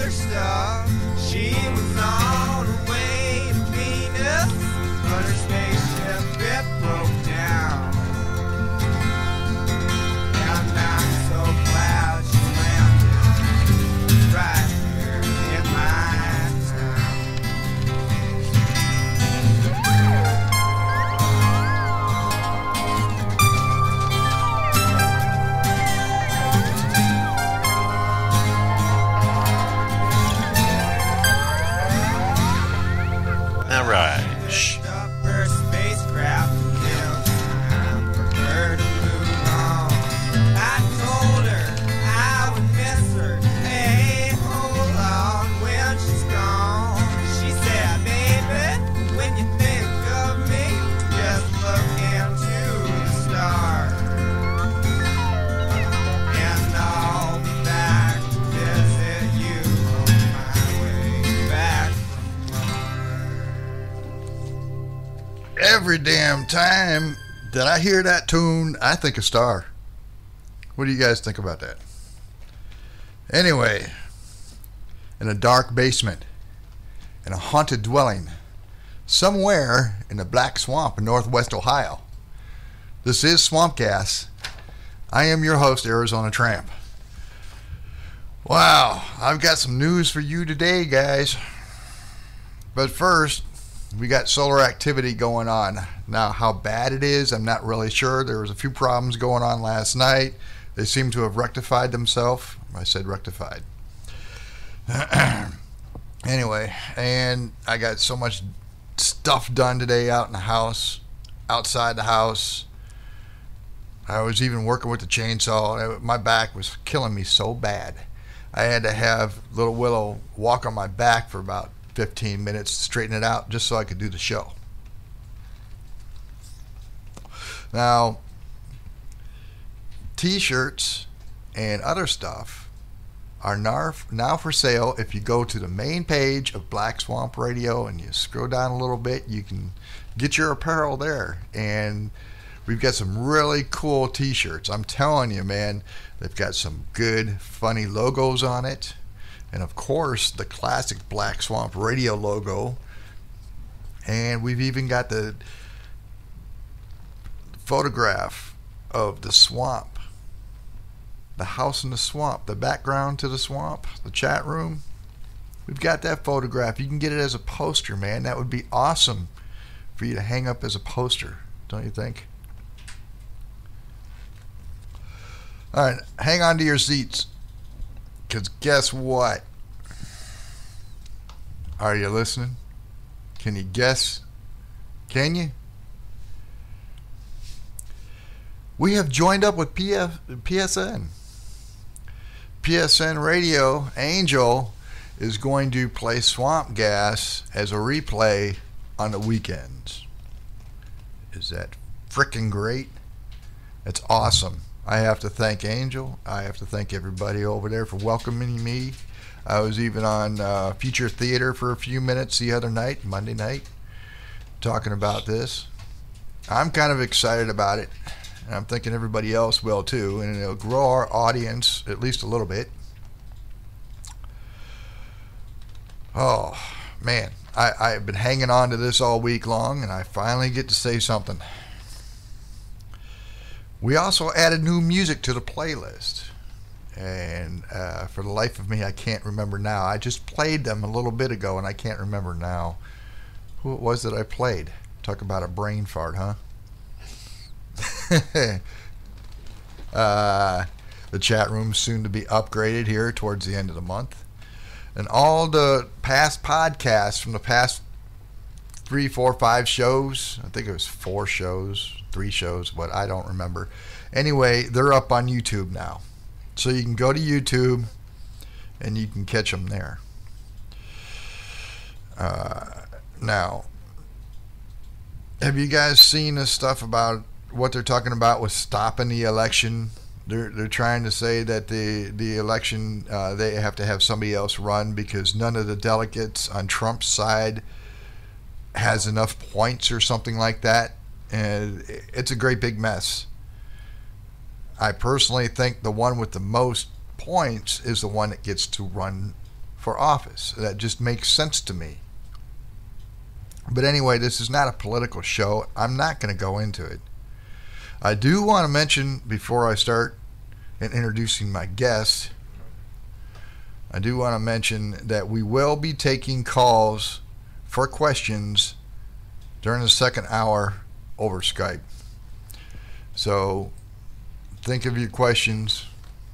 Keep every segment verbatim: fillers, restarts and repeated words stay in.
other stuff. She was on her way to Venus, but her spaceship it broke down. And I'm so glad she landed right here in my town. All right. Shh. Her spacecraft until time for her to move on. I told her I would miss her. Hey, hold on when she's gone. She said, baby, when you think of me, just look into the stars. And I'll be back to visit you on my way back from Mars. Every damn time that I hear that tune, I think a star. What do you guys think about that? Anyway, in a dark basement, in a haunted dwelling, somewhere in the Black Swamp in northwest Ohio. This is Swamp Gas. I am your host, Arizona Tramp. Wow, I've got some news for you today, guys. But first, we got solar activity going on. Now, how bad it is, I'm not really sure. There was a few problems going on last night. They seem to have rectified themselves. I said rectified. Anyway, and I got so much stuff done today out in the house, outside the house. I was even working with the chainsaw. My back was killing me so bad. I had to have little Willow walk on my back for about fifteen minutes to straighten it out just so I could do the show. Now, t-shirts and other stuff are now for sale. If you go to the main page of Black Swamp Radio and you scroll down a little bit, you can get your apparel there. And we've got some really cool t-shirts. I'm telling you, man, they've got some good, funny logos on it. And of course, the classic Black Swamp Radio logo. And we've even got the photograph of the swamp. The house in the swamp. The background to the swamp. The chat room. We've got that photograph. You can get it as a poster, man. That would be awesome for you to hang up as a poster. Don't you think? All right. Hang on to your seats. Because guess what? Are you listening? Can you guess? Can you? We have joined up with P F, P S N. P S N Radio, Angel, is going to play Swamp Gas as a replay on the weekends. Is that frickin' great? It's awesome. I have to thank Angel. I have to thank everybody over there for welcoming me. I was even on uh, Future Theater for a few minutes the other night, Monday night, talking about this. I'm kind of excited about it, and I'm thinking everybody else will too, and it'll grow our audience at least a little bit. Oh, man. I, I've been hanging on to this all week long, and I finally get to say something. We also added new music to the playlist, and uh, for the life of me, I can't remember now. I just played them a little bit ago, and I can't remember now who it was that I played. Talk about a brain fart, huh? uh, the chat room's soon to be upgraded here towards the end of the month, and all the past podcasts from the past three, four, five shows. I think it was four shows. Three shows, but I don't remember. Anyway, they're up on YouTube now. So you can go to YouTube and you can catch them there. Uh, now, have you guys seen this stuff about what they're talking about with stopping the election? They're they're trying to say that the the election uh, they have to have somebody else run because none of the delegates on Trump's side has enough points or something like that. And it's a great big mess. I personally think the one with the most points is the one that gets to run for office. That just makes sense to me. But anyway, this is not a political show. I'm not going to go into it. I do want to mention, before I start in introducing my guest, I do want to mention that we will be taking calls for questions during the second hour over Skype. So think of your questions.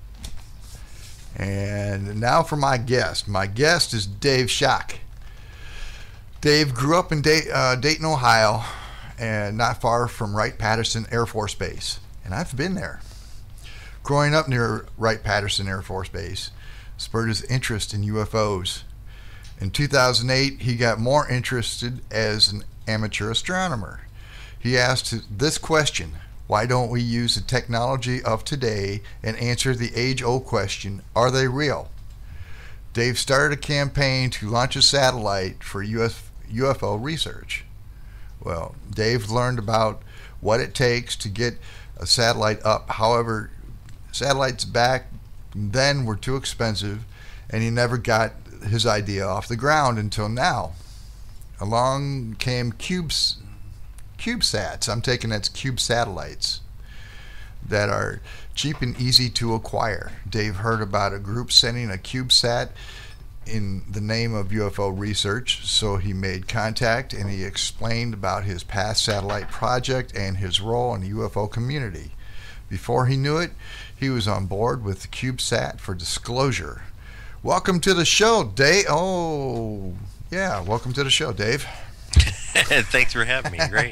And now for my guest. My guest is Dave Schock. Dave grew up in Day, uh, Dayton, Ohio, and not far from Wright-Patterson Air Force Base. And I've been there. Growing up near Wright-Patterson Air Force Base spurred his interest in U F Os. In two thousand eight, he got more interested as an amateur astronomer. He asked this question: why don't we use the technology of today and answer the age-old question, are they real? Dave started a campaign to launch a satellite for U F O research. Well, Dave learned about what it takes to get a satellite up. However, satellites back then were too expensive, and he never got his idea off the ground until now. Along came Cubes, CubeSats. I'm taking that's Cube satellites that are cheap and easy to acquire. Dave heard about a group sending a CubeSat in the name of U F O research, so he made contact and he explained about his past satellite project and his role in the U F O community. Before he knew it, he was on board with CubeSat For Disclosure. Welcome to the show, Dave. Oh, yeah, welcome to the show, Dave. Thanks for having me. Great.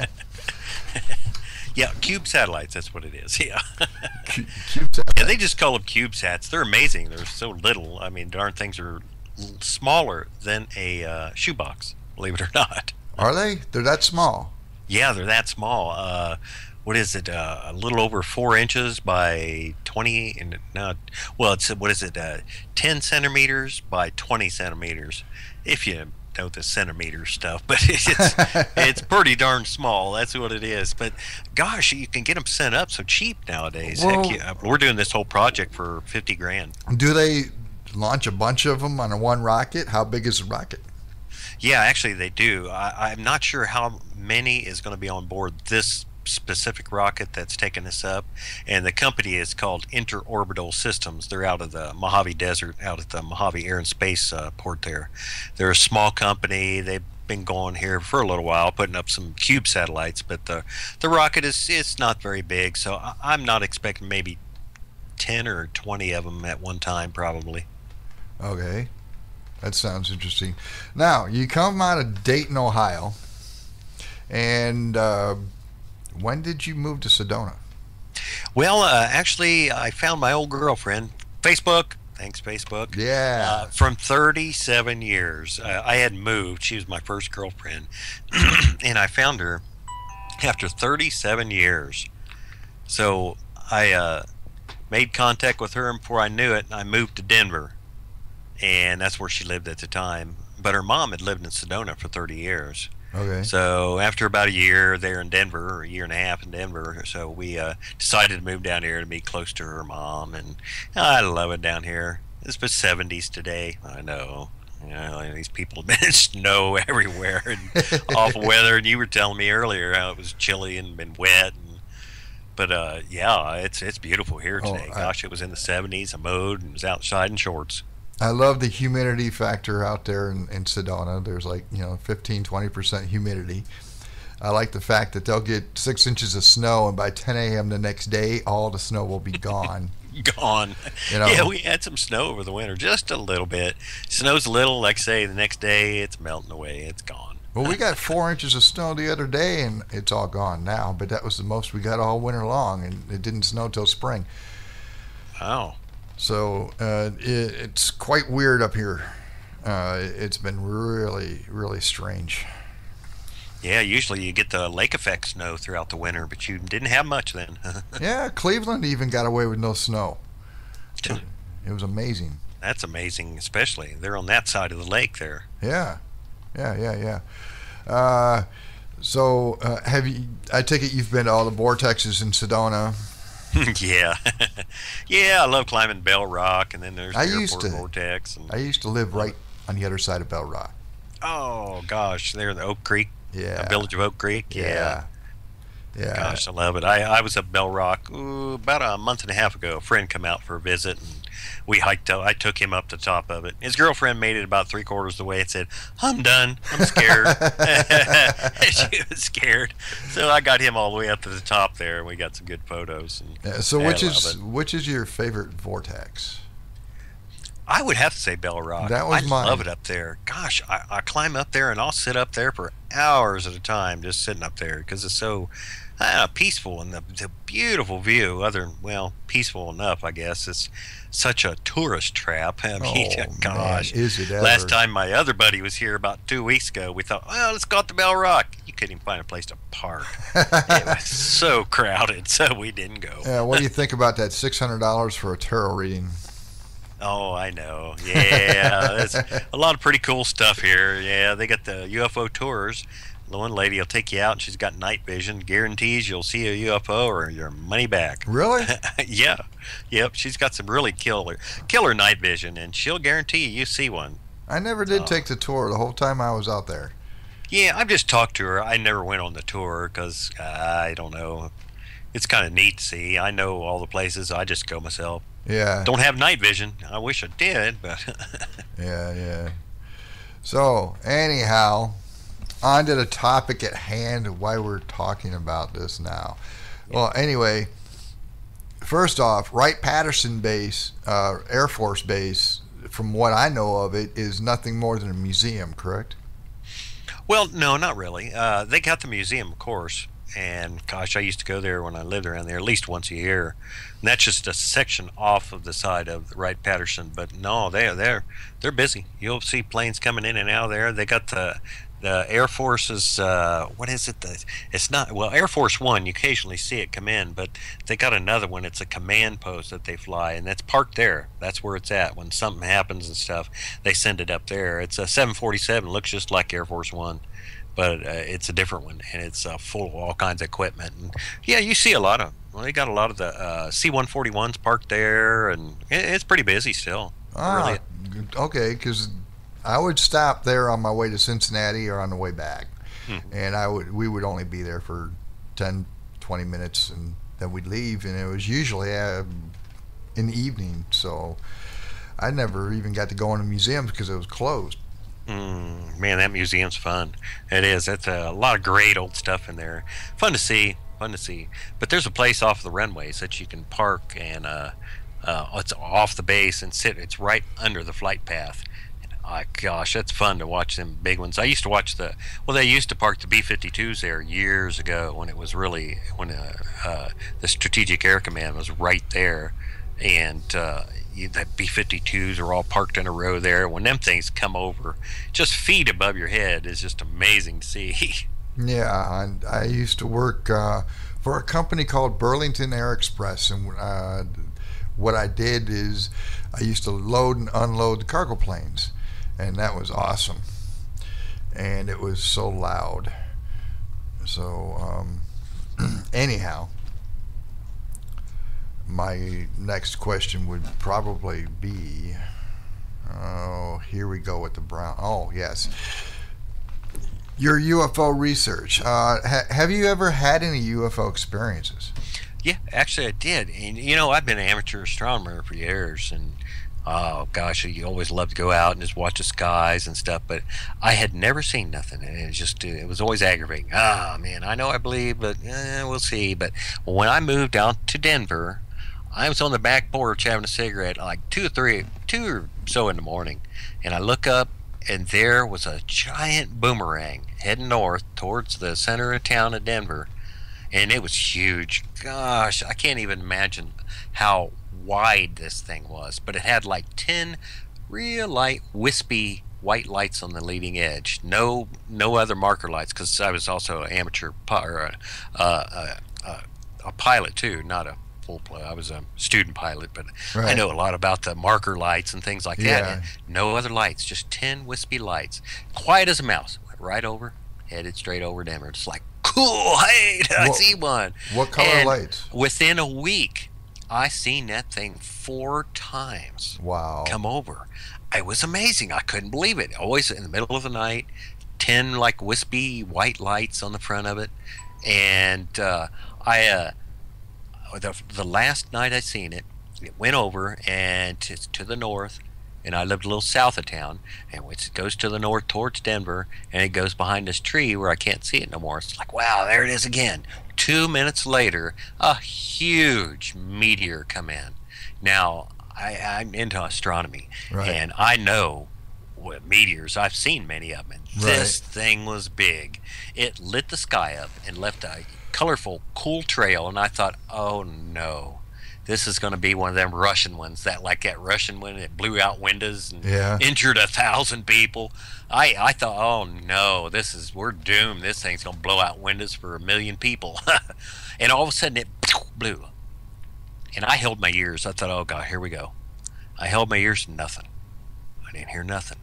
Yeah, cube satellites, that's what it is. Yeah. Cube satellites. Yeah, they just call them CubeSats. They're amazing. They're so little. I mean, darn things are l- smaller than a uh, shoebox, believe it or not. Are they? They're that small? Yeah, they're that small. Uh, what is it? Uh, a little over four inches by twenty. And no, well, it's what is it? Uh, ten centimeters by twenty centimeters. If you know the centimeter stuff, but it's it's pretty darn small. That's what it is. But gosh, you can get them sent up so cheap nowadays. Well, Heck, yeah, we're doing this whole project for fifty grand. Do they launch a bunch of them on a one rocket? How big is the rocket? Yeah, actually they do. I, I'm not sure how many is going to be on board this specific rocket that's taking us up, and the company is called Interorbital Systems. They're out of the Mojave Desert, out at the Mojave Air and Space uh, port there. They're a small company. They've been going here for a little while, putting up some cube satellites, but the the rocket is it's not very big, so I, I'm not expecting maybe ten or twenty of them at one time, probably. Okay, that sounds interesting. Now, you come out of Dayton, Ohio, and uh, when did you move to Sedona? Well, uh, actually, I found my old girlfriend, Facebook. Thanks, Facebook. Yeah. Uh, from thirty-seven years. Uh, I had moved. She was my first girlfriend. And I found her after thirty-seven years. So I uh, made contact with her, and before I knew it, I moved to Denver. And that's where she lived at the time. But her mom had lived in Sedona for thirty years. Okay. So after about a year there in Denver, or a year and a half in Denver, so we uh, decided to move down here to be close to her mom. And I love it down here. It's the seventies today. I know. You know, these people have been in snow everywhere and awful weather. And you were telling me earlier how it was chilly and been wet. And, but uh, yeah, it's it's beautiful here today. Oh, I, Gosh, it was in the seventies. I mowed and was outside in shorts. I love the humidity factor out there in, in Sedona. There's like, you know, fifteen, twenty percent humidity. I like the fact that they'll get six inches of snow, and by ten a.m. the next day, all the snow will be gone. Gone. You know? Yeah, we had some snow over the winter, just a little bit. Snow's a little, like say, the next day it's melting away, it's gone. Well, we got four inches of snow the other day, and it's all gone now. But that was the most we got all winter long, and it didn't snow till spring. Oh. So uh, it, it's quite weird up here. Uh, it's been really, really strange. Yeah, usually you get the lake effect snow throughout the winter, but you didn't have much then. Yeah, Cleveland even got away with no snow. It, it was amazing. That's amazing, especially. They're on that side of the lake there. Yeah, yeah, yeah, yeah. Uh, so uh, have you? I take it you've been to all the vortexes in Sedona. Yeah, yeah. I love climbing Bell Rock, and then there's the I airport used to. vortex. And I used to live right on the other side of Bell Rock. oh gosh, there in the Oak Creek, uh, Yeah, village of Oak Creek. Yeah, yeah, yeah. gosh, I love it. I I was at Bell Rock ooh, about a month and a half ago. A friend come out for a visit, and we hiked up. I took him up the top of it. His girlfriend made it about three quarters of the way and said, "I'm done. I'm scared." She was scared, so I got him all the way up to the top there, and we got some good photos. And Yeah, so I which love is it. which is your favorite vortex? I would have to say Bell Rock. That was I mine. love it up there. Gosh, I, I climb up there and I'll sit up there for hours at a time, just sitting up there because it's so uh, peaceful and the, the beautiful view. Other than, well, peaceful enough, I guess. It's such a tourist trap. I mean, Oh gosh. man, is it ever? Last time my other buddy was here about two weeks ago, we thought, well, let's go out to Bell Rock. You couldn't even find a place to park. It was so crowded, so we didn't go. Yeah, what do you think about that six hundred dollars for a tarot reading? Oh, I know. Yeah, there's a lot of pretty cool stuff here. Yeah, they got the U F O tours. The one lady will take you out, and she's got night vision. Guarantees you'll see a U F O or your money back. Really? Yeah, yep. She's got some really killer, killer night vision, and she'll guarantee you, you see one. I never did Oh. take the tour the whole time I was out there. Yeah, I've just talked to her. I never went on the tour because uh, I don't know. It's kind of neat to see. I know all the places. I just go myself. Yeah, Don't have night vision. I wish I did, but yeah, yeah. So anyhow, on to the topic at hand. Why we're talking about this now? Well, anyway, first off, Wright-Patterson Base, uh, Air Force Base, from what I know of it, is nothing more than a museum, correct? well, no, not really. Uh, they got the museum, of course, and gosh, I used to go there when I lived around there at least once a year. And that's just a section off of the side of Wright-Patterson. But no, they they're they're busy. You'll see planes coming in and out of there. They got the the Air Force's uh, what is it? The, it's not well, Air Force One. You occasionally see it come in, but they got another one. It's a command post that they fly, and that's parked there. That's where it's at. When something happens and stuff, they send it up there. It's a seven forty-seven. Looks just like Air Force One, but uh, it's a different one, and it's uh, full of all kinds of equipment. And yeah, you see a lot of. Well, they got a lot of the uh, C one forty-ones parked there, and it, it's pretty busy still. Ah, Really. okay, because I would stop there on my way to Cincinnati or on the way back, Hmm. and I would we would only be there for ten, twenty minutes, and then we'd leave, and it was usually uh, in the evening, so I never even got to go in the museums because it was closed. Mm, man, that museum's fun. It is. It's a lot of great old stuff in there. Fun to see. Fun to see. But there's a place off the runways that you can park, and uh, uh, it's off the base and sit. It's right under the flight path. And, oh, gosh, that's fun to watch them big ones. I used to watch the. Well, they used to park the B fifty-twos there years ago when it was really when uh, uh, the Strategic Air Command was right there, and. Uh, You, the B fifty-twos are all parked in a row there. When them things come over, just feet above your head is just amazing to see. Yeah, and I used to work uh, for a company called Burlington Air Express, and uh, what I did is I used to load and unload the cargo planes, and that was awesome. And it was so loud. So um, anyhow, my next question would probably be, oh, here we go with the brown. Oh, yes. Your U F O research. Uh, ha- have you ever had any U F O experiences? Yeah, actually I did. And you know, I've been an amateur astronomer for years, and oh gosh, you always love to go out and just watch the skies and stuff, but I had never seen nothing, and it was just it was always aggravating. Ah, man, I know I believe, but eh, we'll see. But when I moved out to Denver, I was on the back porch having a cigarette, like two or three, two or so in the morning, and I look up, and there was a giant boomerang heading north towards the center of town of Denver, and it was huge. Gosh, I can't even imagine how wide this thing was, but it had like ten real light, wispy white lights on the leading edge. No, no other marker lights, because I was also an amateur pi- or a, uh, a, a pilot too, not a full play. I was a student pilot, but Right. I know a lot about the marker lights and things like that. Yeah. And no other lights, just ten wispy lights, quiet as a mouse. Went right over, headed straight over Denver. It's like, cool. Hey, I What- see one. What color And lights? Within a week, I seen that thing four times Wow. come over. It was amazing. I couldn't believe it. Always in the middle of the night, ten like wispy white lights on the front of it. And uh, I, uh, the, the last night I seen it, it went over and to, to the north, and I lived a little south of town, and it goes to the north towards Denver, and it goes behind this tree where I can't see it no more. It's like, wow, there it is again. Two minutes later, a huge meteor come in. Now, I, I'm into astronomy, Right. and I know what meteors. I've seen many of them. And this Right. thing was big. It lit the sky up and left a colorful, cool trail, and I thought, oh no. This is going to be one of them Russian ones, that like that Russian one that blew out windows and Yeah. injured a thousand people. I I thought, oh no, this is we're doomed. This thing's going to blow out windows for a million people. And all of a sudden it blew. And I held my ears. I thought, oh God, here we go. I held my ears, nothing. I didn't hear nothing.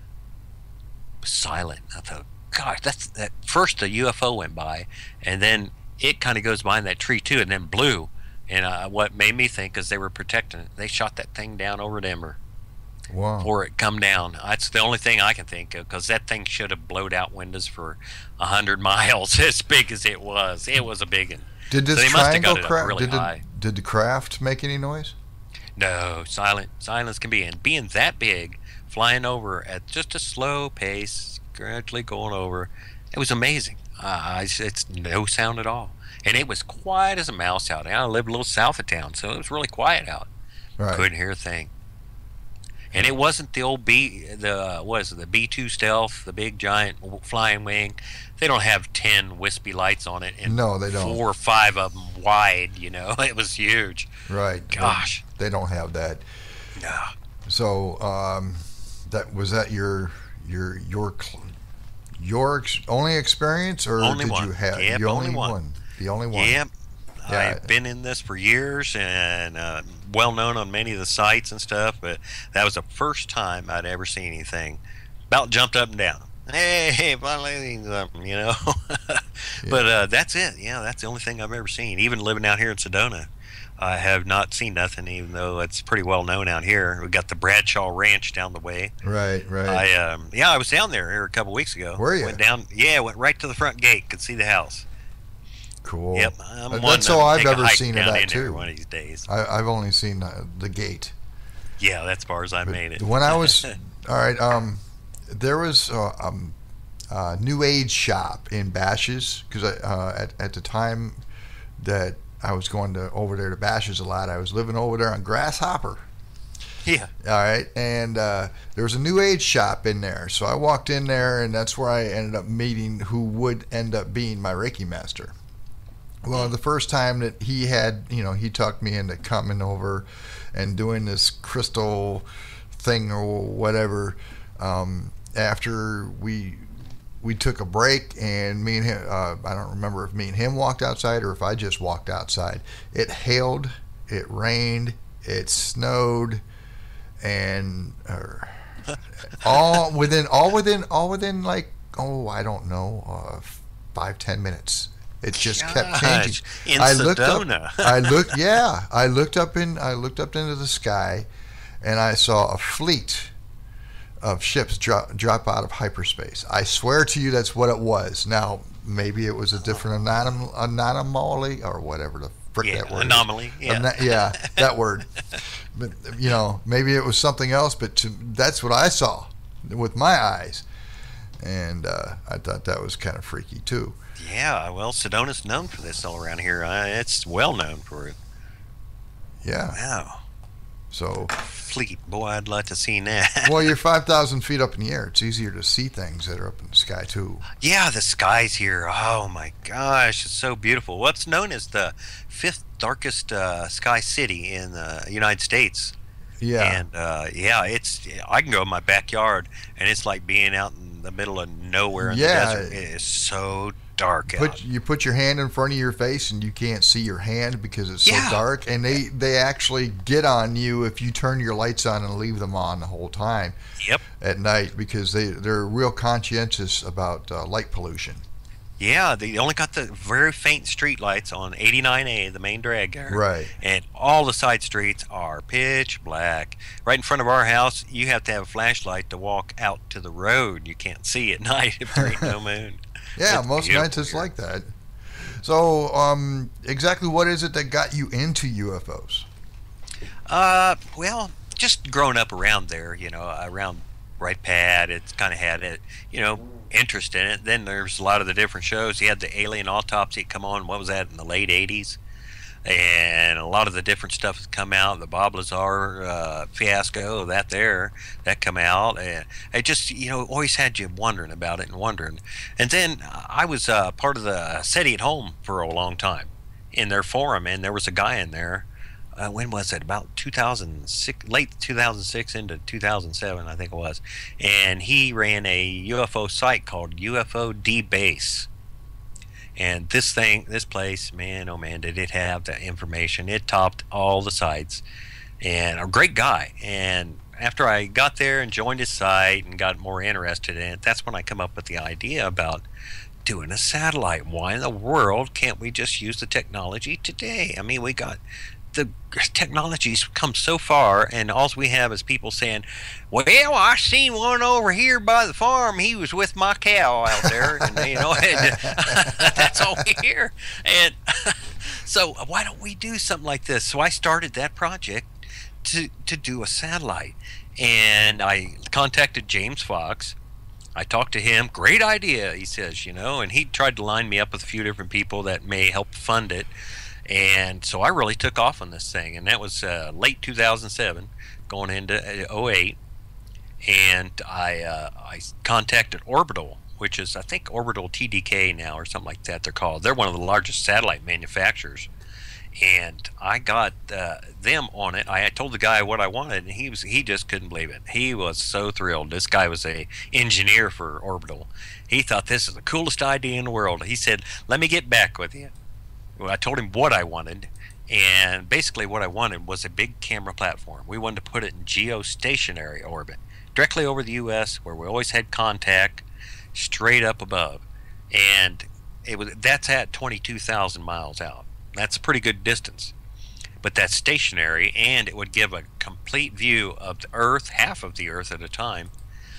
It was silent. I thought, gosh, that's that. First the U F O went by, and then it kind of goes behind that tree too, and then blew. And uh, what made me think is they were protecting it. They shot that thing down over Denver Wow. before it come down. That's the only thing I can think of, because that thing should have blowed out windows for a hundred miles, as big as it was. It was a big one. Did this So they must have triangle got it up craft? really did, the, high. did the craft make any noise? No, silent. Silence can be. And being that big, flying over at just a slow pace, gradually going over, it was amazing. Uh, it's, it's no sound at all. And it was quiet as a mouse out. I lived a little south of town, so it was really quiet out. Right. Couldn't hear a thing. And it wasn't the old B, the what is it, the B two Stealth, the big giant flying wing. They don't have ten wispy lights on it, and No, they don't. four or five of them wide. You know, it was huge. Right. Gosh, They, they don't have that. no. So um, that was that your your your cl- your ex- only experience, or Only did one. you have Yep, the only only one. one? The only one. Yep. Yeah. I've been in this for years and uh, well known on many of the sites and stuff, but that was the first time I'd ever seen anything. About jumped up and down. Hey, hey, finally seen something, you know. But uh, that's it. Yeah, that's the only thing I've ever seen. Even living out here in Sedona, I have not seen nothing, even though it's pretty well known out here. We got the Bradshaw Ranch down the way. Right. Right. I um, yeah, I was down there here a couple weeks ago. Were you? Went down. Yeah, went right to the front gate. Could see the house. Cool. Yep, I'm Uh, wanting That's to all I've take a ever hike seen of down that in there too. one of these days. I, I've only seen uh, the gate. Yeah, that's as far as I But made it. When I was all right, um, there was uh, um, a New Age shop in Bashes, because uh, at at the time that I was going to over there to Bashes a lot, I was living over there on Grasshopper. Yeah. All right, and uh, there was a New Age shop in there, so I walked in there, and that's where I ended up meeting who would end up being my Reiki master. Well, the first time that he had, you know, he talked me into coming over and doing this crystal thing or whatever. Um, after we we took a break, and me and him, uh, I don't remember if me and him walked outside or if I just walked outside. It hailed, it rained, it snowed, and uh, all within all within all within like oh I don't know uh, five ten minutes. It just kept Gosh, changing. in I looked Sedona. up. I looked. Yeah, I looked up in. I looked up into the sky, and I saw a fleet of ships drop drop out of hyperspace. I swear to you, that's what it was. Now, maybe it was a different anom- anomaly or whatever the frick Yeah, that word. is. anomaly. Yeah. Ana- yeah, that word. But you know, maybe it was something else. But to, that's what I saw with my eyes, and uh, I thought that was kind of freaky too. Yeah, well, Sedona's known for this all around here. Uh, it's well known for it. Yeah. Wow. So, Fleet. Boy, I'd like to see that. well, you're five thousand feet up in the air. It's easier to see things that are up in the sky, too. Yeah, the skies here. Oh, my gosh. It's so beautiful. What's known as the fifth darkest uh, sky city in the United States. Yeah. And, uh, yeah, it's. I can go in my backyard, and it's like being out in the middle of nowhere in Yeah. the desert. It is so dark out. Put you put your hand in front of your face and you can't see your hand because it's so Yeah. dark, and they they actually get on you if you turn your lights on and leave them on the whole time Yep. at night, because they they're real conscientious about uh, light pollution. Yeah, they only got the very faint street lights on eighty-nine A, the main drag there. Right. And all the side streets are pitch black. Right in front of our house, you have to have a flashlight to walk out to the road. You can't see at night if there ain't no moon. Yeah, It's most nights it's beautiful. like that. So, um, exactly what is it that got you into U F Os? Uh, well, just growing up around there, you know, around Wright-Pat, it's kind of had it, you know, interest in it. Then there's a lot of the different shows. You had the Alien Autopsy come on. What was that, in the late eighties? And a lot of the different stuff has come out. The Bob Lazar uh, fiasco, that there, that come out. And it just, you know, always had you wondering about it and wondering. And then I was uh, part of the SETI at Home for a long time in their forum, and there was a guy in there. Uh, when was it? About two thousand six, late two thousand six into two thousand seven, I think it was. And he ran a U F O site called U F O D-Base. And this thing, this place, man, oh man, did it have the information. It topped all the sites. And a great guy. And after I got there and joined his site and got more interested in it, that's when I come up with the idea about doing a satellite. Why in the world can't we just use the technology today? I mean, we got the technology's come so far, and all we have is people saying, well, I seen one over here by the farm. He was with my cow out there. And, you know, and that's all we hear. And so why don't we do something like this? So I started that project to, to do a satellite. And I contacted James Fox. I talked to him. Great idea, he says, you know, and he tried to line me up with a few different people that may help fund it. And so I really took off on this thing, and that was uh, late two thousand seven, going into oh eight, and I uh, I contacted Orbital, which is, I think, Orbital T D K now or something like that they're called. They're one of the largest satellite manufacturers, and I got uh, them on it. I told the guy what I wanted, and he was he just couldn't believe it. He was so thrilled. This guy was a engineer for Orbital. He thought this is the coolest idea in the world. He said, "Let me get back with you." Well, I told him what I wanted, and basically what I wanted was a big camera platform. We wanted to put it in geostationary orbit, directly over the U S, where we always had contact, straight up above. And it was that's at twenty-two thousand miles out. That's a pretty good distance. But that's stationary, and it would give a complete view of the Earth, half of the Earth at a time,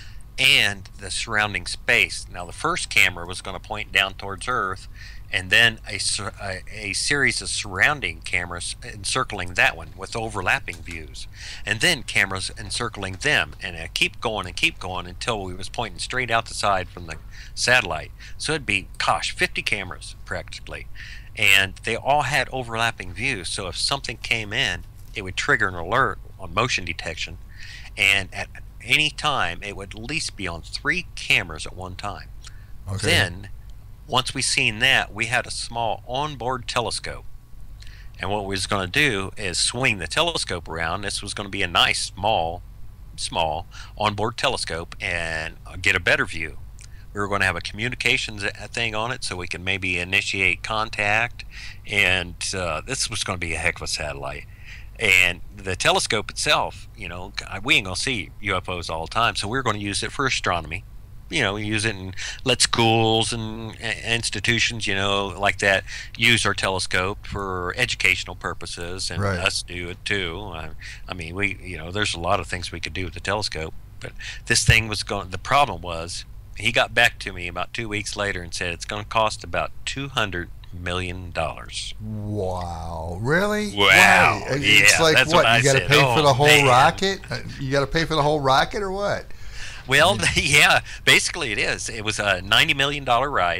and the surrounding space. Now, the first camera was going to point down towards Earth, and then a, a, a series of surrounding cameras encircling that one with overlapping views, and then cameras encircling them, and it keep going and keep going until we was pointing straight out the side from the satellite. So it'd be, gosh, fifty cameras practically, and they all had overlapping views. So if something came in, it would trigger an alert on motion detection, and at any time it would at least be on three cameras at one time. Okay. Then once we seen that, we had a small onboard telescope. And what we was going to do is swing the telescope around. This was going to be a nice, small, small onboard telescope, and get a better view. We were going to have a communications thing on it so we can maybe initiate contact. And uh, this was going to be a heck of a satellite. And the telescope itself, you know, we ain't going to see U F Os all the time, so we we're going to use it for astronomy. You know, use it and let schools and institutions, you know, like that, use our telescope for educational purposes, and right. us do it too. I, I mean, we, you know, there's a lot of things we could do with the telescope, but this thing was going, the problem was, he got back to me about two weeks later and said it's going to cost about two hundred million dollars. Wow. Really? Wow. Wow. It's yeah, like, that's what, what you got to said. pay oh, for the whole man. rocket? You got to pay for the whole rocket or what? Well, yeah, basically it is. It was a ninety million dollars ride.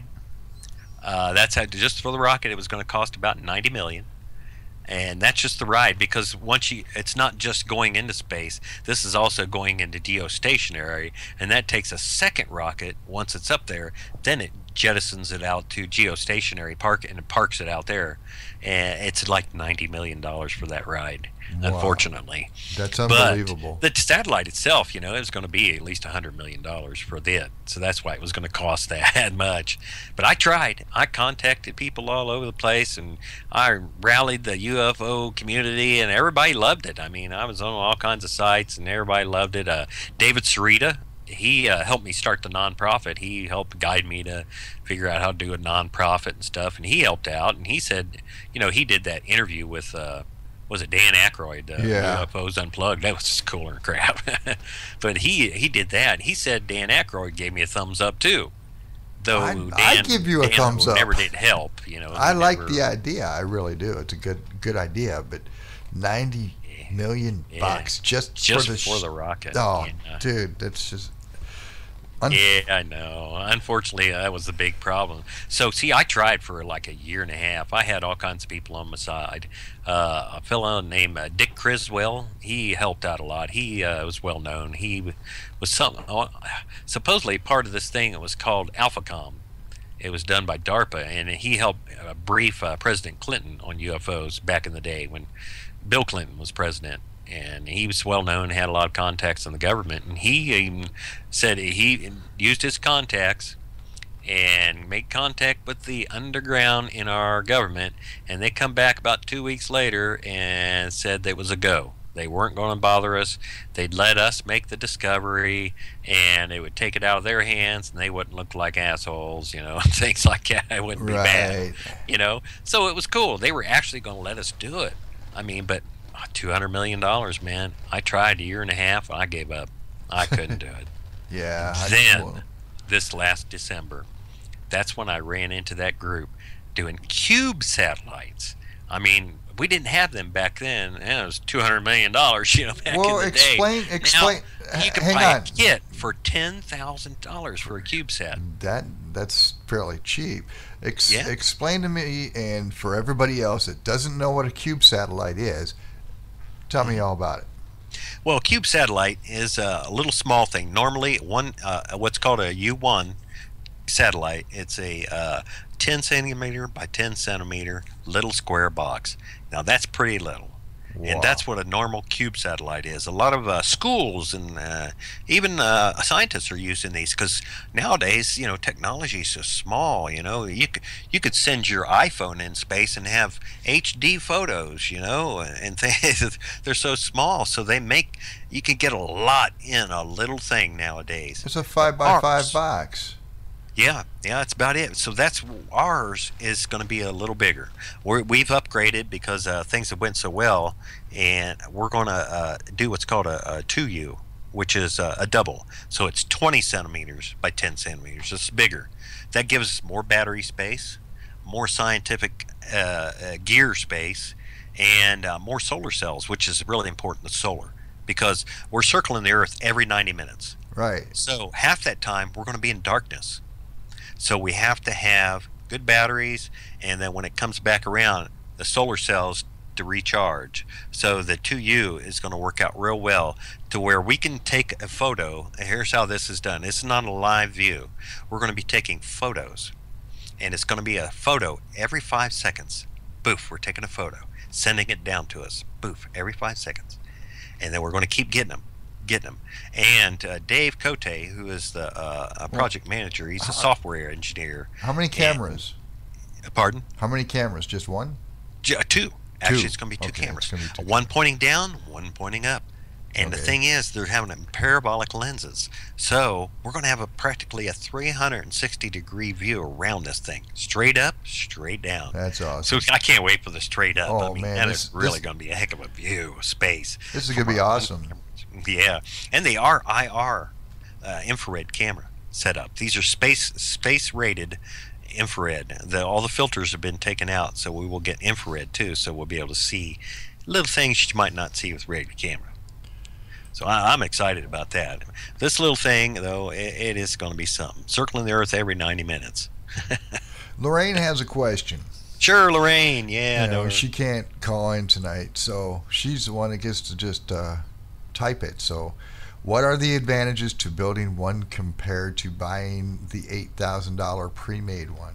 Uh, that's how, just for the rocket, it was going to cost about ninety million dollars. And that's just the ride, because once you, it's not just going into space. This is also going into geostationary, and that takes a second rocket. Once it's up there, then it jettisons it out to geostationary park, and it parks it out there. And it's like ninety million dollars for that ride. Wow. Unfortunately, that's unbelievable. But the satellite itself, you know, it was going to be at least a hundred million dollars for it, so that's why it was going to cost that much. But I tried. I contacted people all over the place, and I rallied the U F O community, and everybody loved it. I mean, I was on all kinds of sites, and everybody loved it. Uh, David Sarita he uh, helped me start the nonprofit. He helped guide me to figure out how to do a nonprofit and stuff, and he helped out. And he said, you know, he did that interview with, uh, was it Dan Aykroyd, uh, Yeah. U F Os Unplugged? That was cooler than crap. But he he did that. He said Dan Aykroyd gave me a thumbs up too. Though I- Dan, I give you a Dan thumbs up. never did help. You know, I he like never- the idea. I really do. It's a good good idea. But ninety million Yeah. bucks just, just for the for sh- the rocket. Oh, yeah. dude, that's just. Un- Yeah, I know. Unfortunately, that was the big problem. So, see, I tried for like a year and a half. I had all kinds of people on my side. Uh, a fellow named uh, Dick Criswell, he helped out a lot. He uh, was well known. He was some, uh, supposedly part of this thing that was called AlphaCom. It was done by DARPA, and he helped uh, brief uh, President Clinton on U F Os back in the day when Bill Clinton was president. And he was well known, had a lot of contacts in the government, and he even said he used his contacts and made contact with the underground in our government, and they come back about two weeks later and said that it was a go. They weren't going to bother us. They'd let us make the discovery, and they would take it out of their hands, and they wouldn't look like assholes, you know, things like that. It wouldn't be bad, Right. you know. So it was cool. They were actually going to let us do it. I mean, but two hundred million dollars, man. I tried a year and a half. I gave up. I couldn't do it. Yeah. I- Then, well, this last December, that's when I ran into that group doing cube satellites. I mean, we didn't have them back then. And it was two hundred million dollars, you know, back well, in the explain. day. Explain. Now, you can hang buy on. a kit for ten thousand dollars for a CubeSat. That that's fairly cheap. Ex- Yeah. Explain to me, and for everybody else that doesn't know what a cube satellite is, tell me all about it. Well, a cube satellite is a little small thing. Normally, one uh, what's called a U one satellite. It's a uh, ten centimeter by ten centimeter little square box. Now that's pretty little, Wow. and that's what a normal cube satellite is. A lot of uh, schools and uh, even uh, scientists are using these because nowadays, you know, technology is so small. You know, you could you could send your iPhone in space and have H D photos. You know, and things, they're so small, so they make you can get a lot in a little thing nowadays. It's a five by five Ours. box. Yeah, yeah, that's about it. So that's ours is going to be a little bigger. We're, we've upgraded because uh, things have went so well, and we're going to uh, do what's called a, a two U, which is uh, a double. So it's twenty centimeters by ten centimeters. It's bigger. That gives us more battery space, more scientific uh, uh, gear space, and uh, more solar cells, which is really important. The solar, because we're circling the Earth every ninety minutes. Right. So half that time we're going to be in darkness. So we have to have good batteries, and then when it comes back around, the solar cells to recharge. So the two U is going to work out real well to where we can take a photo. Here's how this is done. This is not a live view. We're going to be taking photos, and it's going to be a photo every five seconds. Boof, we're taking a photo, sending it down to us. Boof, every five seconds. And then we're going to keep getting them. Getting them. And uh, Dave Cote, who is the uh, project manager, he's a software engineer. How many cameras? And, pardon? How many cameras? Just one? J- uh, two. Actually, Two. it's going to be two Okay, cameras. it's gonna be two one pointing down, one pointing up. And the Okay. thing is, they're having parabolic lenses. So we're going to have a practically a three hundred sixty degree view around this thing. Straight up, straight down. That's awesome. So I can't wait for the straight up. Oh, I mean, man, that this- is really this- going to be a heck of a view of space. This is gonna be awesome. Yeah, and they are I R uh, infrared camera set up. These are space space rated infrared. The, all the filters have been taken out, so we will get infrared too. So we'll be able to see little things you might not see with regular camera. So I, I'm excited about that. This little thing, though, it, it is going to be something. Circling the Earth every ninety minutes. Lorraine has a question. Sure, Lorraine. Yeah, You know, no, she can't call in tonight, so she's the one that gets to just uh, type it. So, what are the advantages to building one compared to buying the eight thousand dollar pre-made one?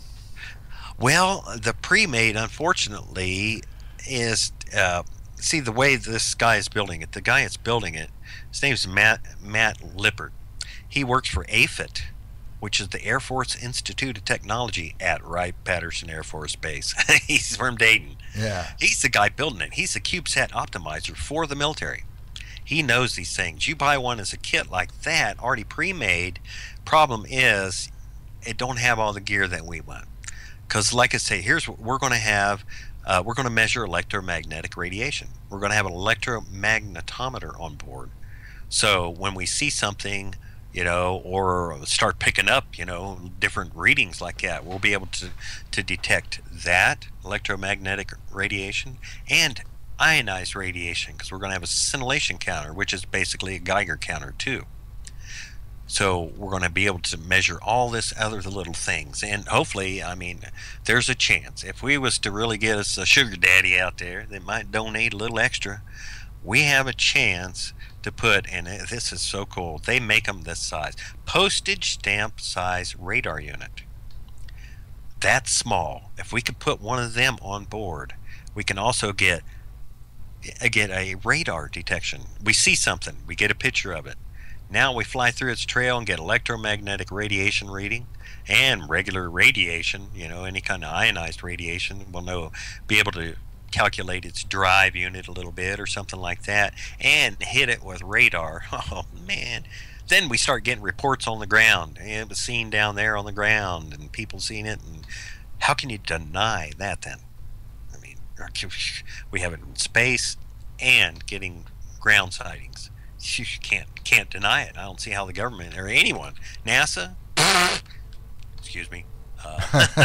Well, the pre-made, unfortunately, is uh, see the way this guy is building it. The guy that's building it, his name's Matt Matt Lippert. He works for A F I T, which is the Air Force Institute of Technology at Wright-Patterson Air Force Base. He's from Dayton. Yeah. He's the guy building it. He's the CubeSat optimizer for the military. He knows these things. You buy one as a kit like that, already pre-made. Problem is, it don't have all the gear that we want. Because, like I say, here's what we're going to have. Uh, we're going to measure electromagnetic radiation. We're going to have an electromagnetometer on board. So when we see something, you know, or start picking up, you know, different readings like that, we'll be able to, to detect that electromagnetic radiation and ionized radiation, because we're going to have a scintillation counter, which is basically a Geiger counter too. So we're going to be able to measure all this other little things, and hopefully, I mean, there's a chance if we was to really get us a sugar daddy out there that might donate a little extra, we have a chance to put, and this is so cool, they make them this size, postage stamp size radar unit. That's small. If we could put one of them on board, we can also get get a radar detection. We see something, we get a picture of it. Now we fly through its trail and get electromagnetic radiation reading and regular radiation, you know, any kind of ionized radiation. We'll know, be able to calculate its drive unit a little bit or something like that, and hit it with radar. Oh man, then we start getting reports on the ground. It was seen down there on the ground and people seen it, and how can you deny that then? I mean, we have it in space and getting ground sightings. You can't can't deny it. I don't see how the government or anyone, NASA, excuse me, uh,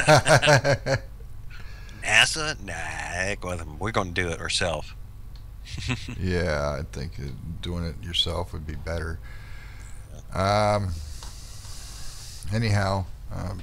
NASA, nah, heck with them. We're going to do it ourselves. Yeah, I think doing it yourself would be better. Um, anyhow, um,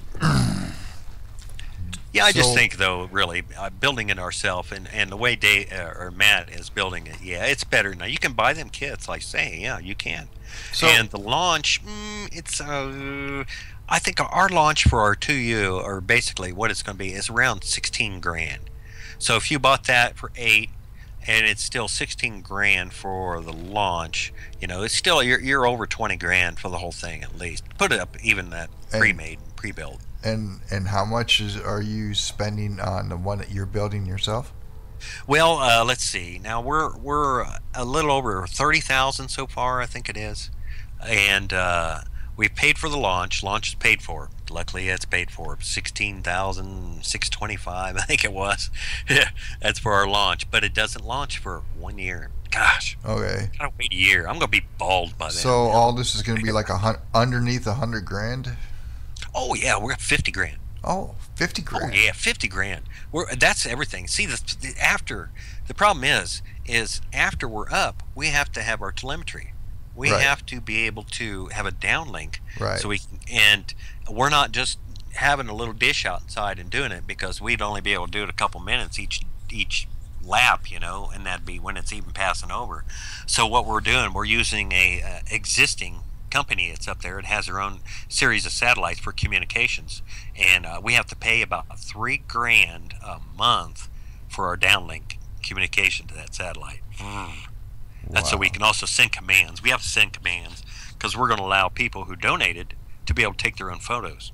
yeah, I so, just think though, really, uh, building it ourselves, and, and the way Dave uh, or Matt is building it, yeah, it's better now. You can buy them kits, like say, yeah, you can. So, and the launch, mm, it's uh, I think our launch for our two U, or basically what it's going to be, is around sixteen grand. So if you bought that for eight, and it's still sixteen grand for the launch, you know, it's still you're you're over twenty grand for the whole thing at least. Put it up even that pre-made, pre-built. And and how much is are you spending on the one that you're building yourself? Well, uh, let's see. Now we're we're a little over thirty thousand so far, I think it is, and uh, we've paid for the launch. Launch is paid for. Luckily, it's paid for. Sixteen thousand six twenty-five, I think it was. Yeah, that's for our launch, but it doesn't launch for one year. Gosh. Okay. Gotta wait a year. I'm gonna be bald by then. So all this is gonna be like a hun- underneath a hundred grand. Oh yeah, we're at fifty grand. Oh, fifty grand. Oh yeah, fifty grand. We're that's everything. See, the, the after the problem is is after we're up, we have to have our telemetry. We Right. have to be able to have a downlink, Right. so we can, and we're not just having a little dish outside and doing it, because we'd only be able to do it a couple minutes each each lap, you know, and that'd be when it's even passing over. So what we're doing, we're using a uh, existing company that's up there. It has their own series of satellites for communications, and uh, we have to pay about three grand a month for our downlink communication to that satellite. Mm. That's so we can also send commands. We have to send commands because we're going to allow people who donated to be able to take their own photos.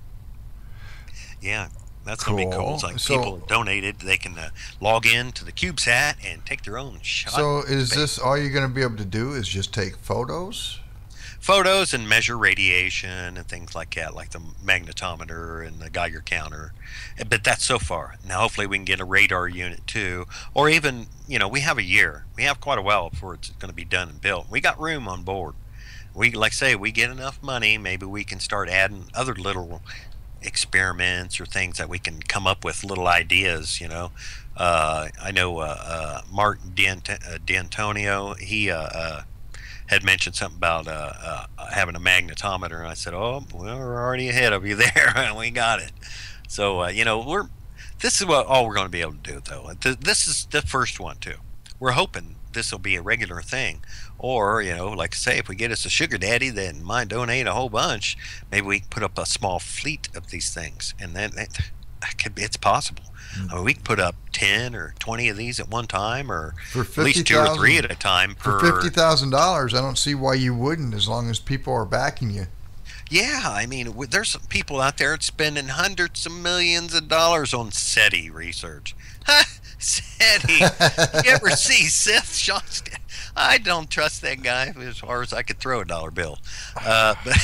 Yeah, that's Cool. going to be cool. It's like So- people who donated, they can uh, log in to the CubeSat and take their own shot. So is space. this all you're going to be able to do? Is just take photos? Photos and measure radiation and things like that, like the magnetometer and the Geiger counter. But that's so far. Now, hopefully, we can get a radar unit too, or even, you know, we have a year. We have quite a while before it's going to be done and built. We got room on board. We, like I say, we get enough money. Maybe we can start adding other little experiments or things that we can come up with, little ideas. You know, uh, I know uh, uh, Mark D'Ant- uh, D'Antonio. He. Uh, uh, had mentioned something about uh, uh, having a magnetometer, and I said, "Oh, well, we're already ahead of you there. We got it." So uh, you know, we're this is what all we're going to be able to do, though. Th- This is the first one too. We're hoping this will be a regular thing, or you know, like I say, if we get us a sugar daddy that might donate a whole bunch, maybe we can put up a small fleet of these things, and then it, it could be, it's possible. I mean, we can put up ten or twenty of these at one time, or For at least two or three at a time For per. fifty thousand dollars, I don't see why you wouldn't, as long as people are backing you. Yeah, I mean, w- there's some people out there spending hundreds of millions of dollars on SETI research. Ha! SETI! You ever see Seth Johnston? I don't trust that guy as far as I could throw a dollar bill. Uh, but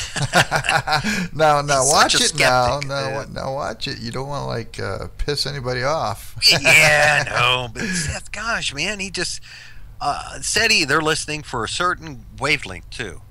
now, now he's watch such a it now. skeptic. Now, Uh, now watch it. You don't want to like uh, piss anybody off. yeah, no, but Seth, gosh, man, he just uh, said he they're listening for a certain wavelength too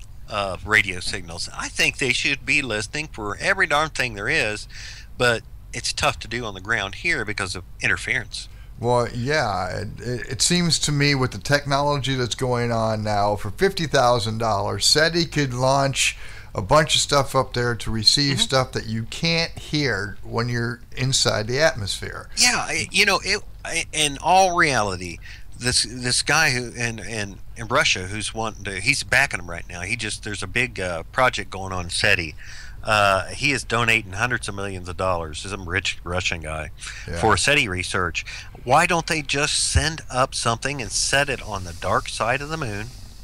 of radio signals. I think they should be listening for every darn thing there is, but it's tough to do on the ground here because of interference. Well, yeah, it, it seems to me with the technology that's going on now, for fifty thousand dollars, SETI could launch a bunch of stuff up there to receive mm-hmm. stuff that you can't hear when you're inside the atmosphere. Yeah, you know, it, in all reality, this this guy who in in, in Russia who's wanting to, he's backing him right now. He just there's a big uh, project going on in SETI. Uh, he is donating hundreds of millions of dollars to some rich Russian guy yeah. for SETI research. Why don't they just send up something and set it on the dark side of the moon,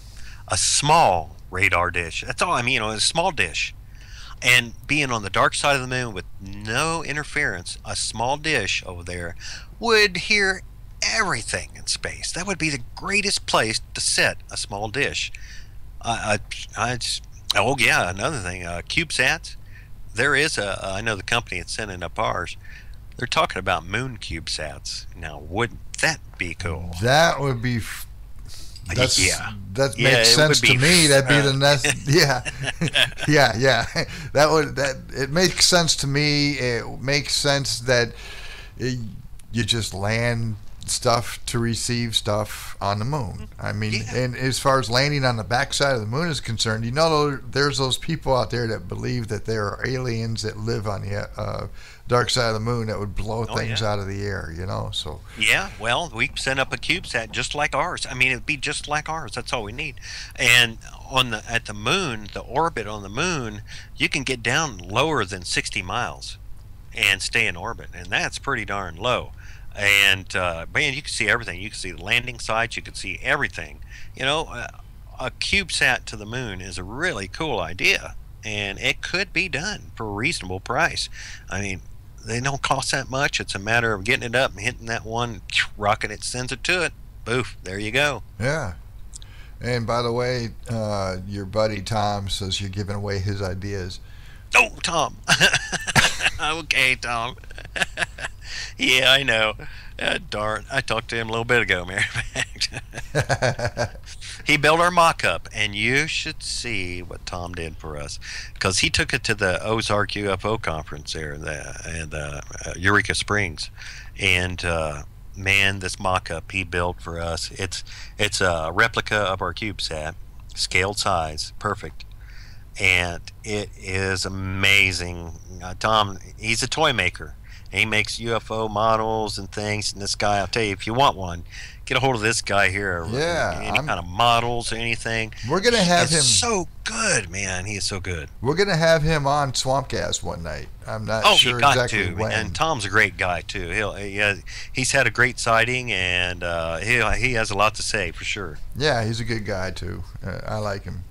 a small radar dish? That's all I mean, you know, a small dish. And being on the dark side of the moon with no interference, a small dish over there would hear everything in space. That would be the greatest place to set a small dish. I, I, I just, oh yeah, another thing, uh, CubeSats. There is a, I know the company that's sending up ours. They're talking about moon CubeSats. Now, wouldn't that be cool? That would be. That's, yeah, that yeah, makes sense to me. That'd be uh, the next. Yeah, yeah, yeah. That would that. It makes sense to me. It makes sense that it, you just land stuff to receive stuff on the moon. I mean, yeah. and as far as landing on the backside of the moon is concerned, you know, there's those people out there that believe that there are aliens that live on the uh, dark side of the moon that would blow oh, things yeah. out of the air, you know. So yeah, well, we send up a CubeSat just like ours. I mean, it'd be just like ours. That's all we need. And on the at the moon, the orbit on the moon, you can get down lower than sixty miles and stay in orbit, and that's pretty darn low. And uh, man, you can see everything. You can see the landing sites. You can see everything. You know, uh, a CubeSat to the moon is a really cool idea, and it could be done for a reasonable price. I mean, they don't cost that much. It's a matter of getting it up and hitting that one rocket. It sends it to it. Boof! There you go. Yeah. And by the way, uh, your buddy Tom says you're giving away his ideas. Oh, Tom. Okay, Tom. Yeah, I know. Uh, darn, I talked to him a little bit ago, matter of fact. He built our mock-up, and you should see what Tom did for us, because he took it to the Ozark U F O conference there the, in uh, uh, Eureka Springs, and uh, man, this mock-up he built for us, it's it's a replica of our CubeSat, scaled size, perfect. And it is amazing. Uh, Tom, he's a toy maker. He makes U F O models and things. And this guy, I'll tell you, if you want one, get a hold of this guy here. Yeah, any I'm, kind of models or anything. We're gonna have he him. Is so good, man. He is so good. We're gonna have him on Swampcast one night. I'm not oh, sure you got exactly to. when. And Tom's a great guy too. He'll he has, he's had a great sighting, and uh, he he has a lot to say for sure. Yeah, he's a good guy too. Uh, I like him.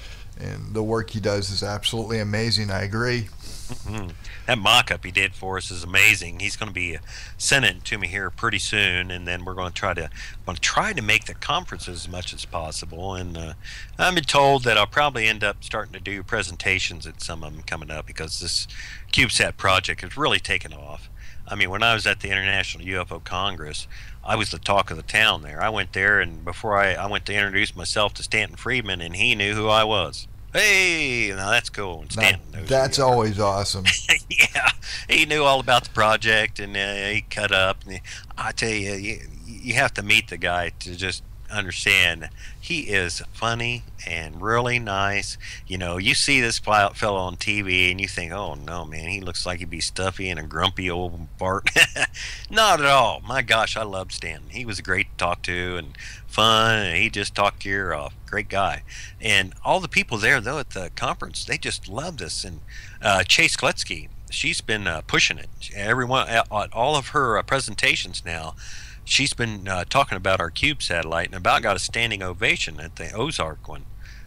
And the work he does is absolutely amazing. I agree. Mm-hmm. That mock-up he did for us is amazing. He's going to be sending it to me here pretty soon, and then we're going to try to going to try to make the conferences as much as possible. And uh, I've been told that I'll probably end up starting to do presentations at some of them coming up, because this CubeSat project has really taken off. I mean, when I was at the International U F O Congress, I was the talk of the town there. I went there, and before I, I went to introduce myself to Stanton Friedman, and he knew who I was. Hey, now that's cool. And Stanton now, knows that's who you are. always awesome. Yeah, he knew all about the project, and uh, he cut up. And he, I tell you, you, you have to meet the guy to just understand. He is funny and really nice. You know, you see this fellow on T V and you think, oh no, man, he looks like he'd be stuffy and a grumpy old Bart. Not at all. My gosh, I loved Stanton. He was great to talk to and fun, and he just talked your ear off. Great guy. And all the people there, though, at the conference, they just loved us. And uh, Chase Kletsky, she's been uh, pushing it. Everyone, at all of her uh, presentations now, she's been uh, talking about our Cube satellite, and about got a standing ovation at the Ozark one.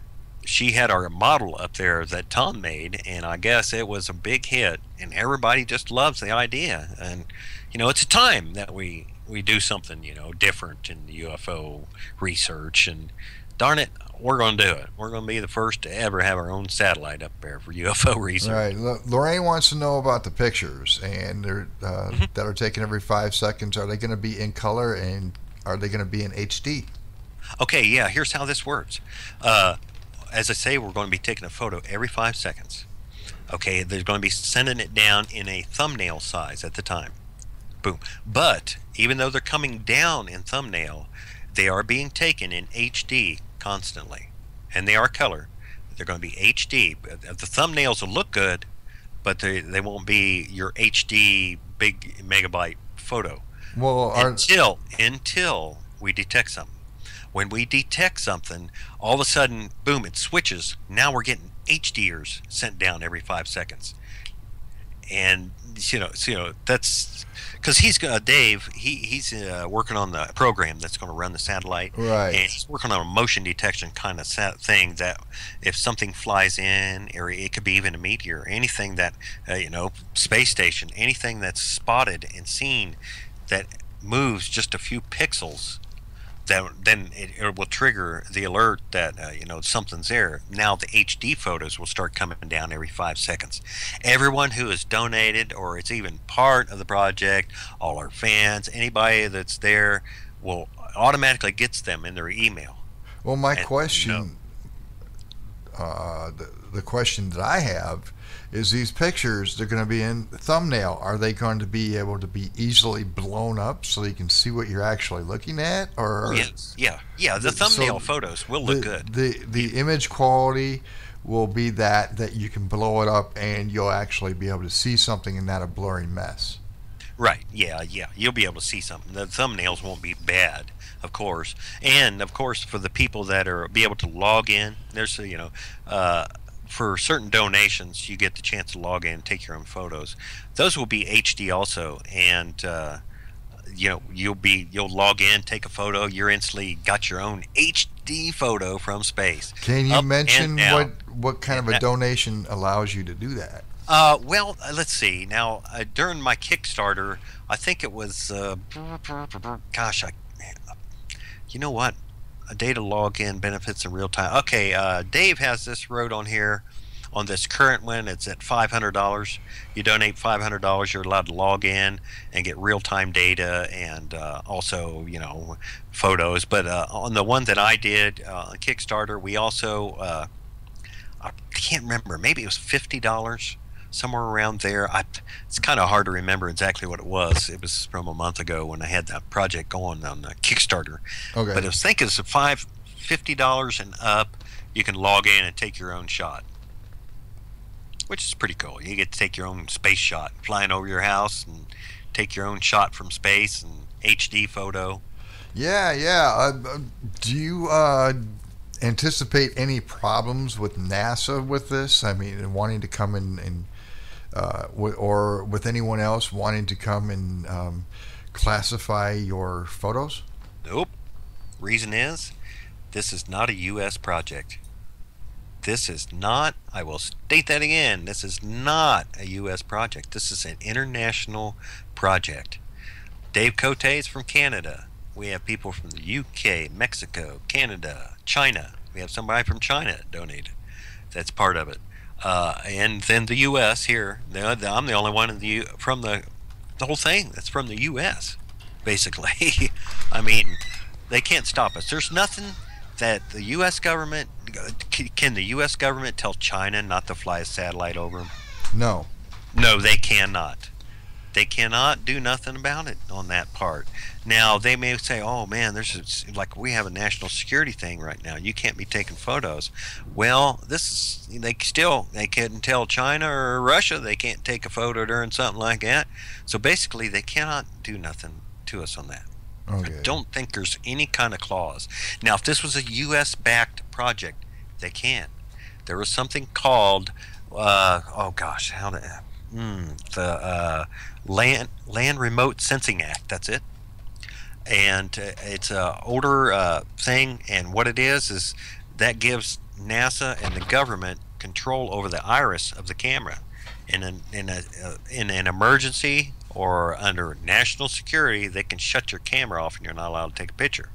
She had our model up there that Tom made, and I guess it was a big hit, and everybody just loves the idea. And you know, it's a time that we we do something, you know, different in the U F O research, and darn it, we're going to do it. We're going to be the first to ever have our own satellite up there for U F O research. Right. L- Lorraine wants to know about the pictures, and they're uh, Mm-hmm. that are taken every five seconds. Are they going to be in color, and are they going to be in H D? Okay, yeah, here's how this works. Uh, as I say, we're going to be taking a photo every five seconds. Okay, they're going to be sending it down in a thumbnail size at the time. Boom. But even though they're coming down in thumbnail, they are being taken in H D constantly. And they are color. They're going to be H D. The thumbnails will look good, but they, they won't be your H D big megabyte photo. Well, are, Until, until we detect something. When we detect something, all of a sudden, boom, it switches. Now we're getting HDers sent down every five seconds. And, you know, so, you know that's because he's uh, Dave, he, he's uh, working on the program that's going to run the satellite. Right. And he's working on a motion detection kind of sat thing that if something flies in, or it could be even a meteor, anything that, uh, you know, space station, anything that's spotted and seen that moves just a few pixels, that then it, it will trigger the alert that uh, you know, something's there. Now the H D photos will start coming down every five seconds. Everyone who has donated or it's even part of the project, all our fans, anybody that's there, will automatically gets them in their email. well, my And, question, uh, the, the question that I have is these pictures, they're going to be in thumbnail. Are they going to be able to be easily blown up so you can see what you're actually looking at? Or Oh, yes, yeah, yeah. The So thumbnail photos will the, look good. The the image quality will be that that you can blow it up and you'll actually be able to see something and not a blurry mess. Right. Yeah. Yeah. You'll be able to see something. The thumbnails won't be bad, of course, and of course for the people that are be able to log in. There's a, you know, uh, for certain donations, you get the chance to log in and take your own photos. Those will be H D also, and uh, you know, you'll be you'll log in, take a photo. You're instantly got your own H D photo from space. Can you Up mention and down. what what kind of a And that- donation allows you to do that? Uh, well, uh, let's see. Now, uh, during my Kickstarter, I think it was, uh, gosh, I, you know what? A data login benefits in real time. Okay, uh, Dave has this wrote on here. On this current one, it's at five hundred dollars. You donate five hundred dollars, you're allowed to log in and get real-time data and uh, also, you know, photos. But uh, on the one that I did uh, on Kickstarter, we also, uh, I can't remember, maybe it was fifty dollars. Somewhere around there. I, it's kind of hard to remember exactly what it was. It was from a month ago when I had that project going on the Kickstarter. Okay. But I was thinking it's five fifty dollars and up. You can log in and take your own shot, which is pretty cool. You get to take your own space shot, flying over your house and take your own shot from space and H D photo. Yeah, yeah. Uh, do you uh, anticipate any problems with NASA with this? I mean, wanting to come in and uh, w- or with anyone else wanting to come and um, classify your photos? Nope. Reason is, this is not a U S project. This is not, I will state that again, this is not a U S project. This is an international project. Dave Cote is from Canada. We have people from the U K, Mexico, Canada, China. We have somebody from China donated. That's part of it. Uh, and then the U S here. I'm the only one in the U, from the, the whole thing that's from the U S, basically. I mean, they can't stop us. There's nothing that the U S government, can the U S government tell China not to fly a satellite over them? No. No, they cannot. They cannot do nothing about it on that part. Now, they may say, oh man, there's a, like we have a national security thing right now. You can't be taking photos. Well, this is, they still, they couldn't tell China or Russia they can't take a photo during something like that. So basically, they cannot do nothing to us on that. Okay. I don't think there's any kind of clause. Now, if this was a U S-backed project, they can. There was something called, uh, oh gosh, how to, mm, the uh, Land Land Remote Sensing Act. That's it. And uh, it's a older uh, thing, and what it is is that gives NASA and the government control over the iris of the camera. In an in a uh, in an emergency or under national security, they can shut your camera off and you're not allowed to take a picture.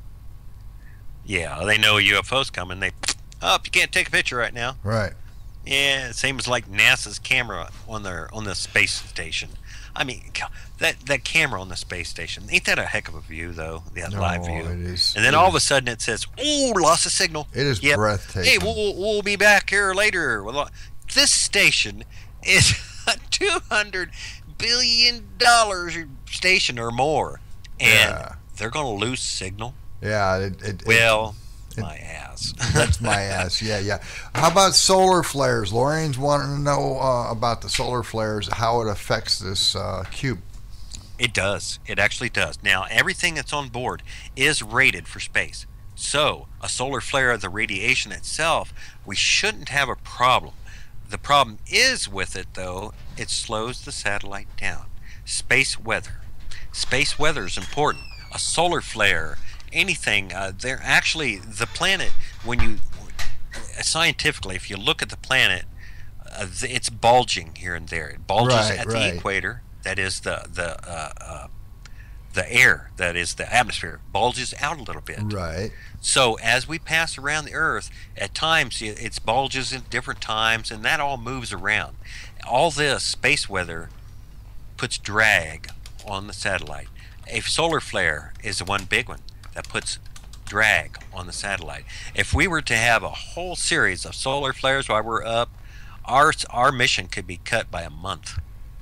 Yeah, they know a U F O's coming. They, oh, you can't take a picture right now. Right. Yeah, same as like NASA's camera on their on the space station. I mean, that that camera on the space station, ain't that a heck of a view though? That No, live view. it is. And then it all is. of a sudden it says, "Oh, lost a signal." It is Yep. breathtaking. Hey, we'll we'll be back here later. Well, this station is a two hundred billion dollars station or more, and Yeah. they're going to lose signal. Yeah. It, it, Well, it- my ass. That's my ass. Yeah, yeah. How about solar flares? Lorraine's wanting to know uh, about the solar flares, how it affects this uh, cube. It does. It actually does. Now, everything that's on board is rated for space. So, a solar flare of the radiation itself, we shouldn't have a problem. The problem is with it, though, it slows the satellite down. Space weather. Space weather is important. A solar flare, anything, uh, they're actually, the planet, when you, scientifically, if you look at the planet, uh, it's bulging here and there. It bulges Right, at right. the equator. That is the the uh, uh, the air, that is the atmosphere, bulges out a little bit. Right. So as we pass around the Earth, at times it it's bulges at different times, and that all moves around. All this space weather puts drag on the satellite. A solar flare is the one big one that puts drag on the satellite. If we were to have a whole series of solar flares while we're up, our our mission could be cut by a month.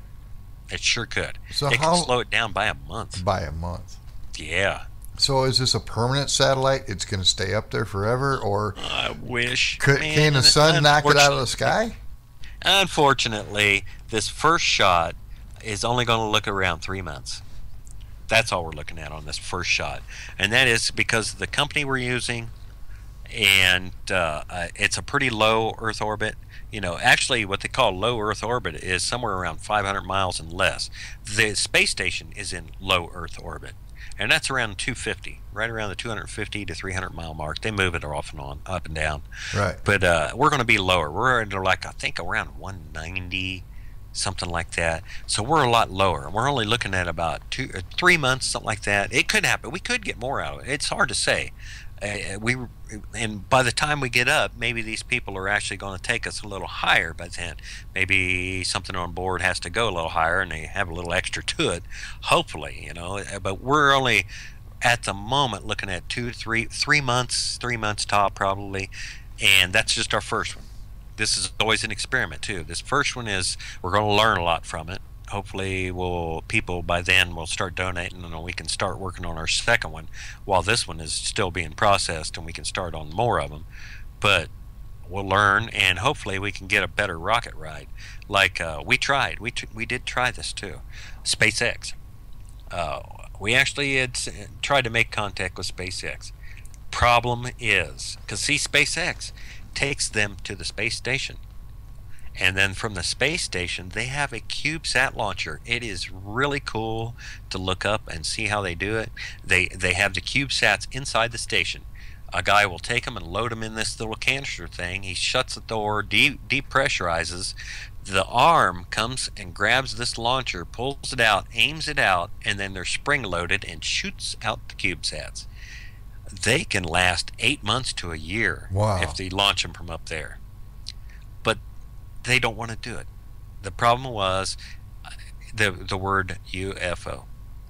It sure could. So it how- could slow it down by a month. By a month. Yeah. So is this a permanent satellite? It's going to stay up there forever, or I wish. could, Man, can the sun knock it out of the unfortunately- sky? Unfortunately, this first shot is only going to look around three months. That's all we're looking at on this first shot. And that is because the company we're using, and uh, uh, it's a pretty low Earth orbit. You know, actually what they call low Earth orbit is somewhere around five hundred miles and less. The space station is in low Earth orbit, and that's around two fifty, right around the two hundred fifty to three hundred mile mark. They move it off and on, up and down. Right. But uh, we're going to be lower. We're into like, I think around one ninety, something like that. So we're a lot lower. We're only looking at about two, or three months, something like that. It could happen. We could get more out of it. It's hard to say. Uh, we and by the time we get up, maybe these people are actually going to take us a little higher by then. Maybe something on board has to go a little higher, and they have a little extra to it. Hopefully, you know. But we're only at the moment looking at two, three, three months, three months top probably, and that's just our first one. This is always an experiment too. This first one is we're going to learn a lot from it. Hopefully, we'll people by then will start donating, and we can start working on our second one, while this one is still being processed, and we can start on more of them. But we'll learn, and hopefully, we can get a better rocket ride. Like uh, we tried, we t- we did try this too, SpaceX. Uh, we actually had s- tried to make contact with SpaceX. Problem is, because see, SpaceX takes them to the space station. And then from the space station, they have a CubeSat launcher. It is really cool to look up and see how they do it. They they have the CubeSats inside the station. A guy will take them and load them in this little canister thing. He shuts the door, de- depressurizes. The arm comes and grabs this launcher, pulls it out, aims it out, and then they're spring-loaded and shoots out the CubeSats. They can last eight months to a year Wow. if they launch them from up there. But they don't want to do it. The problem was uh, the the word U F O.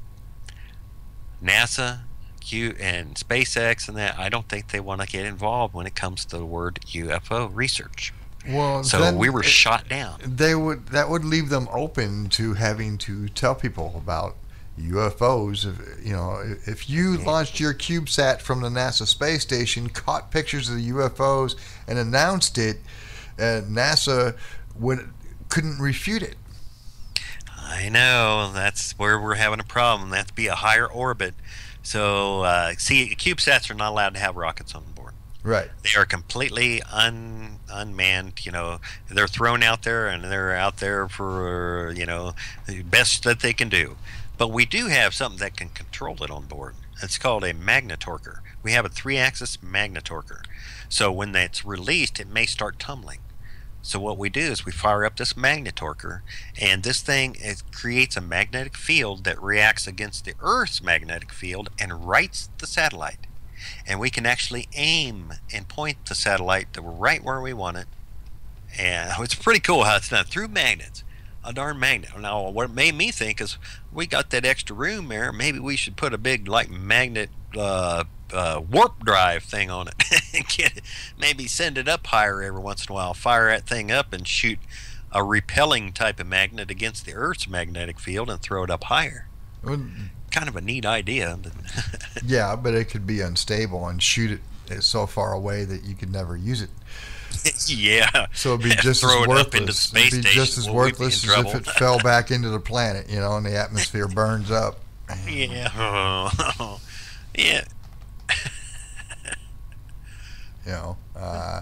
NASA, Q, and SpaceX, and that I don't think they want to get involved when it comes to the word U F O research. Well, So then we were it- shot down. They would that would leave them open to having to tell people about U F Os. If, you know, if- if you launched your CubeSat from the NASA space station, caught pictures of the U F Os, and announced it, uh, NASA would couldn't refute it. I know, that's where we're having a problem. They have to be a higher orbit. So, uh, see, CubeSats are not allowed to have rockets on board. Right. They are completely un, unmanned. You know, they're thrown out there, and they're out there for, you know, the best that they can do. But we do have something that can control it on board. It's called a magnetorquer. We have a three-axis magnetorquer. So when that's released, it may start tumbling. So what we do is we fire up this magnetorquer, and this thing, it creates a magnetic field that reacts against the Earth's magnetic field and rights the satellite. And we can actually aim and point the satellite to right where we want it. And it's pretty cool how it's done through magnets. A darn magnet. Now, what it made me think is, we got that extra room there. Maybe we should put a big, like, magnet uh, uh, warp drive thing on it and get it, maybe send it up higher every once in a while. Fire that thing up and shoot a repelling type of magnet against the Earth's magnetic field and throw it up higher. Well, kind of a neat idea. But yeah, but it could be unstable and shoot it so far away that you could never use it. Yeah. So it'd be just Throw as it up into the worthless. space It'd be station. just as Will we be in worthless as if trouble? it fell back into the planet, you know, and the atmosphere burns up. Yeah. Yeah. You know. Uh,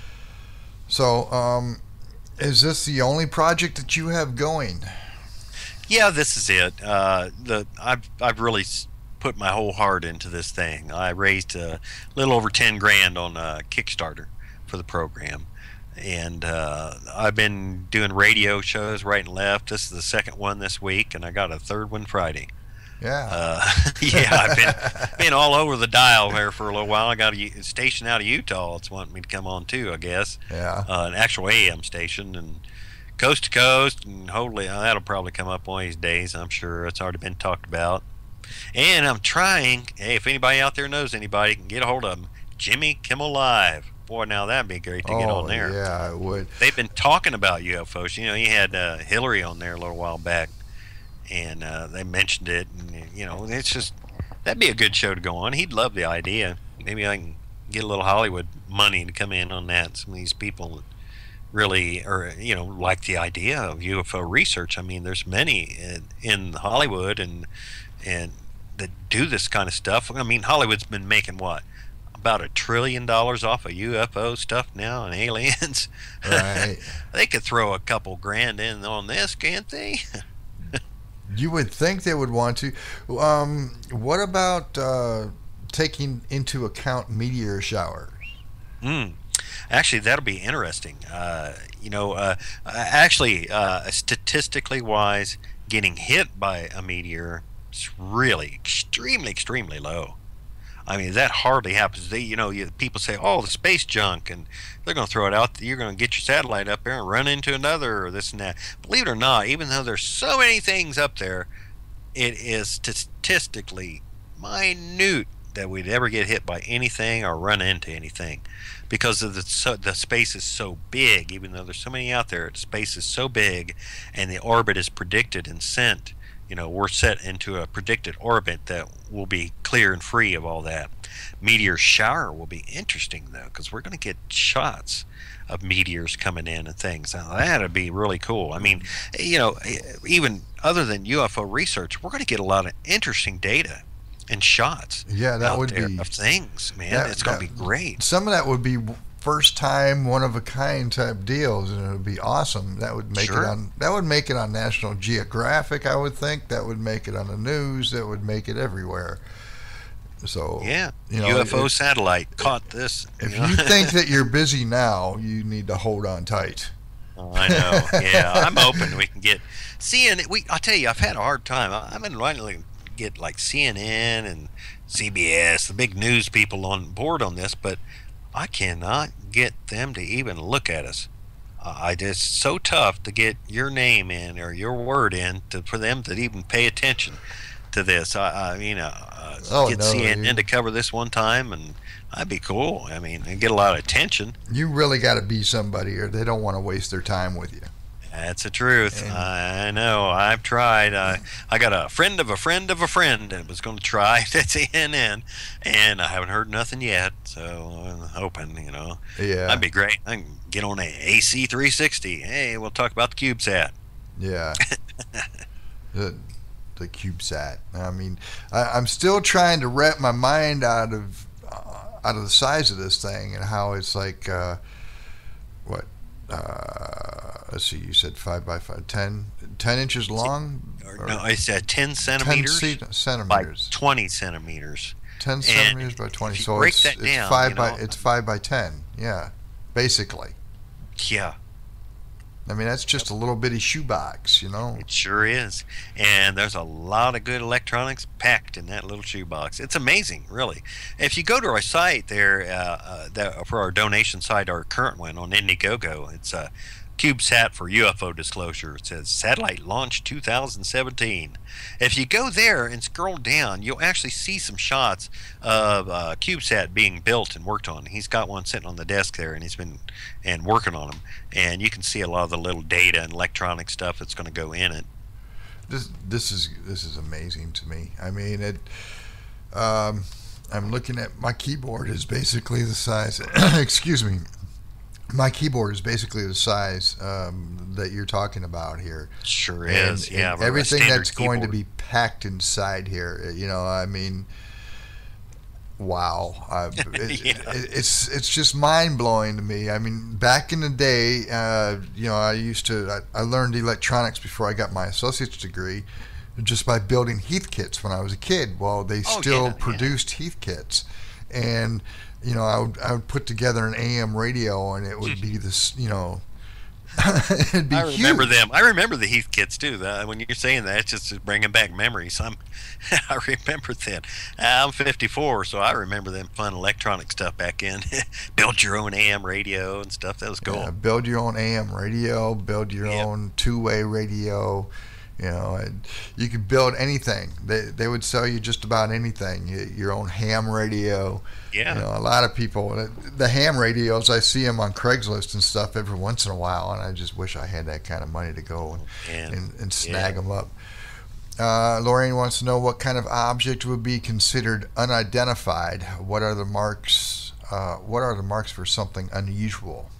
so, um, is this the only project that you have going? Yeah, this is it. Uh, the I've I've really s- put my whole heart into this thing. I raised a little over ten grand on a Kickstarter for the program, and uh, I've been doing radio shows right and left. This is the second one this week, and I got a third one Friday. Yeah. Uh, yeah, I've been been all over the dial here for a little while. I got a U- station out of Utah that's wanting me to come on too, I guess. Yeah. Uh, an actual A M station, and coast to coast, and hopefully uh, that'll probably come up one of these days. I'm sure it's already been talked about. And I'm trying. Hey, if anybody out there knows anybody, can get a hold of them. Jimmy Kimmel Live. Boy, now that'd be great to get Oh, on there. yeah, it would. They've been talking about U F Os. You know, you had uh, Hillary on there a little while back, and uh, they mentioned it. And you know, it's just that'd be a good show to go on. He'd love the idea. Maybe I can get a little Hollywood money to come in on that. Some of these people that really, or you know, like the idea of U F O research. I mean, there's many in, in Hollywood and and that do this kind of stuff. I mean, Hollywood's been making what? About a trillion dollars off of U F O stuff now and aliens. Right. They could throw a couple grand in on this, can't they? You would think they would want to. Um, what about uh, taking into account meteor showers? Mm. Actually, that'll be interesting. Uh, you know, uh, actually, uh, statistically wise, getting hit by a meteor is really extremely, extremely low. I mean, that hardly happens. They, you know, you, people say, "Oh, the space junk," and they're going to throw it out. You're going to get your satellite up there and run into another, or this and that. Believe it or not, even though there's so many things up there, it is statistically minute that we'd ever get hit by anything or run into anything, because of the so, the space is so big. Even though there's so many out there, the space is so big, and the orbit is predicted and sent. You know, we're set into a predicted orbit that will be clear and free of all that. Meteor shower will be interesting, though, because we're going to get shots of meteors coming in and things. Now, that'd be really cool. I mean, you know, even other than U F O research, we're going to get a lot of interesting data and shots Yeah, that out would there be of things, man. that- It's going to that- be great. Some of that would be first time, one of a kind type deals, and it would be awesome. That would make Sure. it on. That would make it on National Geographic. I would think that would make it on the news. That would make it everywhere. So Yeah, you know, U F O if- satellite caught this. If know? you think that you're busy now, you need to hold on tight. Oh, I know. Yeah, I'm hoping we can get C N N. We, I'll tell you, I've had a hard time. I- I've been trying to get like C N N and C B S, the big news people, on board on this, but I cannot get them to even look at us. Uh, I it's so tough to get your name in or your word in to, for them to even pay attention to this. I, I mean, uh, uh, Oh, get no, C N N you- to cover this one time, and that'd be cool. I mean, and get a lot of attention. You really got to be somebody, or they don't want to waste their time with you. That's the truth. And- I know. I've tried. I I got a friend of a friend of a friend that was going to try at C N N, and I haven't heard nothing yet. So I'm hoping, you know, Yeah, that'd be great. I can get on a A C three sixty. Hey, we'll talk about the CubeSat. yeah. the the CubeSat. I mean, I, I'm still trying to wrap my mind out of uh, out of the size of this thing and how it's like uh, what. Uh, let's see. You said five by five, ten, ten inches long. Or, Or no, it's uh, ten ten centimeters ce- by centimeters. twenty centimeters. Ten centimeters by twenty. if you So break it's that it's down, five you by know- it's five by ten. Yeah, basically. Yeah. I mean, that's just a little bitty shoebox, you know. It sure is. And there's a lot of good electronics packed in that little shoebox. It's amazing, really. If you go to our site there, uh, uh, that, for our donation site, our current one on Indiegogo, it's uh, CubeSat for U F O Disclosure. It says Satellite Launch two thousand seventeen. If you go there and scroll down, you'll actually see some shots of uh, CubeSat being built and worked on. He's got one sitting on the desk there, and he's been and working on them. And you can see a lot of the little data and electronic stuff that's going to go in it. This this is this is amazing to me. I mean, it. Um, I'm looking at my keyboard is basically the size. excuse me. My keyboard is basically the size um, that you're talking about here. Sure and, is. Yeah. And everything that's going keyboard. to be packed inside here. You know, I mean, wow. Uh, it, yeah. it, it's it's just mind blowing to me. I mean, back in the day, uh, you know, I used to. I, I learned electronics before I got my associate's degree, just by building Heath kits when I was a kid. Well, they Oh, still yeah, produced yeah. Heath kits, and you know, I would I would put together an A M radio, and it would be this, you know, it'd be I remember huge. them. I remember the Heath kits too. The, when you're saying that, it's just bringing back memories. I'm, I remember then. I'm fifty-four, so I remember them fun electronic stuff back in. Build your own A M radio and stuff. That was cool. Yeah, build your own A M radio, build your Yep. own two-way radio. You know, and you could build anything. They they would sell you just about anything. Y- Your own ham radio. Yeah. You know, a lot of people, the ham radios, I see them on Craigslist and stuff every once in a while, and I just wish I had that kind of money to go and Man. and, and snag Yeah. them up. Uh, Lorraine wants to know what kind of object would be considered unidentified. What are the marks? Uh, what are the marks for something unusual?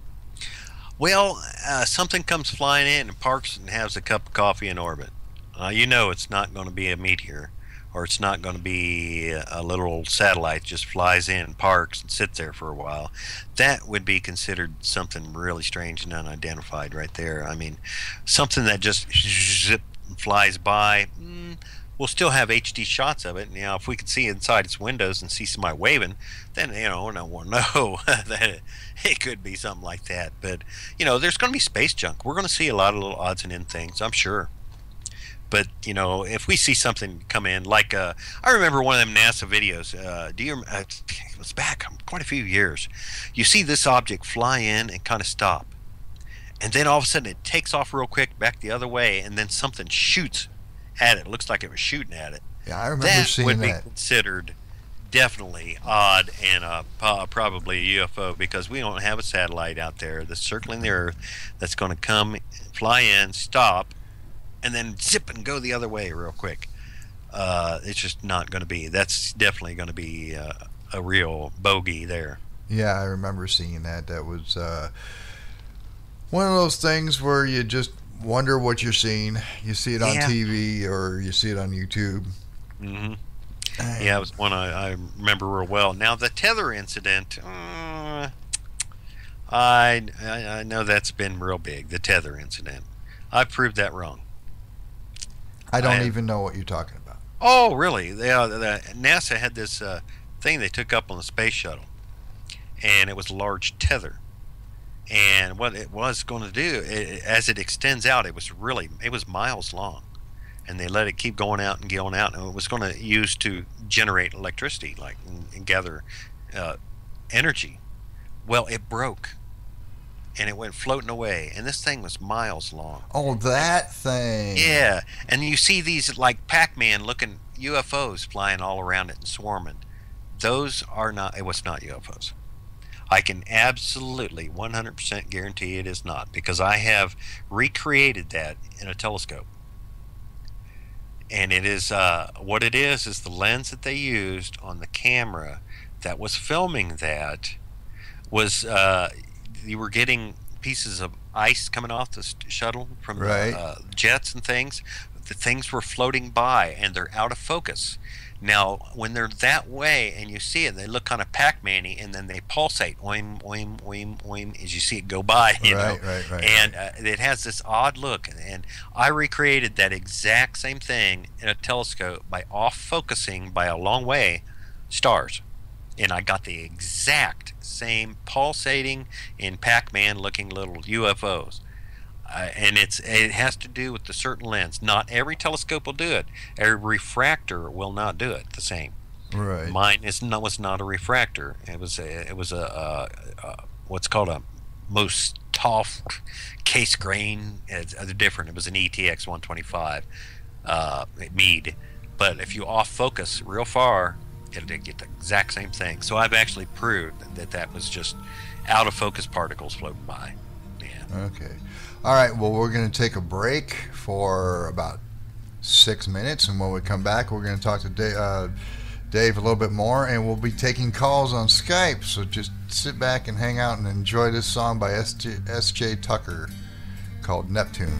Well, uh, something comes flying in and parks and has a cup of coffee in orbit. Uh, you know it's not going to be a meteor, or it's not going to be a little satellite just flies in and parks and sits there for a while. That would be considered something really strange and unidentified right there. I mean, something that just zip and flies by. Mm, we'll still have H D shots of it. And, you know, if we could see inside its windows and see somebody waving, then, you know, no one will know that it could be something like that. But, you know, there's going to be space junk. We're going to see a lot of little odds and end things, I'm sure. But, you know, if we see something come in, like, uh, I remember one of them NASA videos. Uh, do you? Uh, it was back quite a few years. You see this object fly in and kind of stop. And then all of a sudden it takes off real quick back the other way, and then something shoots at it. It looks like it was shooting at it. Yeah, I remember That seeing would that. be considered definitely odd and uh, po- probably a U F O, because we don't have a satellite out there that's circling the Earth that's going to come, fly in, stop, and then zip and go the other way real quick. Uh, it's just not going to be. That's definitely going to be uh, a real bogey there. Yeah, I remember seeing that. That was uh, one of those things where you just wonder what you're seeing. You see it on Yeah. T V or you see it on YouTube. hmm Yeah, it was one I, I remember real well. Now, the tether incident, uh, I, I I know that's been real big, the tether incident. I've proved that wrong. I don't I- even know what you're talking about. Oh, really? They, uh, the, NASA had this uh, thing they took up on the space shuttle, and it was a large tether. And what it was going to do, it, as it extends out, it was really, it was miles long. And they let it keep going out and going out, and it was going to use to generate electricity, like, and, and gather uh, energy. Well, it broke, and it went floating away, and this thing was miles long. Oh, that thing. Yeah, and you see these like Pac-Man looking U F Os flying all around it and swarming. Those are not, it was not U F Os. I can absolutely one hundred percent guarantee it is not, because I have recreated that in a telescope. And it is, uh, what it is, is the lens that they used on the camera that was filming that was, uh, you were getting pieces of ice coming off the st- shuttle from Right. the uh, jets and things. The things were floating by, and they're out of focus. Now, when they're that way and you see it, they look kind of Pac-Man-y, and then they pulsate, oim, oim, oim, oim, as you see it go by. You Right, know? right, right, And uh, it has this odd look. And I recreated that exact same thing in a telescope by off-focusing by a long way stars. And I got the exact same pulsating in Pac-Man looking little U F Os. Uh, and it's it has to do with the certain lens. Not every telescope will do it. A refractor will not do it the same. Right. Mine is not, was not a refractor. It was a it was a, a, a what's called a Mostov case grain. It's uh, different. It was an E T X one twenty-five uh, Meade. But if you off focus real far, it'll get the exact same thing. So I've actually proved that that was just out of focus particles floating by. Yeah. Okay. All right. Well, we're going to take a break for about six minutes, and when we come back, we're going to talk to Dave, uh, Dave a little bit more, and we'll be taking calls on Skype. So just sit back and hang out and enjoy this song by S J, S J Tucker called Neptune.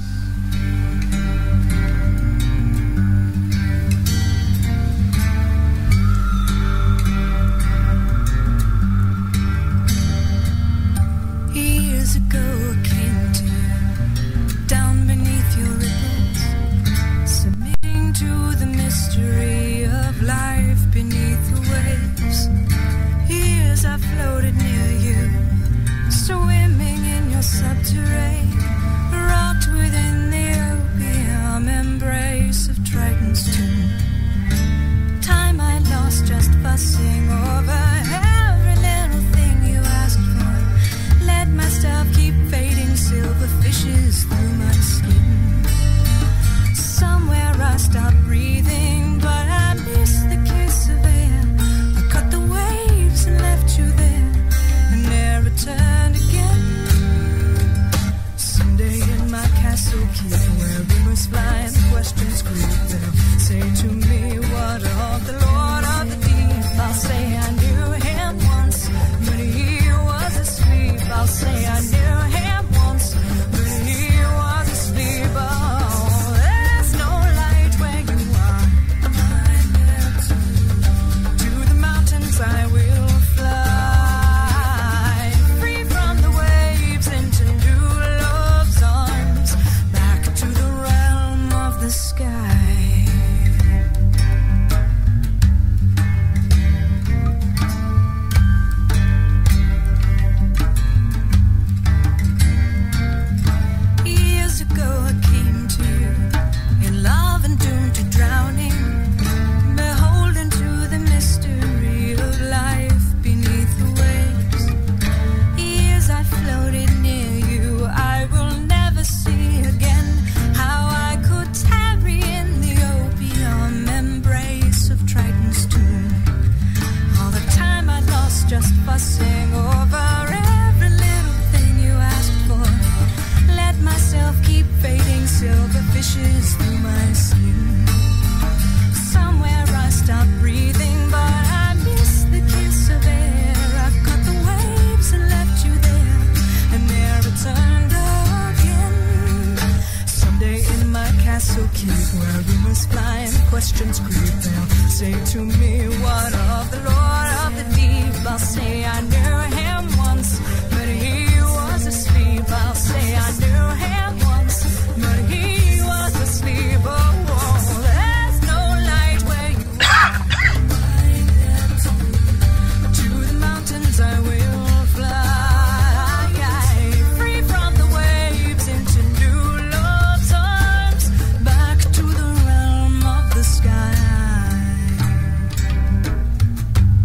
Years ago I came to you, down beneath your ripples, submitting to the mystery of life beneath the waves. Years I floated near you, swimming in your subterrane, rocked within the opium embrace of Triton's tomb. Time I lost just fussing over every little thing you asked for. Let myself keep fading, silver fishes through my skin. Somewhere I stopped breathing, but I missed the kiss of air. I cut the waves and left you there, and never returned again. Someday in my castle keep, where rumors fly and questions creep, they'll say to me, what of the Lord of the deep? I'll say I knew him once, but he was asleep. I'll say I knew him once, but he was asleep. Oh, there's no light where you are. To the mountains I will fly, free from the waves into new love's arms, back to the realm of the sky. Years ago I came to you, in love and doomed to drowning, beholden to the mystery of life beneath the waves. Years I floated near you, I will never see again how I could tarry in the opium embrace of Triton's tomb. All the time I lost just fussing over every little thing you asked for. Let myself keep fading, silver fishes through my skin. Somewhere I stopped breathing, but I missed the kiss of air. I cut the waves and left you there, and never returned again. Someday in my castle keep, where rumors fly and questions creep, they'll say to me, what of the Lord of the deep? I'll say I knew him once, but he was asleep. I'll say I knew him once, but he was asleep. Oh, oh, there's no light where you are. To the mountains I will fly, free from the waves into new love's arms, back to the realm of the sky.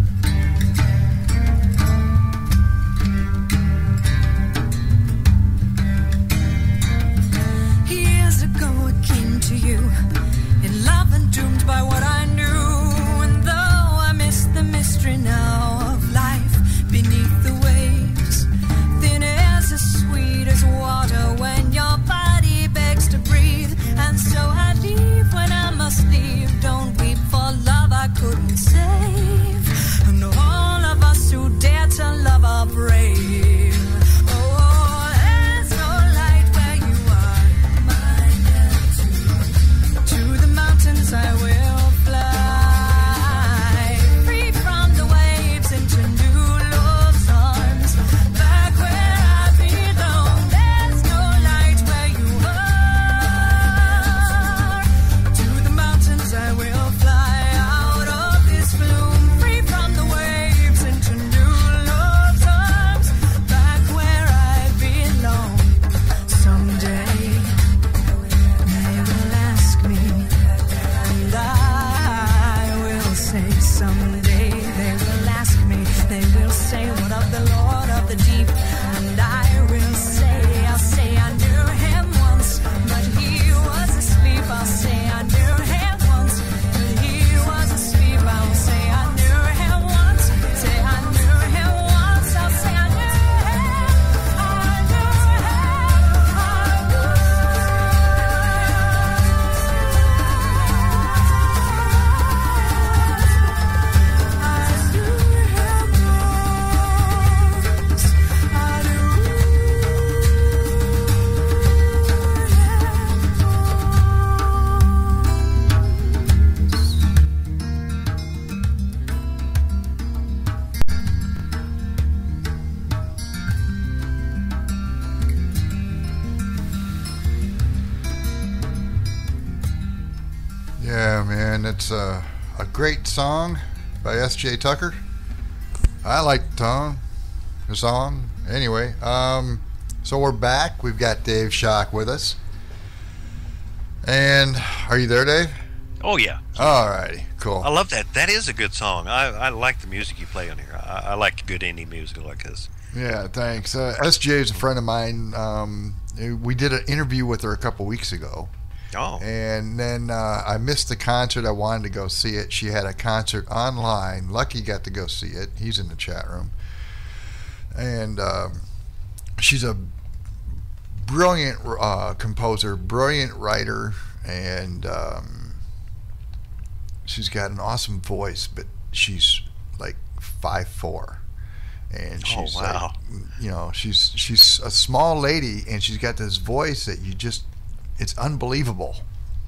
and it's a, a great song by S J Tucker. I like the tone, the song. Anyway, um, so we're back. We've got Dave Schock with us. And are you there, Dave? Oh, yeah. All righty, cool. I love that. That is a good song. I, I like the music you play on here. I, I like good indie music like this. Yeah, thanks. Uh, S J is a friend of mine. Um, we did an interview with her a couple weeks ago. Oh. And then uh, I missed the concert. I wanted to go see it. She had a concert online. Lucky got to go see it. He's in the chat room. And um, she's a brilliant uh, composer, brilliant writer, and um, she's got an awesome voice, but she's like five foot four. And she's oh, wow. like, you know, she's she's a small lady, and she's got this voice that you just, it's unbelievable.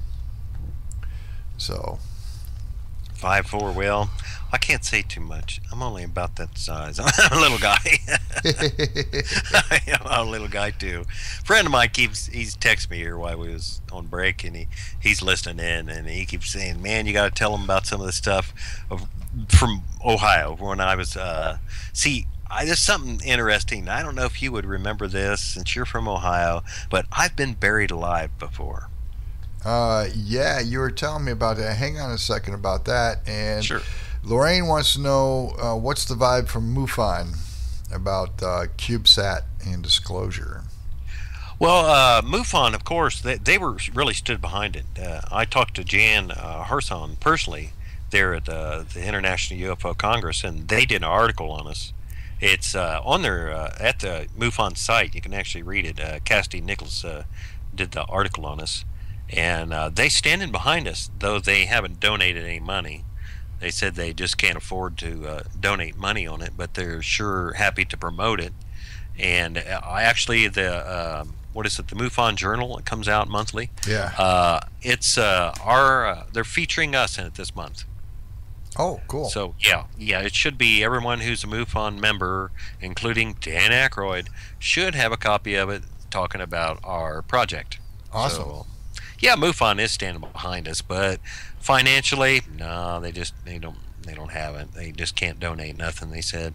So Five four. Well, I can't say too much. I'm only about that size. I'm a little guy. I'm a little guy too. A friend of mine keeps he's texted me here while we was on break, and he he's listening in, and he keeps saying, "Man, you got to tell him about some of the stuff of, from Ohio when I was." Uh, see. I, there's something interesting. I don't know if you would remember this since you're from Ohio, but I've been buried alive before. Uh, yeah, you were telling me about that. Hang on a second about that. And Sure. Lorraine wants to know uh, what's the vibe from MUFON about uh, CubeSat and disclosure. Well, uh, MUFON, of course, they, they were really stood behind it. Uh, I talked to Jan uh, Herson personally there at the, the International U F O Congress, and they did an article on us. It's uh, on their uh, at the MUFON site. You can actually read it. Uh, Cassidy Nichols uh, did the article on us, and uh, they standing behind us, though they haven't donated any money. They said they just can't afford to uh, donate money on it, but they're sure happy to promote it. And I actually the um, what is it? The MUFON Journal. It comes out monthly. Yeah. Uh, it's uh, our uh, they're featuring us in it this month. Oh, cool. So yeah, yeah, it should be everyone who's a MUFON member, including Dan Aykroyd, should have a copy of it talking about our project. Awesome. So, yeah, MUFON is standing behind us, but financially, no, they just they don't they don't have it. They just can't donate nothing. They said.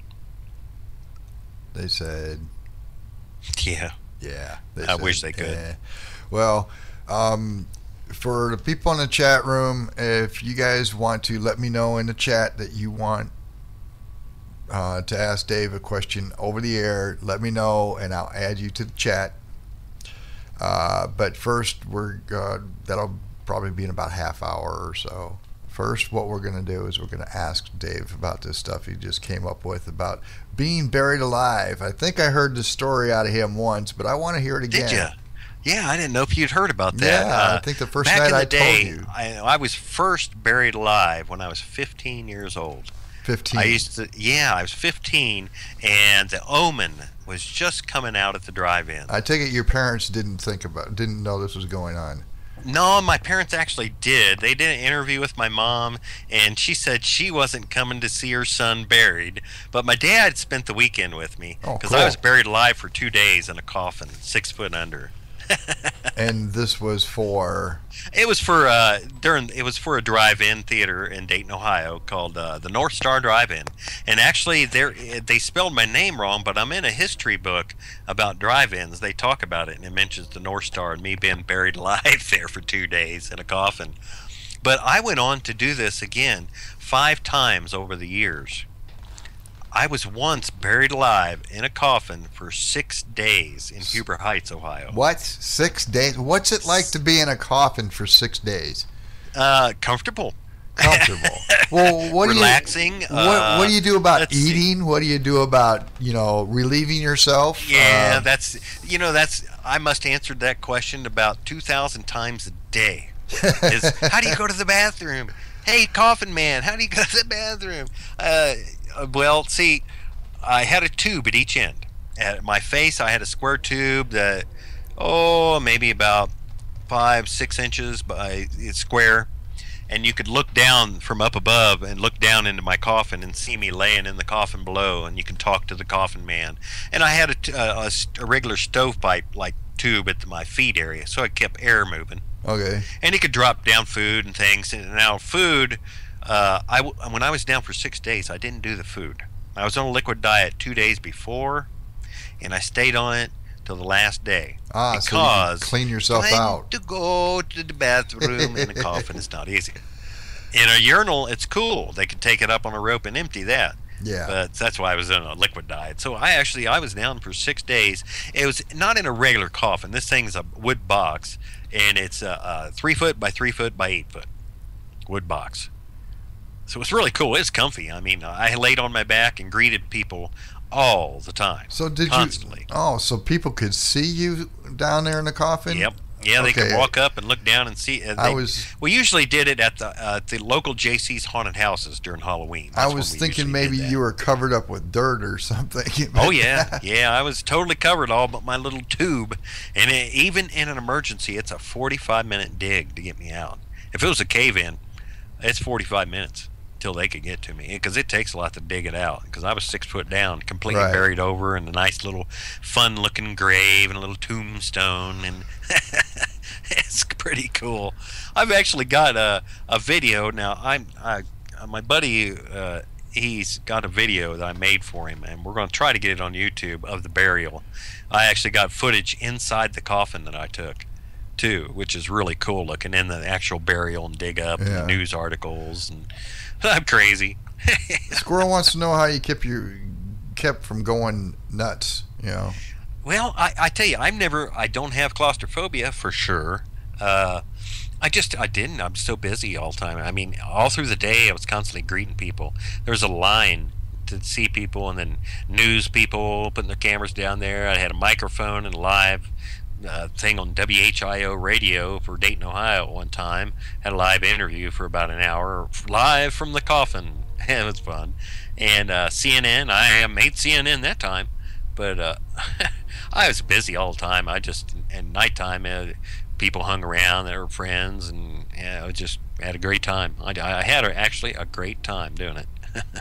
They said. Yeah. Yeah. They I said, wish they could. Eh. Well, um, for the people in the chat room, if you guys want to let me know in the chat that you want uh, to ask Dave a question over the air, let me know and I'll add you to the chat. Uh, but first, we're uh, that'll probably be in about half hour or so. First, what we're going to do is we're going to ask Dave about this stuff he just came up with about being buried alive. I think I heard the story out of him once, but I want to hear it again. Did you? Yeah, I didn't know if you'd heard about that. Yeah, uh, I think the first back night in the I day, told you. I, I was first buried alive when I was fifteen years old. fifteen. I used to, yeah, I was fifteen, and The Omen was just coming out at the drive-in. I take it your parents didn't think about, didn't know this was going on. No, my parents actually did. They did an interview with my mom, and she said she wasn't coming to see her son buried. But my dad spent the weekend with me Oh, because cool. I was buried alive for two days in a coffin, six foot under. And this was for It was for uh, during. It was for a drive-in theater in Dayton, Ohio, called uh, the North Star Drive-In. And actually, they they spelled my name wrong, but I'm in a history book about drive-ins. They talk about it, and it mentions the North Star and me being buried alive there for two days in a coffin. But I went on to do this again five times over the years. I was once buried alive in a coffin for six days in Huber Heights, Ohio. what? Six days? What's it like to be in a coffin for six days? Uh, comfortable. Comfortable. Well, what Relaxing. Do you, what, what do you do uh, about let's see. eating? What do you do about, you know, relieving yourself? Yeah, Uh, that's, you know, that's, I must answer that question about two thousand times a day. Is, how do you go to the bathroom? Hey, coffin man, how do you go to the bathroom? Uh, well, see, I had a tube at each end. At my face, I had a square tube that, oh, maybe about five, six inches by it's square. And you could look down from up above and look down into my coffin and see me laying in the coffin below, and you can talk to the coffin man. And I had a, a, a regular stovepipe like tube at my feet area, so it kept air moving. Okay. And he could drop down food and things. And now food, uh, I w- when I was down for six days, I didn't do the food. I was on a liquid diet two days before, and I stayed on it till the last day. Ah, because so you can clean yourself trying out. to go to the bathroom in a coffin is not easy. In a urinal, it's cool. They can take it up on a rope and empty that. Yeah. But that's why I was on a liquid diet. So I actually, I was down for six days. It was not in a regular coffin. This thing's a wood box, and it's a, a three foot by three foot by eight foot wood box. So it's really cool. It's comfy. I mean, I laid on my back and greeted people all the time. So did constantly. you? Oh, so people could see you down there in the coffin? Yep. Yeah, they Okay. could walk up and look down and see. Uh, I they, was- We usually did it at the uh, the local J C's haunted houses during Halloween. I That's was when we thinking usually maybe did that. you were covered up with dirt or something. Oh yeah, yeah. I was totally covered, all but my little tube. And it, even in an emergency, it's a forty-five minute dig to get me out. If it was a cave in, it's forty-five minutes till they could get to me, because it takes a lot to dig it out. Because I was six foot down, completely Right. buried over in a nice little fun looking grave and a little tombstone, and it's pretty cool. I've actually got a a video now. I'm I my buddy. Uh, he's got a video that I made for him, and we're going to try to get it on YouTube of the burial. I actually got footage inside the coffin that I took too, which is really cool looking, in the actual burial and dig up Yeah. and the news articles, and I'm crazy. Squirrel wants to know how you kept you kept from going nuts. You know. Well, I, I tell you, I'm never, I don't have claustrophobia for sure. Uh, I just, I didn't. I'm so busy all the time. I mean, all through the day, I was constantly greeting people. There was a line to see people, and then news people putting their cameras down there. I had a microphone and a live uh, thing on W H I O radio for Dayton, Ohio at one time. Had a live interview for about an hour, live from the coffin. It was fun. And uh, C N N, I made C N N that time. But uh, I was busy all the time. I just, at nighttime, uh, people hung around. They were friends, and yeah, I just had a great time. I, I had a, actually a great time doing it.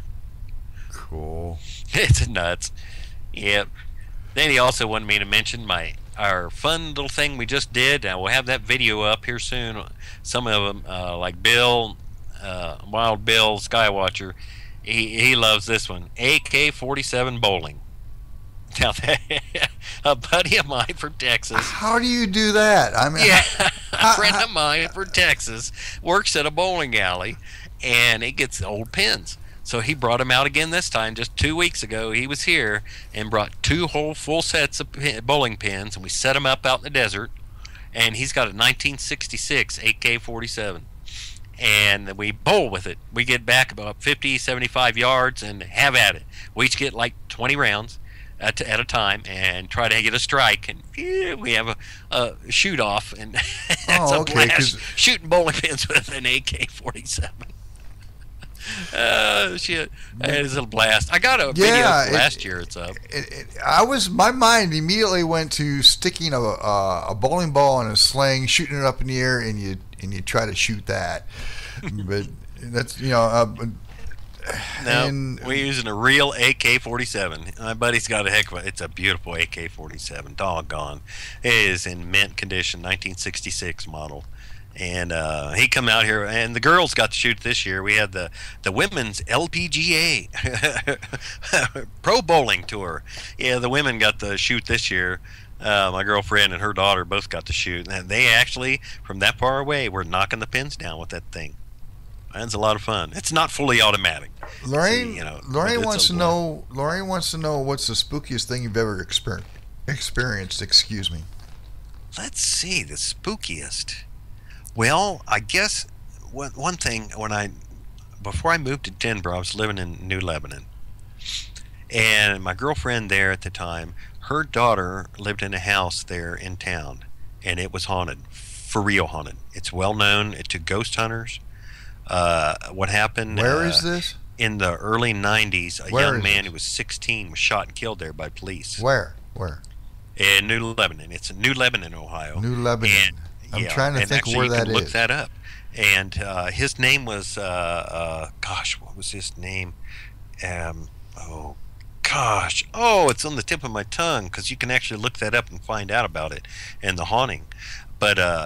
Cool. It's nuts. Yep. Then he also wanted me to mention my our fun little thing we just did. And we'll have that video up here soon. Some of them, uh, like Bill, uh, Wild Bill Skywatcher, he, he loves this one. A K forty-seven bowling. Now, a buddy of mine from Texas. How do you do that? I mean, Yeah, a friend of mine from Texas works at a bowling alley, and it gets old pins. So he brought them out again this time. Just two weeks ago, he was here and brought two whole full sets of pin, bowling pins, and we set them up out in the desert. And he's got a nineteen sixty-six A K forty-seven. And we bowl with it. We get back about fifty, seventy-five yards and have at it. We each get like twenty rounds at, at a time and try to get a strike. And yeah, we have a, a shoot off. And it's Oh, a okay, blast 'cause- shooting bowling pins with an A K forty-seven. Oh, shit. It is a blast. I got a Yeah, video it- last year. It's up. It, it, I was my mind immediately went to sticking a, a a bowling ball in a sling, shooting it up in the air, and you and you try to shoot that. But that's you know. Uh, No, and- we're using a real A K forty-seven. My buddy's got a heck of a, it's a beautiful A K forty-seven. Doggone. It is in mint condition, nineteen sixty-six model. And uh, he come out here, and the girls got to shoot this year. We had the, the women's L P G A Pro Bowling Tour. Yeah, the women got to shoot this year. Uh, my girlfriend and her daughter both got to shoot. And they actually, from that far away, were knocking the pins down with that thing. That's a lot of fun. It's not fully automatic. Lorraine, See, you know, but Lorraine it's wants a to lot. know. Lorraine wants to know what's the spookiest thing you've ever exper- experienced. Excuse me. Let's see, the spookiest. Well, I guess one one thing, when I before I moved to Denver, I was living in New Lebanon, and my girlfriend there at the time, her daughter lived in a house there in town, and it was haunted, for real haunted. It's well known to ghost hunters. Uh, what happened? Where uh, is this? In the early nineties, a Where young is man this? who was sixteen was shot and killed there by police. Where? Where? In New Lebanon. It's in New Lebanon, Ohio. New Lebanon. And, I'm yeah, trying to and think actually where you that can look is. that up. And uh, his name was, uh, uh, gosh, what was his name? Um, oh, gosh. Oh, it's on the tip of my tongue, because you can actually look that up and find out about it and the haunting. But uh,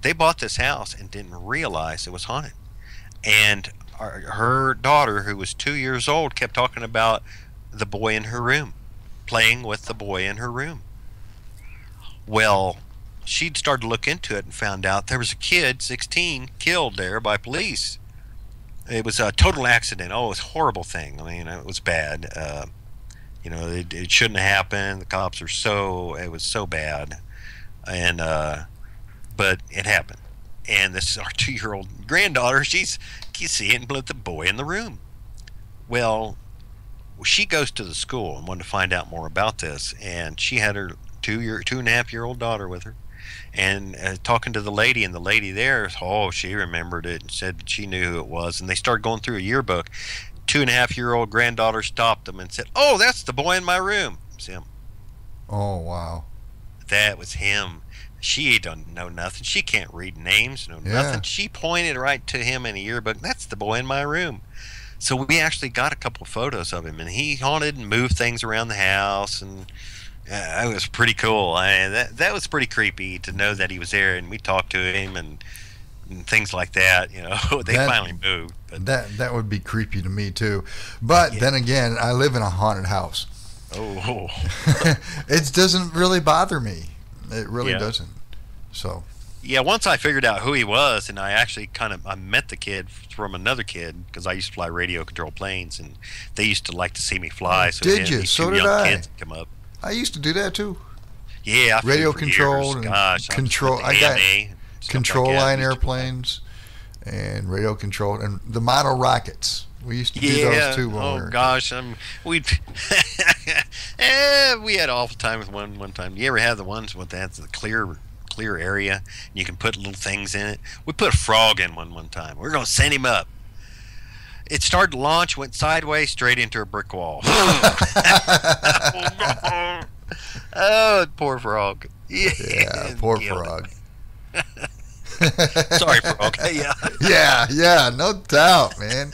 they bought this house and didn't realize it was haunted. And our, her daughter, who was two years old, kept talking about the boy in her room, playing with the boy in her room. Well, she'd started to look into it and found out there was a kid, sixteen, killed there by police. It was a total accident. Oh, it was a horrible thing. I mean, it was bad. Uh, you know, it, it shouldn't have happened. The cops are so, it was so bad. And, uh, but it happened. And this is our two-year-old granddaughter. She's, you see it with the boy in the room. Well, she goes to the school and wanted to find out more about this. And she had her two-year, two and a half year old daughter with her. And uh, talking to the lady, and the lady there, oh, she remembered it and said that she knew who it was. And they started going through a yearbook. Two and a half year old granddaughter stopped them and said, "Oh, that's the boy in my room." It's him. Oh, wow. That was him. She doesn't know nothing. She can't read names, know Yeah. nothing. She pointed right to him in a yearbook. That's the boy in my room. So we actually got a couple of photos of him, and he haunted and moved things around the house, and uh, it was pretty cool. I, that that was pretty creepy to know that he was there, and we talked to him and, and things like that. You know, they That- finally moved. But, That that would be creepy to me too. But Yeah. then again, I live in a haunted house. oh, It doesn't really bother me. It really Yeah. doesn't. So, yeah. Once I figured out who he was, and I actually kind of I met the kid from another kid, because I used to fly radio control planes, and they used to like to see me fly. Oh, So did then you? these So two did young I. kids would come up. I used to do that too. Yeah, I flew Radio for controlled years. and Gosh, I was control- with the I got A M A and stuff Control like that. line We used to fly. airplanes and radio controlled and the model rockets. We used to do Yeah. those too. When we Oh were gosh, um, we eh, we had an awful time with one one time. You ever have the ones with that the clear clear area and you can put little things in it? We put a frog in one one time. We we're gonna send him up. It started to launch, went sideways, straight into a brick wall. Oh, poor frog. Yeah, poor Killed frog. it. Sorry, frog. Yeah. Yeah, yeah, no doubt, man.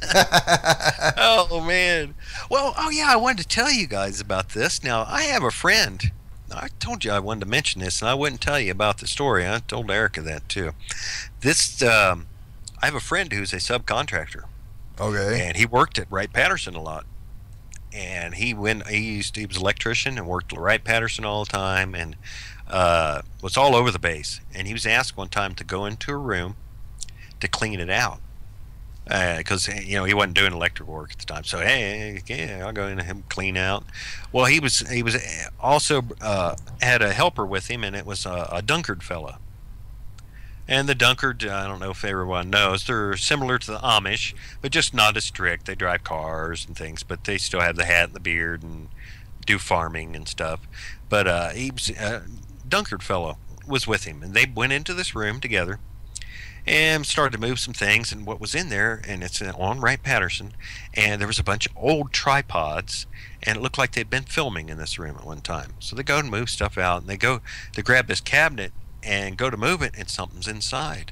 Oh man. Well, oh yeah, I wanted to tell you guys about this. Now, I have a friend. I told you I wanted to mention this, and I wouldn't tell you about the story. I told Erica that too. This, um, I have a friend who's a subcontractor, Okay. and he worked at Wright-Patterson a lot. And he went. He used. To, he was an electrician and worked at Wright-Patterson all the time, and uh, was all over the base. And he was asked one time to go into a room to clean it out, because uh, you know he wasn't doing electric work at the time. So hey, yeah, I'll go in and him clean out. Well, he was he was also uh, had a helper with him, and it was a, a Dunkard fella. And the Dunkard, I don't know if everyone knows, they're similar to the Amish, but just not as strict. They drive cars and things, but they still have the hat and the beard and do farming and stuff. But uh, he was, uh, Dunkard fellow was with him, and they went into this room together and started to move some things. And what was in there, and it's on Wright-Patterson, and there was a bunch of old tripods, and it looked like they'd been filming in this room at one time. So they go and move stuff out, and they go to grab this cabinet and go to move it, and something's inside.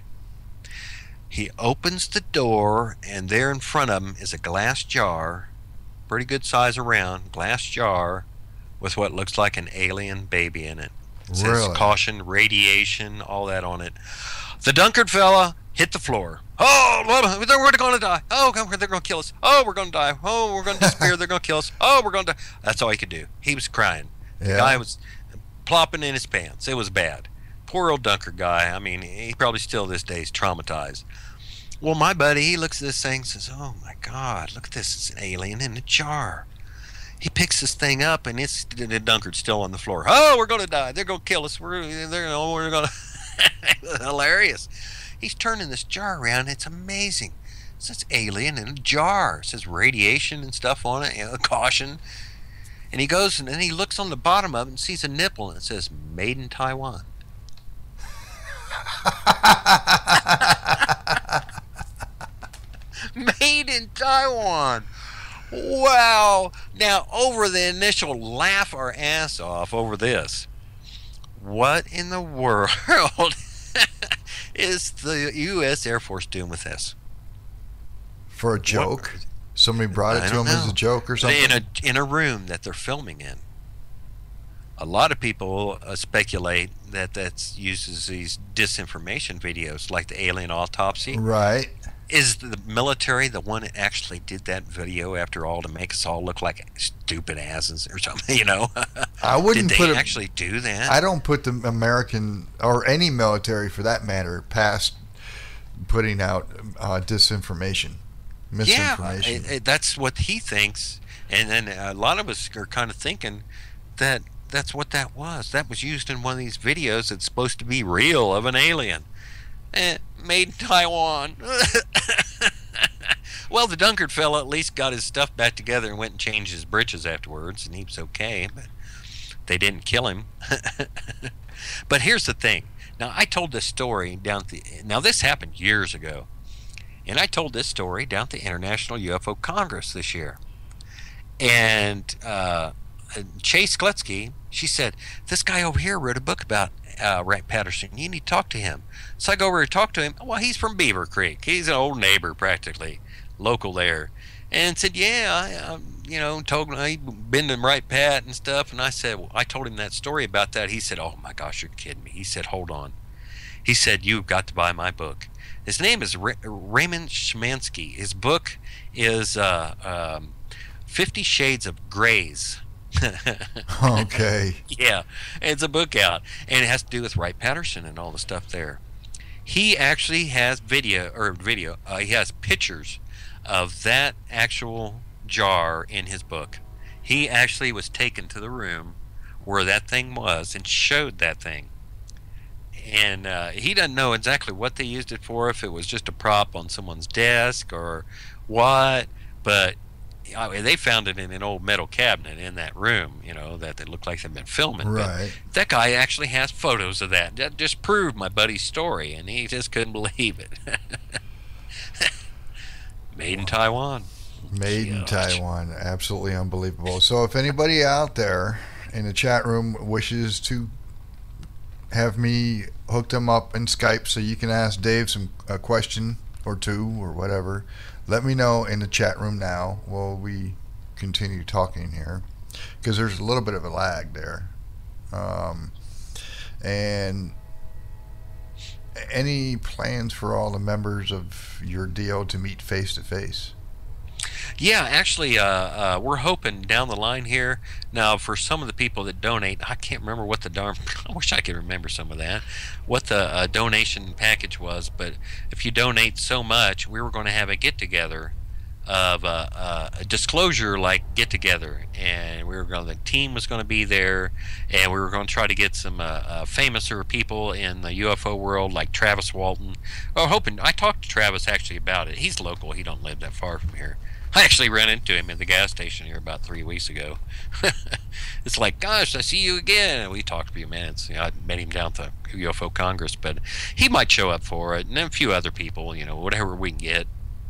He opens the door, and there in front of him is a glass jar, pretty good size around, glass jar with what looks like an alien baby in it. It says Really? caution, radiation, all that on it. The Dunkard fella hit the floor. Oh, we're going to die. Oh, they're going to kill us. Oh, we're going to die. Oh, we're going to disappear. They're going to kill us. Oh, we're going to die. That's all he could do. He was crying. The Yeah. guy was plopping in his pants. It was bad. Poor old Dunkard guy. I mean, he probably still this day is traumatized. Well, my buddy, he looks at this thing and says, oh my God, look at this. It's an alien in a jar. He picks this thing up, and it's the Dunkard's still on the floor. Oh, we're going to die. They're going to kill us. We're, they're, oh, we're going to... Hilarious. He's turning this jar around. It's amazing. It says alien in a jar. It says radiation and stuff on it, you know, caution. And he goes, and then he looks on the bottom of it and sees a nipple, and it says, made in Taiwan. Made in Taiwan. Wow. Now, over the initial laugh our ass off over this, what in the world is the U S Air Force doing with this? For a joke? Somebody brought it I to don't him as know. a joke or something? In a, in a room that they're filming in. a lot of people uh, speculate that that uses these disinformation videos like the alien autopsy. Right. Is the military the one that actually did that video after all to make us all look like stupid asses or something, you know? I wouldn't did put they a, actually do that? I don't put the American, or any military for that matter, past putting out uh, disinformation, misinformation. Yeah, it, it, that's what he thinks. And then a lot of us are kind of thinking that that's what that was. That was used in one of these videos that's supposed to be real of an alien. Eh, made in Taiwan. Well, the Dunkard fella at least got his stuff back together and went and changed his britches afterwards, and he was okay, but they didn't kill him. But here's the thing. Now, I told this story down at the... Now, this happened years ago, and I told this story down at the International U F O Congress this year. And uh, Chase Kletzky, she said, this guy over here wrote a book about uh, Wright-Patterson. You need to talk to him. So I go over and talk to him. Well, he's from Beaver Creek. He's an old neighbor, practically, local there. And said, yeah, I, I you know, told him he'd been to Wright-Pat and stuff. And I said, well, I told him that story about that. He said, oh, my gosh, you're kidding me. He said, hold on. He said, you've got to buy my book. His name is Ra Raymond Schmansky. His book is uh, um, Fifty Shades of Grays. Okay. Yeah, it's a book out, and it has to do with Wright-Patterson and all the stuff there. He actually has video, or video, uh, he has pictures of that actual jar in his book. He actually was taken to the room where that thing was and showed that thing. And uh, he doesn't know exactly what they used it for, if it was just a prop on someone's desk or what, but I mean, they found it in an old metal cabinet in that room, you know, that they looked like they'd been filming. Right. But that guy actually has photos of that. That just proved my buddy's story, and he just couldn't believe it. Made in Taiwan. Made in Gosh. Taiwan. Absolutely unbelievable. So if anybody out there in the chat room wishes to have me hook them up in Skype so you can ask Dave some a question or two or whatever, let me know in the chat room now while we continue talking here, because there's a little bit of a lag there. Um, and any plans for all the members of your deal to meet face to face? Yeah, actually, uh, uh, we're hoping down the line here. Now, for some of the people that donate, I can't remember what the darn. I wish I could remember some of that. What the uh, donation package was, but if you donate so much, we were going to have a get together of uh, uh, a disclosure like get together, and we were going. The team was going to be there, and we were going to try to get some uh, uh, famouser people in the U F O world like Travis Walton. Oh, hoping I talked to Travis actually about it. He's local. He don't live that far from here. I actually ran into him at the gas station here about three weeks ago. It's like, gosh, I see you again. And we talked a few minutes. You know, I met him down at the U F O Congress, but he might show up for it, and then a few other people, you know, whatever we can get.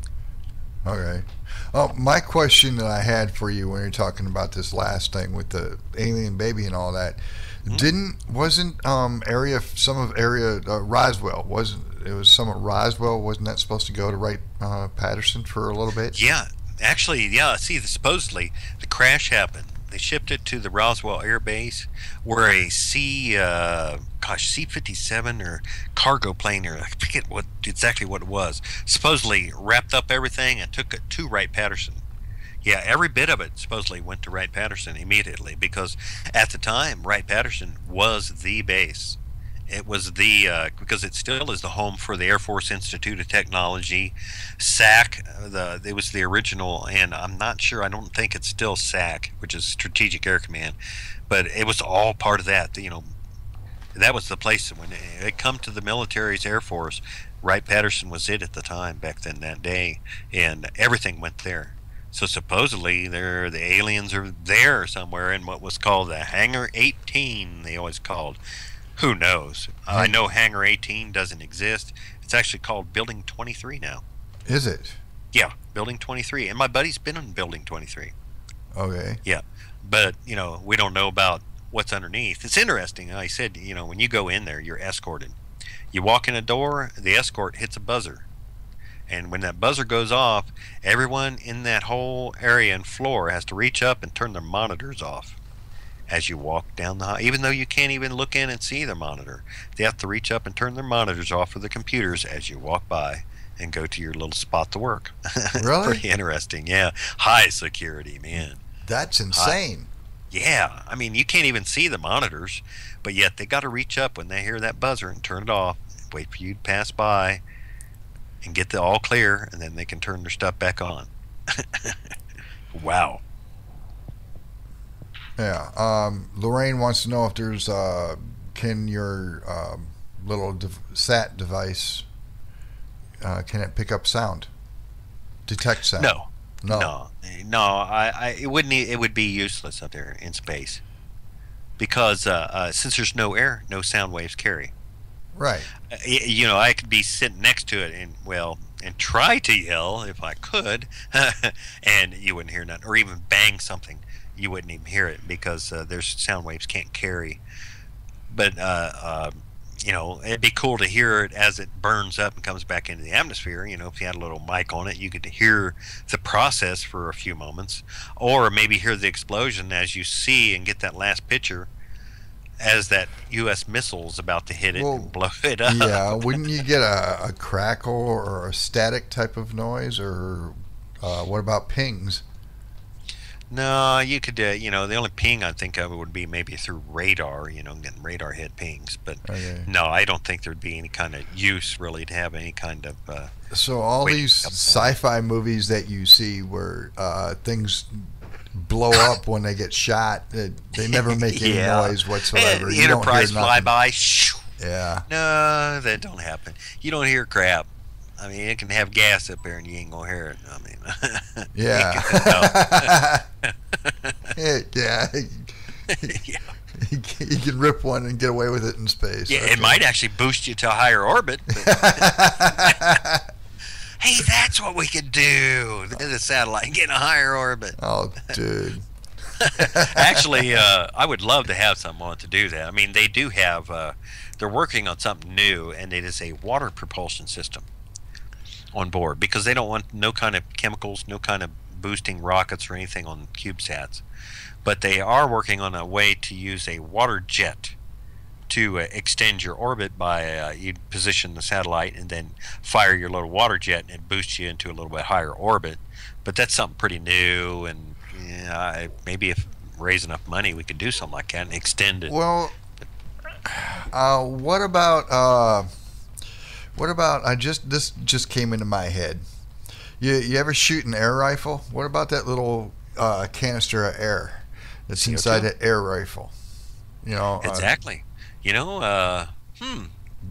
Okay. Oh, my question that I had for you when you're talking about this last thing with the alien baby and all that, mm-hmm. didn't wasn't um area some of area uh, Roswell wasn't it was some of Roswell wasn't that supposed to go to Wright uh, Patterson for a little bit? Yeah, actually, yeah. See, supposedly the crash happened. They shipped it to the Roswell Air Base, where a C, uh, gosh, C fifty-seven or cargo plane, or I forget what exactly what it was, supposedly wrapped up everything and took it to Wright-Patterson. Yeah, every bit of it supposedly went to Wright-Patterson immediately, because at the time Wright-Patterson was the base. It was the, uh, because it still is the home for the Air Force Institute of Technology, S A C, the, it was the original, and I'm not sure, I don't think it's still S A C, which is Strategic Air Command, but it was all part of that, you know, that was the place, when it, it come to the military's Air Force, Wright-Patterson was it at the time, back then, that day, and everything went there. So supposedly, they're, the aliens are there somewhere in what was called the Hangar eighteen, they always called. Who knows? Uh, I know Hangar eighteen doesn't exist. It's actually called Building twenty-three now. Is it? Yeah, Building twenty-three. And my buddy's been in Building twenty-three. Okay. Yeah. But, you know, we don't know about what's underneath. It's interesting. I said, you know, when you go in there, you're escorted. You walk in a door, the escort hits a buzzer. And when that buzzer goes off, everyone in that whole area and floor has to reach up and turn their monitors off. as you walk down the hall, even though you can't even look in and see their monitor. They have to reach up and turn their monitors off for the computers as you walk by and go to your little spot to work. Really? Pretty interesting, yeah. High security, man. That's insane. High. Yeah, I mean, you can't even see the monitors, but yet they got to reach up when they hear that buzzer and turn it off, wait for you to pass by and get the all clear, and then they can turn their stuff back on. Wow. Yeah. Um, Lorraine wants to know if there's, uh, can your um, little dev- sat device, uh, can it pick up sound? Detect sound? No. No. No. No, I, I, it wouldn't, it would be useless up there in space. Because uh, uh, since there's no air, no sound waves carry. Right. Uh, you know, I could be sitting next to it and, well, and try to yell if I could, and you wouldn't hear nothing. Or even bang something, you wouldn't even hear it because uh, there's sound waves can't carry. But, uh, uh, you know, it'd be cool to hear it as it burns up and comes back into the atmosphere. You know, if you had a little mic on it, you could hear the process for a few moments. Or maybe hear the explosion as you see and get that last picture as that U S missile is about to hit it Well, and blow it up. Yeah, wouldn't you get a, a crackle or a static type of noise? Or uh, what about pings? No, you could, uh, you know, the only ping I think of would be maybe through radar, you know, getting radar hit pings. But Okay. no, I don't think there'd be any kind of use really to have any kind of. Uh, So all Wait, these I'm sci-fi movies that you see where uh, things blow up when they get shot, they, they never make any Yeah. noise whatsoever. The You don't hear Enterprise nothing. flyby. Shoo. Yeah. No, that don't happen. You don't hear crap. I mean, it can have gas up there and you ain't gonna hear it. I mean, Yeah. yeah. yeah. You can, you can rip one and get away with it in space. Yeah, Okay. it might actually boost you to a higher orbit. But hey, that's what we could do. The satellite and get in a higher orbit. Oh, dude. Actually, uh, I would love to have someone to do that. I mean, they do have. Uh, they're working on something new, and it is a water propulsion system on board because they don't want no kind of chemicals, no kind of boosting rockets or anything on CubeSats. But they are working on a way to use a water jet to uh, extend your orbit by uh, you position the satellite and then fire your little water jet and it boosts you into a little bit higher orbit. But that's something pretty new, and yeah, maybe if we raise enough money, we could do something like that and extend it. Well, uh, what about uh, what about? I just this just came into my head. You you ever shoot an air rifle? What about that little uh, canister of air that's C O two? inside that air rifle? You know, uh, Exactly. You know, uh, hmm,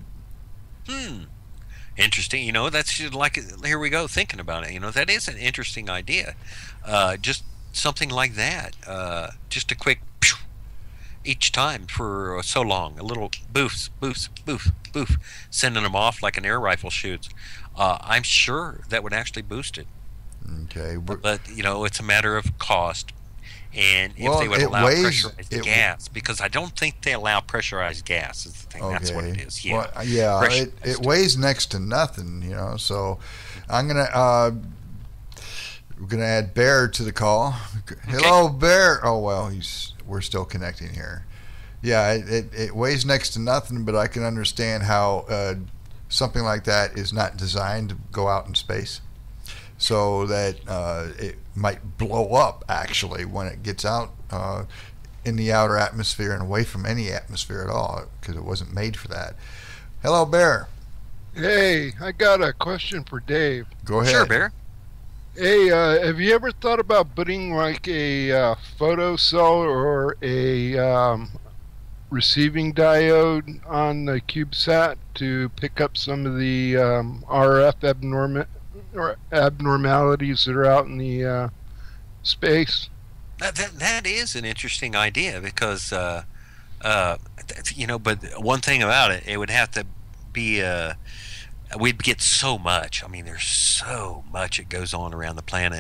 hmm, interesting. You know, that's just like, here we go thinking about it. You know, that is an interesting idea. Uh, just something like that. Uh, just a quick pew, each time for so long. A little boofs, boofs, boof, boof, sending them off like an air rifle shoots. Uh, I'm sure that would actually boost it. Okay. we're- But, you know, it's a matter of cost. And if Well, they would it allow weighs- pressurized it- gas, because I don't think they allow pressurized gas is the thing. That's what it Okay. is. Yeah. Well, yeah. It, it Pressurized. weighs next to nothing. You know, so I'm gonna uh, we're gonna add Bear to the call. Hello, Bear. Oh well, he's we're still connecting here. Yeah, it, it, it weighs next to nothing, but I can understand how uh, something like that is not designed to go out in space, so that uh, it might blow up actually when it gets out uh, in the outer atmosphere and away from any atmosphere at all, because it wasn't made for that. Hello, Bear. Hey, I got a question for Dave. Go ahead. Sure, Bear. Hey, uh, have you ever thought about putting like a uh, photo cell or a um, receiving diode on the CubeSat to pick up some of the um, R F abnorma- or abnormalities that are out in the uh, space? That, that that is an interesting idea because, uh, uh, th- you know, but one thing about it, it would have to be. Uh, we'd get so much. I mean, there's so much that goes on around the planet.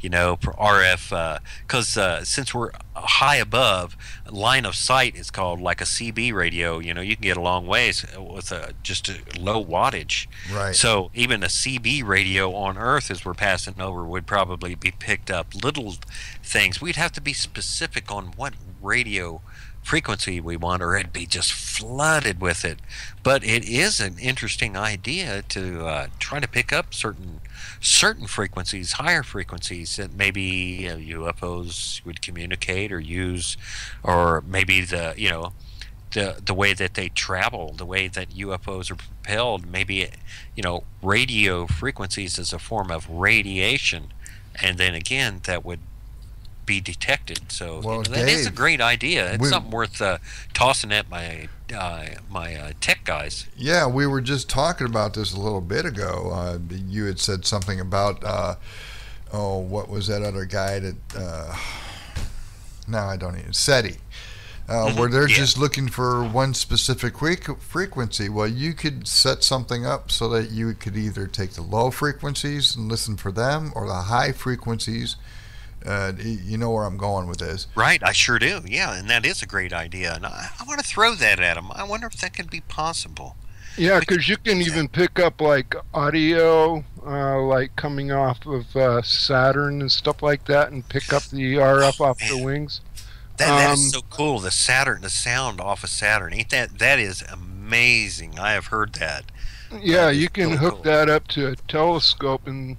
you know, for R F, because uh, uh, since we're high above, line of sight is called like a C B radio. You know, you can get a long ways with a, just a low wattage. Right. So even a C B radio on Earth, as we're passing over, would probably be picked up. Little things. We'd have to be specific on what radio frequency we want, or it'd be just flooded with it. But it is an interesting idea to uh, try to pick up certain certain frequencies, higher frequencies that maybe uh, U F Os would communicate or use, or maybe the you know the the way that they travel, the way that U F Os are propelled. Maybe you know radio frequencies is a form of radiation, and then again that would be detected. So well, you know, that Dave, is a great idea. It's we, something worth uh, tossing at my uh, my uh, tech guys. Yeah, we were just talking about this a little bit ago. Uh, you had said something about uh, oh, what was that other guy that? Uh, no, I don't even SETI. Uh, Mm-hmm. Where they're Yeah. just looking for one specific frequ- frequency. Well, you could set something up so that you could either take the low frequencies and listen for them, or the high frequencies. Uh, you know where I'm going with this. Right, I sure do. Yeah, and that is a great idea, and I, I want to throw that at them. I wonder if that could be possible. Yeah, because you can even pick up like audio, uh, like coming off of uh, Saturn and stuff like that, and pick up the R F off the wings. That, that Um, is so cool. The Saturn, the sound off of Saturn, ain't that? That is amazing. I have heard that. Yeah, That is you can so hook cool. that up to a telescope and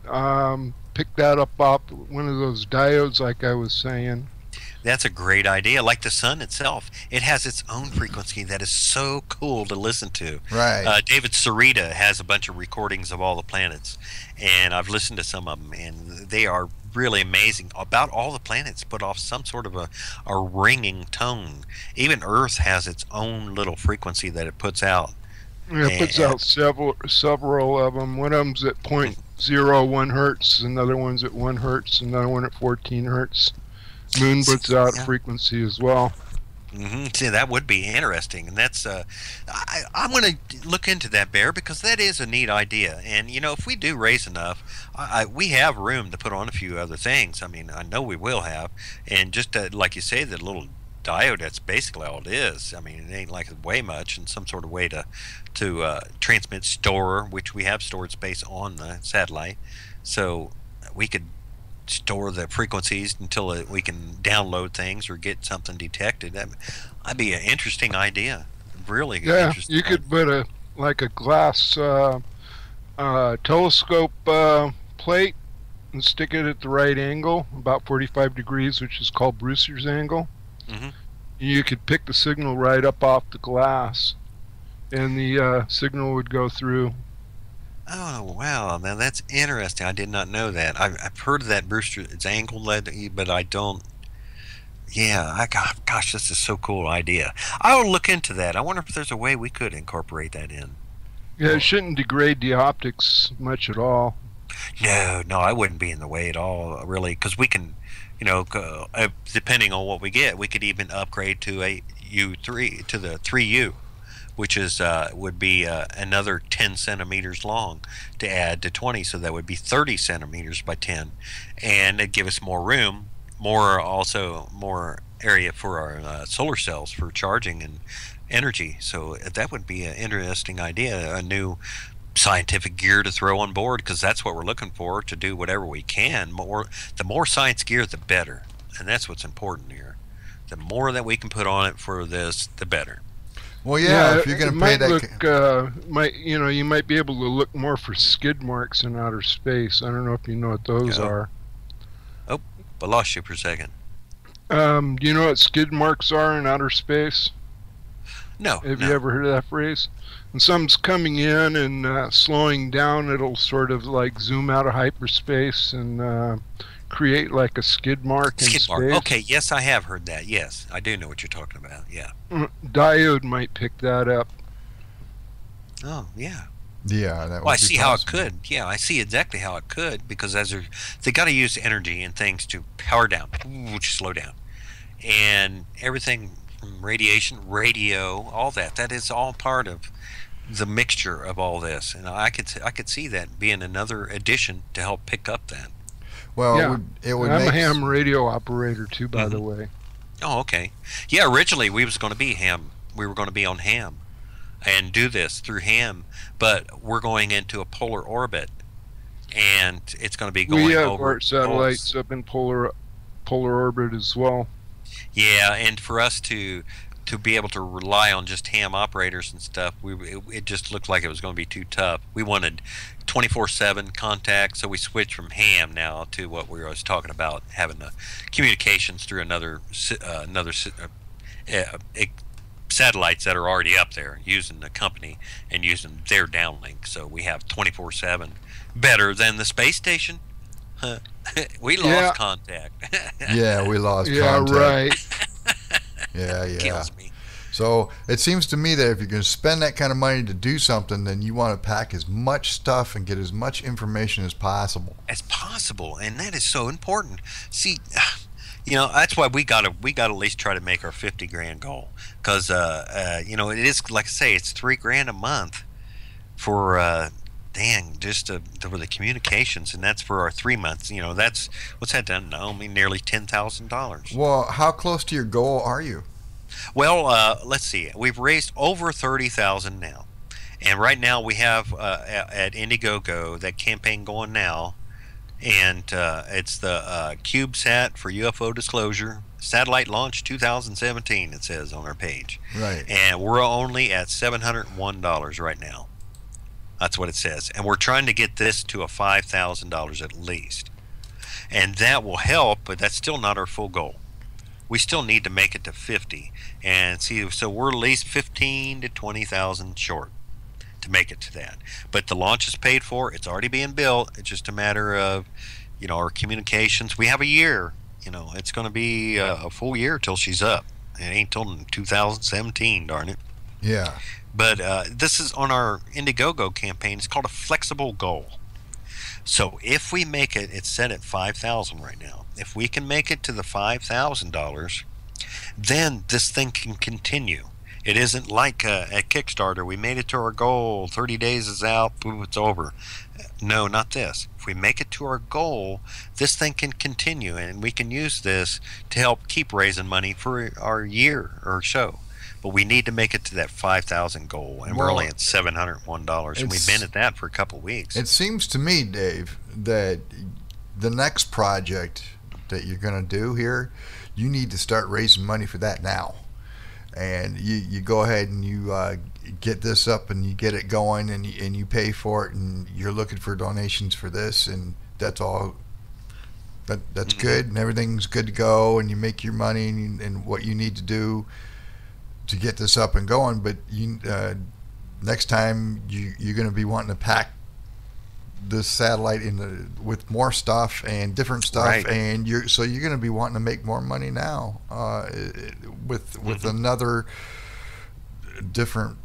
um, pick that up off one of those diodes, like I was saying. That's a great idea. Like the sun itself, it has its own frequency that is so cool to listen to. Right. Uh, David Sarita has a bunch of recordings of all the planets, and I've listened to some of them, and they are really amazing. About all the planets put off some sort of a, a ringing tone. Even Earth has its own little frequency that it puts out. Yeah, it puts And- out several several of them. One of them's at point zero one hertz, another one's at one hertz, another one at fourteen hertz. Moon puts out a Yeah. frequency as well. Mm-hmm. See, that would be interesting, and that's uh, I, I'm going to look into that, Bear, because that is a neat idea. And you know, if we do raise enough, I, I, we have room to put on a few other things. I mean, I know we will have, and just uh, like you say, that little diode, that's basically all it is. I mean, it ain't like it weigh much, and some sort of way to to uh, transmit, store, which we have stored space on the satellite, so we could store the frequencies until it, we can download things or get something detected. That, that'd be an interesting idea. Really Yeah, interesting. you could put a like a glass uh, uh, telescope uh, plate and stick it at the right angle, about forty-five degrees, which is called Brewster's angle. Mhm. You could pick the signal right up off the glass, and the uh, signal would go through. Oh wow, now that's interesting. I did not know that. I've, I've heard of that Brewster. It's angled, but I don't. Yeah, I got. Gosh, this is so cool idea. I will look into that. I wonder if there's a way we could incorporate that in. Yeah, it shouldn't degrade the optics much at all. No, no, I wouldn't be in the way at all, really, because we can, you know, go, uh, depending on what we get, we could even upgrade to a U three, to the three U, which is uh, would be uh, another ten centimeters long to add to twenty, so that would be thirty centimeters by ten, and it'd give us more room, more also more area for our uh, solar cells for charging and energy. So that would be an interesting idea, a new scientific gear to throw on board, because that's what we're looking for, to do whatever we can. More, the more science gear, the better, and that's what's important here. The more that we can put on it for this, the better. Well, yeah, if you're it going to might pay that. look, uh, might you know, you might be able to look more for skid marks in outer space. I don't know if you know what those Yeah. are. Oh, I lost you for a second. Um, do you know what skid marks are in outer space? No, Have no. you ever heard of that phrase? When something's coming in and uh, slowing down, it'll sort of like zoom out of hyperspace and uh, create like a skid mark in Skid space. mark. Okay, yes, I have heard that. Yes, I do know what you're talking about. Yeah. Mm, Diode might pick that up. Oh, yeah. Yeah, that would Well, I be see how it possible. could. Yeah, I see exactly how it could, because as they're, they got to use energy and things to power down, which slow down, and everything from radiation, radio, all that. That is all part of the mixture of all this, and I could I could see that being another addition to help pick up that. Well, Yeah. it would, it would I'm make a ham radio operator too, by the way. Oh, okay. Yeah, originally we was going to be ham. We were going to be on ham and do this through ham, but we're going into a polar orbit, and it's going to be going We have over our satellites up in polar polar orbit as well. Yeah, and for us to to be able to rely on just ham operators and stuff, we it, it just looked like it was going to be too tough. We wanted twenty-four seven contact, so we switched from ham now to what we were always talking about, having the communications through another uh, another uh, uh, satellites that are already up there, using the company and using their downlink. So we have twenty-four seven, better than the space station. We lost Yeah. contact. Yeah, we lost Yeah, contact. right. Yeah, yeah. Kills me. So it seems to me that if you're going to spend that kind of money to do something, then you want to pack as much stuff and get as much information as possible. As possible, and that is so important. See, you know, that's why we gotta we gotta at least try to make our fifty grand goal, because uh, uh, you know, it is, like I say, it's three grand a month for uh, dang, just uh, for the communications, and that's for our three months. You know, that's what's that done? No, I mean, nearly ten thousand dollars. Well, how close to your goal are you? Well, uh, let's see. We've raised over thirty thousand now, and right now we have uh, at Indiegogo that campaign going now, and uh, it's the uh, CubeSat for U F O Disclosure satellite launch two thousand seventeen. It says on our page, Right. and we're only at seven hundred one dollars right now. That's what it says, and we're trying to get this to a five thousand dollars at least, and that will help. But that's still not our full goal. We still need to make it to fifty, and see, so we're at least fifteen to twenty thousand short to make it to that. But the launch is paid for; it's already being built. It's just a matter of, you know, our communications. We have a year. You know, it's going to be a, a full year till she's up. It ain't till two thousand seventeen, darn it. Yeah. But uh, this is on our Indiegogo campaign. It's called a flexible goal. So if we make it, it's set at five thousand right now. If we can make it to the five thousand dollars, then this thing can continue. It isn't like uh, at Kickstarter, we made it to our goal, thirty days is out, boom, it's over. No, not this. If we make it to our goal, this thing can continue, and we can use this to help keep raising money for our year or so. But we need to make it to that five thousand goal, and we're Well, only at seven hundred one dollars, and we've it's- been at that for a couple of weeks. It seems to me, Dave, that the next project that you're going to do here, you need to start raising money for that now. And you, you go ahead and you uh, get this up and you get it going, and you, and you pay for it, and you're looking for donations for this, and that's all. That that's Mhm. good, and everything's good to go, and you make your money and, and what you need to do to get this up and going. But you uh, next time you you're going to be wanting to pack this satellite in the, with more stuff and different stuff, Right. and you're so you're going to be wanting to make more money now uh, with with Mhm. another different.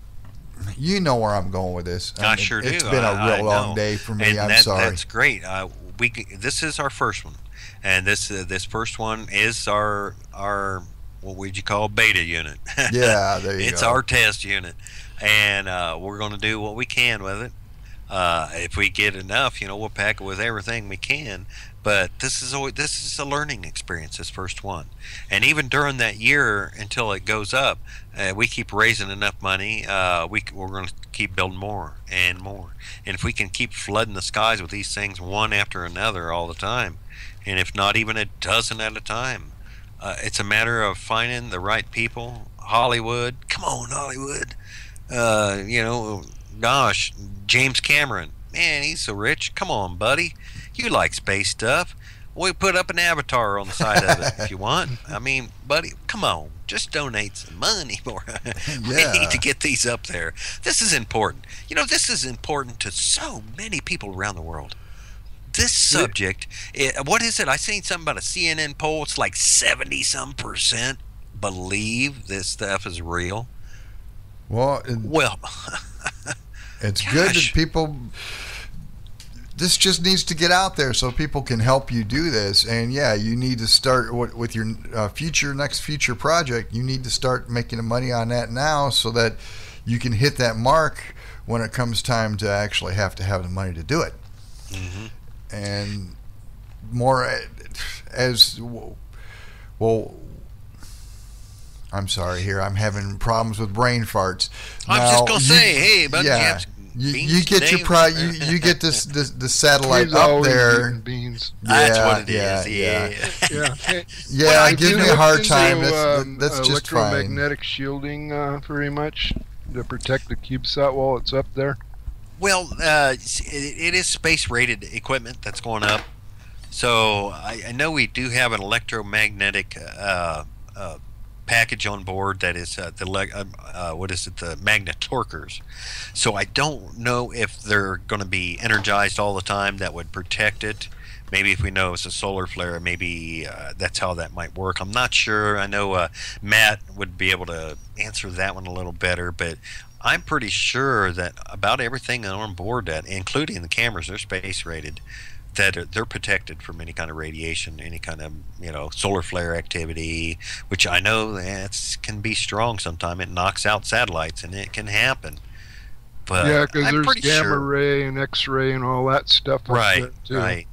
You know where I'm going with this. I mean, sure do. It's been a I- I real long know. day for me. And I'm that, sorry. That's great. Uh, we this is our first one, and this uh, this first one is our our what would you call beta unit? Yeah, there you it's go. our test unit, and uh, we're going to do what we can with it. Uh, if we get enough, you know, we'll pack it with everything we can. But this is always, this is a learning experience, this first one. And even during that year until it goes up, uh, we keep raising enough money. Uh, we we're going to keep building more and more. And if we can keep flooding the skies with these things one after another all the time, and if not even a dozen at a time, uh, it's a matter of finding the right people. Hollywood, come on, Hollywood. Uh, you know, gosh, James Cameron, man, he's so rich. Come on, buddy. You like space stuff. We'll put up an avatar on the side of it if you want. I mean, buddy, come on. Just donate some money for We Yeah. need to get these up there. This is important. You know, this is important to so many people around the world. This subject, eh, what is it? I seen something about a C N N poll. It's like seventy some percent believe this stuff is real. Well, it- Well, it's good that Gosh. people. This just needs to get out there so people can help you do this. And yeah, you need to start with, with your uh, future next future project. You need to start making the money on that now so that you can hit that mark when it comes time to actually have to have the money to do it. mhm. And more as well. I'm sorry. Here, I'm having problems with brain farts. I'm now, just gonna you, say, hey, buddy, yeah, you, you get your pri- you, you get this, this the satellite He's up always there. eating beans. That's Yeah, what it yeah, is. yeah. Yeah. Yeah. Hey, Yeah, Well, I it gives do me a look hard into, time. That's, um, that's just fine. electromagnetic shielding uh, very much to protect the CubeSat while it's up there. Well, uh, it, it is space-rated equipment that's going up. So I, I know we do have an electromagnetic uh, uh, package on board that is uh, the leg- uh, uh, what is it? The magnet torquers. So I don't know if they're going to be energized all the time. That would protect it. Maybe if we know it's a solar flare, maybe uh, that's how that might work. I'm not sure. I know uh, Matt would be able to answer that one a little better, but I'm pretty sure that about everything on board that, including the cameras, they're space rated, that are, they're protected from any kind of radiation, any kind of, you know, solar flare activity, which I know that can be strong sometimes. It knocks out satellites, and it can happen. But yeah, because I'm there's pretty gamma sure, ray and X-ray and all that stuff. up right, there, too. right.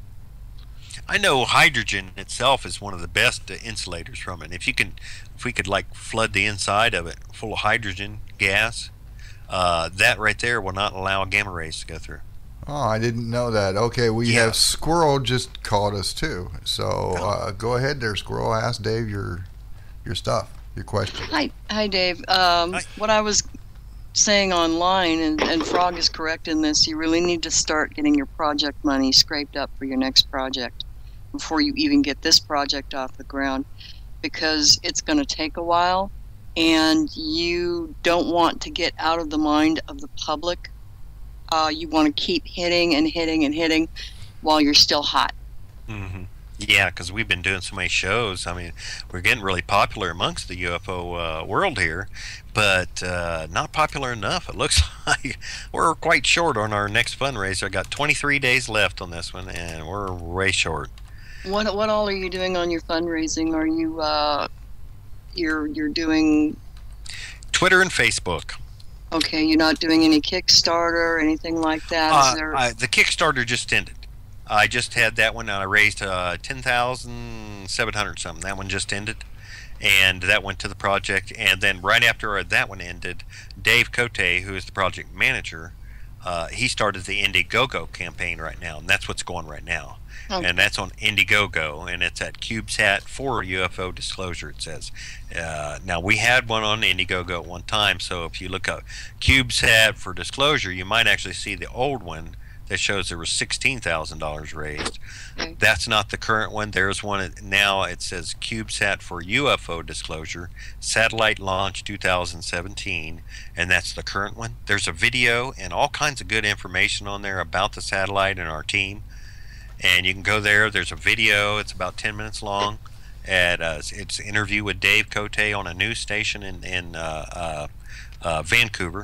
I know hydrogen itself is one of the best uh, insulators from it. If you can, if we could like flood the inside of it full of hydrogen gas, uh, that right there will not allow gamma rays to go through. Oh, I didn't know that. Okay, we Yeah. have Squirrel just called us too. So uh, go ahead there, Squirrel. Ask Dave your your stuff, your question. Hi, hi, Dave. Um, Hi. What I was saying online, and, and Frog is correct in this, you really need to start getting your project money scraped up for your next project before you even get this project off the ground, because it's going to take a while, and you don't want to get out of the mind of the public. Uh, you want to keep hitting and hitting and hitting while you're still hot. Mm-hmm. Yeah, because we've been doing so many shows. I mean, we're getting really popular amongst the U F O uh, world here, but uh, not popular enough. It looks like we're quite short on our next fundraiser. I got twenty-three days left on this one, and we're way short. What what all are you doing on your fundraising? Are you uh, you're you're doing Twitter and Facebook. okay? You're not doing any Kickstarter or anything like that? Is Uh, there? I, the Kickstarter just ended. I just had that one. I raised uh, ten thousand seven hundred something. That one just ended, and that went to the project. And then right after that one ended, Dave Cote, who is the project manager, uh, he started the Indiegogo campaign right now, and that's what's going right now. Okay. And that's on Indiegogo, and it's at CubeSat For U F O Disclosure, it says. Uh, now, we had one on Indiegogo at one time, so if you look up CubeSat For Disclosure, you might actually see the old one that shows there was sixteen thousand dollars raised. Okay. That's not the current one. There's one now, it says CubeSat For U F O Disclosure, Satellite Launch two thousand seventeen, and that's the current one. There's a video and all kinds of good information on there about the satellite and our team. And you can go there. There's a video. It's about ten minutes long. At, uh, it's an interview with Dave Cote on a news station in, in uh, uh, uh, Vancouver.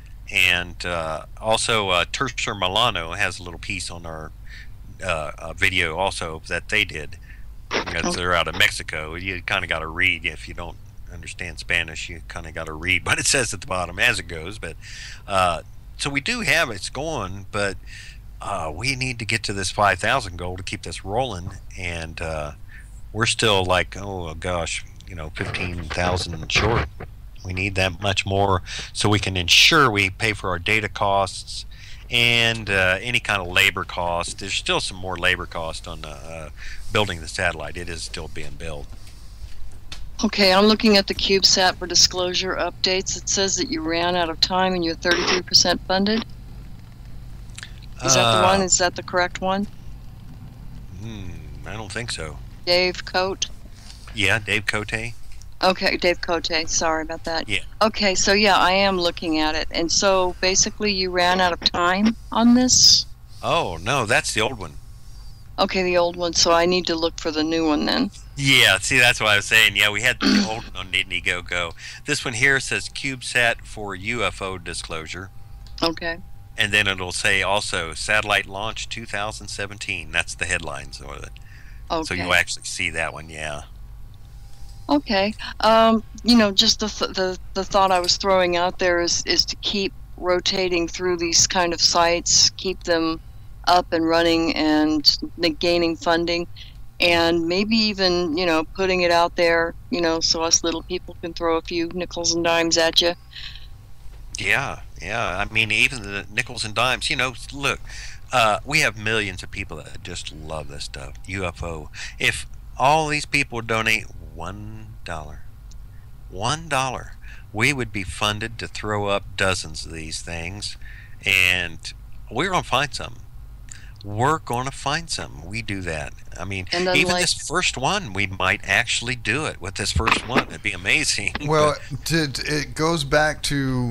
And uh, also uh, Tercer Milano has a little piece on our uh, uh, video also that they did. Because they're out of Mexico. You kind of got to read. If you don't understand Spanish, you kind of got to read what it says at the bottom as it goes. But uh, so we do have it's going, but uh, we need to get to this five thousand goal to keep this rolling. And uh, we're still like, oh gosh, you know, fifteen thousand short. We need that much more so we can ensure we pay for our data costs and uh, any kind of labor costs. There's still some more labor cost on uh, building the satellite. It is still being built. Okay, I'm looking at the CubeSat For Disclosure updates. It says that you ran out of time and you're thirty-three percent funded. Is that the Uh, one? Is that the correct one? Hmm, I don't think so. Dave Cote? Yeah, Dave Cote. Okay, Dave Cote. Sorry about that. Yeah. Okay, so yeah, I am looking at it. And so basically you ran out of time on this? Oh, no, that's the old one. Okay, the old one. So I need to look for the new one then. Yeah, see, that's what I was saying. Yeah, we had the old one on Indiegogo. This one here says CubeSat For U F O Disclosure. Okay. And then it'll say also Satellite Launch two thousand seventeen. That's the headlines of it. Okay. So you'll actually see that one, yeah. Okay. Um, you know, just the, th- the the thought I was throwing out there is, is to keep rotating through these kind of sites, keep them up and running and gaining funding, and maybe even, you know, putting it out there, you know, so us little people can throw a few nickels and dimes at you. Yeah, yeah. I mean, even the nickels and dimes, you know, look, uh, we have millions of people that just love this stuff, U F O. If all these people donate one dollar, one dollar, we would be funded to throw up dozens of these things, and we're going to find some. We're going to find some. We do that. I mean, And even unlike- this first one, we might actually do it with this first one. It'd be amazing. Well, to, to- it goes back to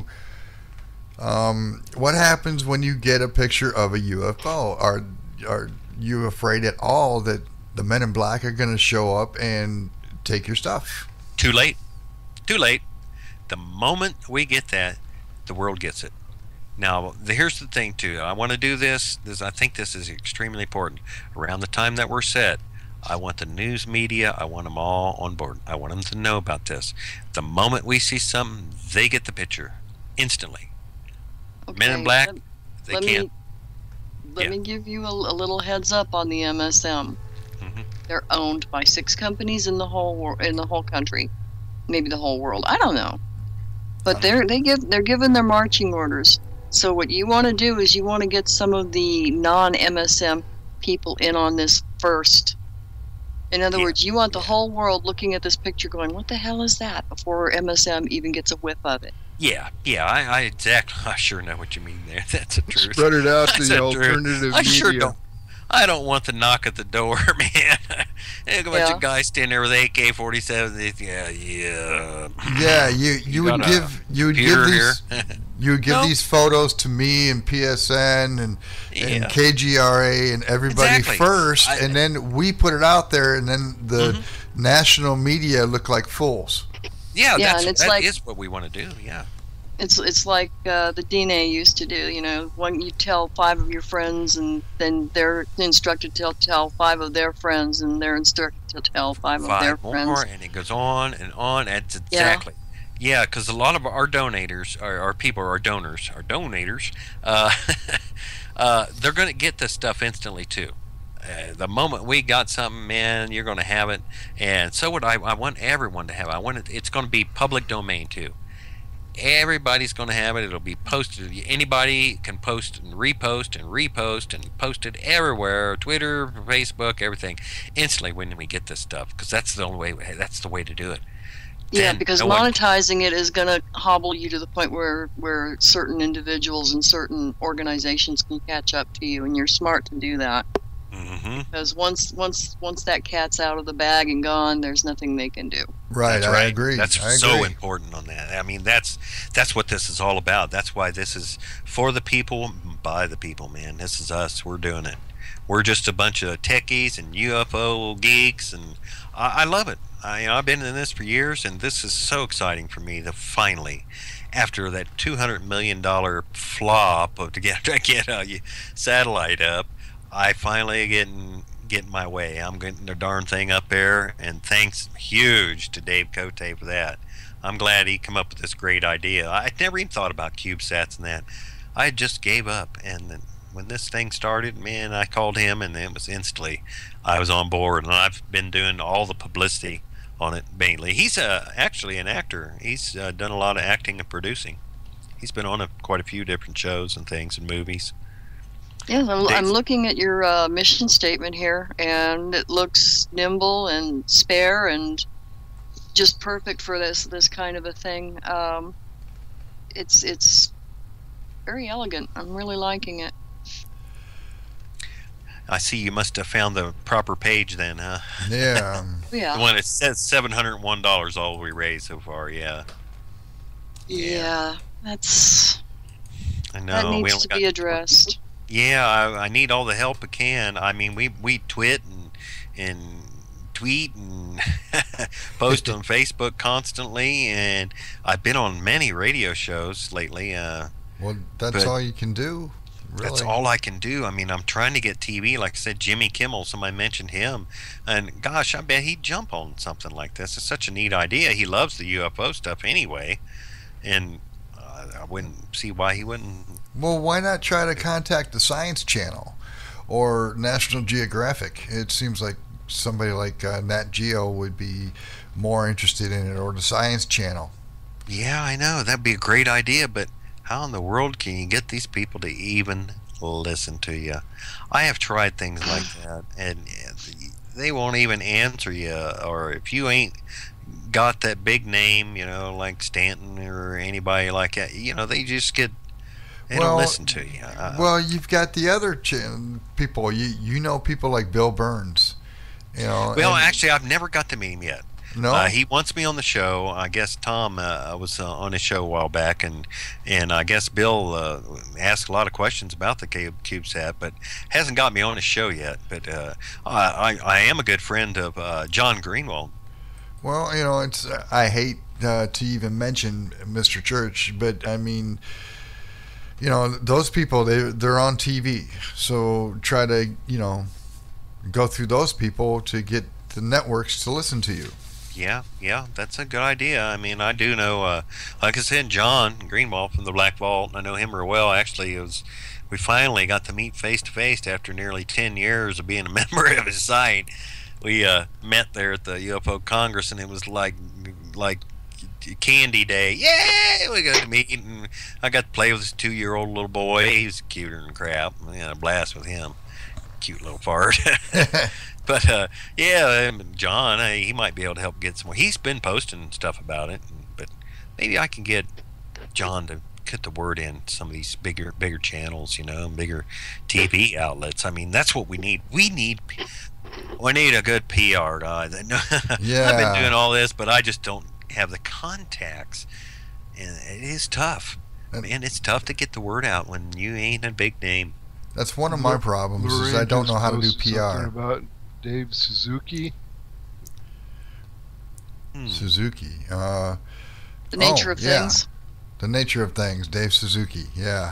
um, what happens when you get a picture of a U F O. Are are you afraid at all that the men in black are going to show up and take your stuff? Too late. Too late. The moment we get that, the world gets it. Now, the, here's the thing, too. I want to do this. This. I think this is extremely important. Around the time that we're set, I want the news media, I want them all on board. I want them to know about this. The moment we see something, they get the picture instantly. Men in Okay, Black, let- they let can't. me let Yeah. me give you a, a little heads up on the M S M. Mhm. They're owned by six companies in the whole wor- in the whole country, maybe the whole world. I don't know, but they're they give they're given their marching orders. So what you want to do is you want to get some of the non-M S M people in on this first. In other Yeah. words, you want the Yeah. whole world looking at this picture going, what the hell is that? Before M S M even gets a whiff of it. Yeah, yeah, I, I exactly. I sure know what you mean there. That's the truth. Spread it out to That's the the truth. alternative I media. sure don't. I don't want the knock at the door, man. And a bunch Yeah. of guys standing there with A K forty-sevens. Yeah, yeah. Yeah, you you, You would got a give you would give computer these here. you would give No. these photos to me and P S N and and Yeah. K G R A and everybody Exactly. first, I- and then we put it out there, and then the Mhm. national media look like fools. Yeah, Yeah, that's, and it's that like- is what we want to do. Yeah. It's it's like uh, the D N A used to do. You know, when you tell five of your friends, and then they're instructed to tell five of their friends, and they're instructed to tell five, of their Five more, friends. and it goes on and on. That's exactly. Yeah, because a lot of our donators, our, our people, our donors, our donators, uh, uh, they're going to get this stuff instantly too. Uh, the moment we got something, man, you're going to have it, and so would I. I want everyone to have it. I want it. It's going to be public domain too. Everybody's going to have it. It'll be posted. Anybody can post and repost and repost and post it everywhere. Twitter, Facebook, everything. Instantly when we get this stuff, because that's the only way. That's the way to do it. Yeah, Then because no one- monetizing it is going to hobble you to the point where where certain individuals and certain organizations can catch up to you, and you're smart to do that. Mhm. Because once once once that cat's out of the bag and gone, there's nothing they can do. Right, That's I right. agree. That's I so agree. important on that. I mean, that's that's what this is all about. That's why this is for the people, by the people, man. This is us. We're doing it. We're just a bunch of techies and U F O geeks, and I, I love it. I, you know, I've been in this for years, and this is so exciting for me to finally, after that two hundred million dollar flop of to get to get a satellite up, I finally getting getting my way. I'm getting the darn thing up there, and thanks huge to Dave Cote for that. I'm glad he come up with this great idea. I never even thought about CubeSats and that. I just gave up, and then when this thing started, man, I called him, and it was instantly I was on board, and I've been doing all the publicity on it mainly. He's uh, actually an actor. He's uh, done a lot of acting and producing. He's been on a, quite a few different shows and things and movies. Yeah, I'm, I'm Dave. looking at your uh, mission statement here, and it looks nimble and spare and just perfect for this this kind of a thing. Um, it's it's very elegant. I'm really liking it. I see you must have found the proper page then, huh? Yeah. um, Yeah, The one that says seven hundred one dollars all we raised so far, yeah. yeah, that's I know. that we needs only to got- be addressed. Yeah, I, I need all the help I can. I mean, we we twit and and tweet and post on Facebook constantly, and I've been on many radio shows lately. Uh, well, that's But- all you can do. Really. That's all I can do. I mean, I'm trying to get T V. Like I said, Jimmy Kimmel, somebody mentioned him. And gosh, I bet he'd jump on something like this. It's such a neat idea. He loves the U F O stuff anyway. And uh, I wouldn't see why he wouldn't. Well, why not try to contact the Science Channel? or National Geographic. It seems like somebody like uh, Nat Geo would be more interested in it, or the Science Channel. Yeah, I know. That'd be a great idea, but how in the world can you get these people to even listen to you? I have tried things like that, and they won't even answer you. Or if you ain't got that big name, you know, like Stanton or anybody like that, you know, they just get, they Well, don't listen to you. Uh, Well, you've got the other ch- people. You you know people like Bill Burns. You know. well, and- actually, I've never got to meet him yet. no. Uh, he wants me on the show. I guess Tom uh, was uh, on his show a while back, and and I guess Bill uh, asked a lot of questions about the Cube, CubeSat, but hasn't got me on his show yet. But uh, I, I am a good friend of uh, John Greenwald. Well, you know, it's I hate uh, to even mention Mister Church, but I mean, you know, those people they they're on T V, so try to you know go through those people to get the networks to listen to you. Yeah, yeah, that's a good idea. I mean, I do know, uh, like I said, John Greenwald from the Black Vault. I know him real well. Actually, it was we finally got to meet face to face after nearly ten years of being a member of his site. We uh, met there at the U F O Congress, and it was like like candy day. Yay! We got to meet, and I got to play with this two-year-old little boy. He was cuter than crap. We had a blast with him. Cute little fart. But uh, yeah, um, John, uh, he might be able to help get some more. He's been posting stuff about it, but maybe I can get John to get the word in to some of these bigger, bigger channels, you know, bigger T V outlets. I mean, that's what we need. We need, we need a good P R guy. Yeah. I've been doing all this, but I just don't have the contacts, and it is tough. Man, it's tough to get the word out when you ain't a big name. That's one of my problems is I don't know how to do P R. Something about Dave Suzuki. Hmm. Suzuki. Uh, The nature oh, of yeah. things. The Nature of Things. Dave Suzuki. Yeah.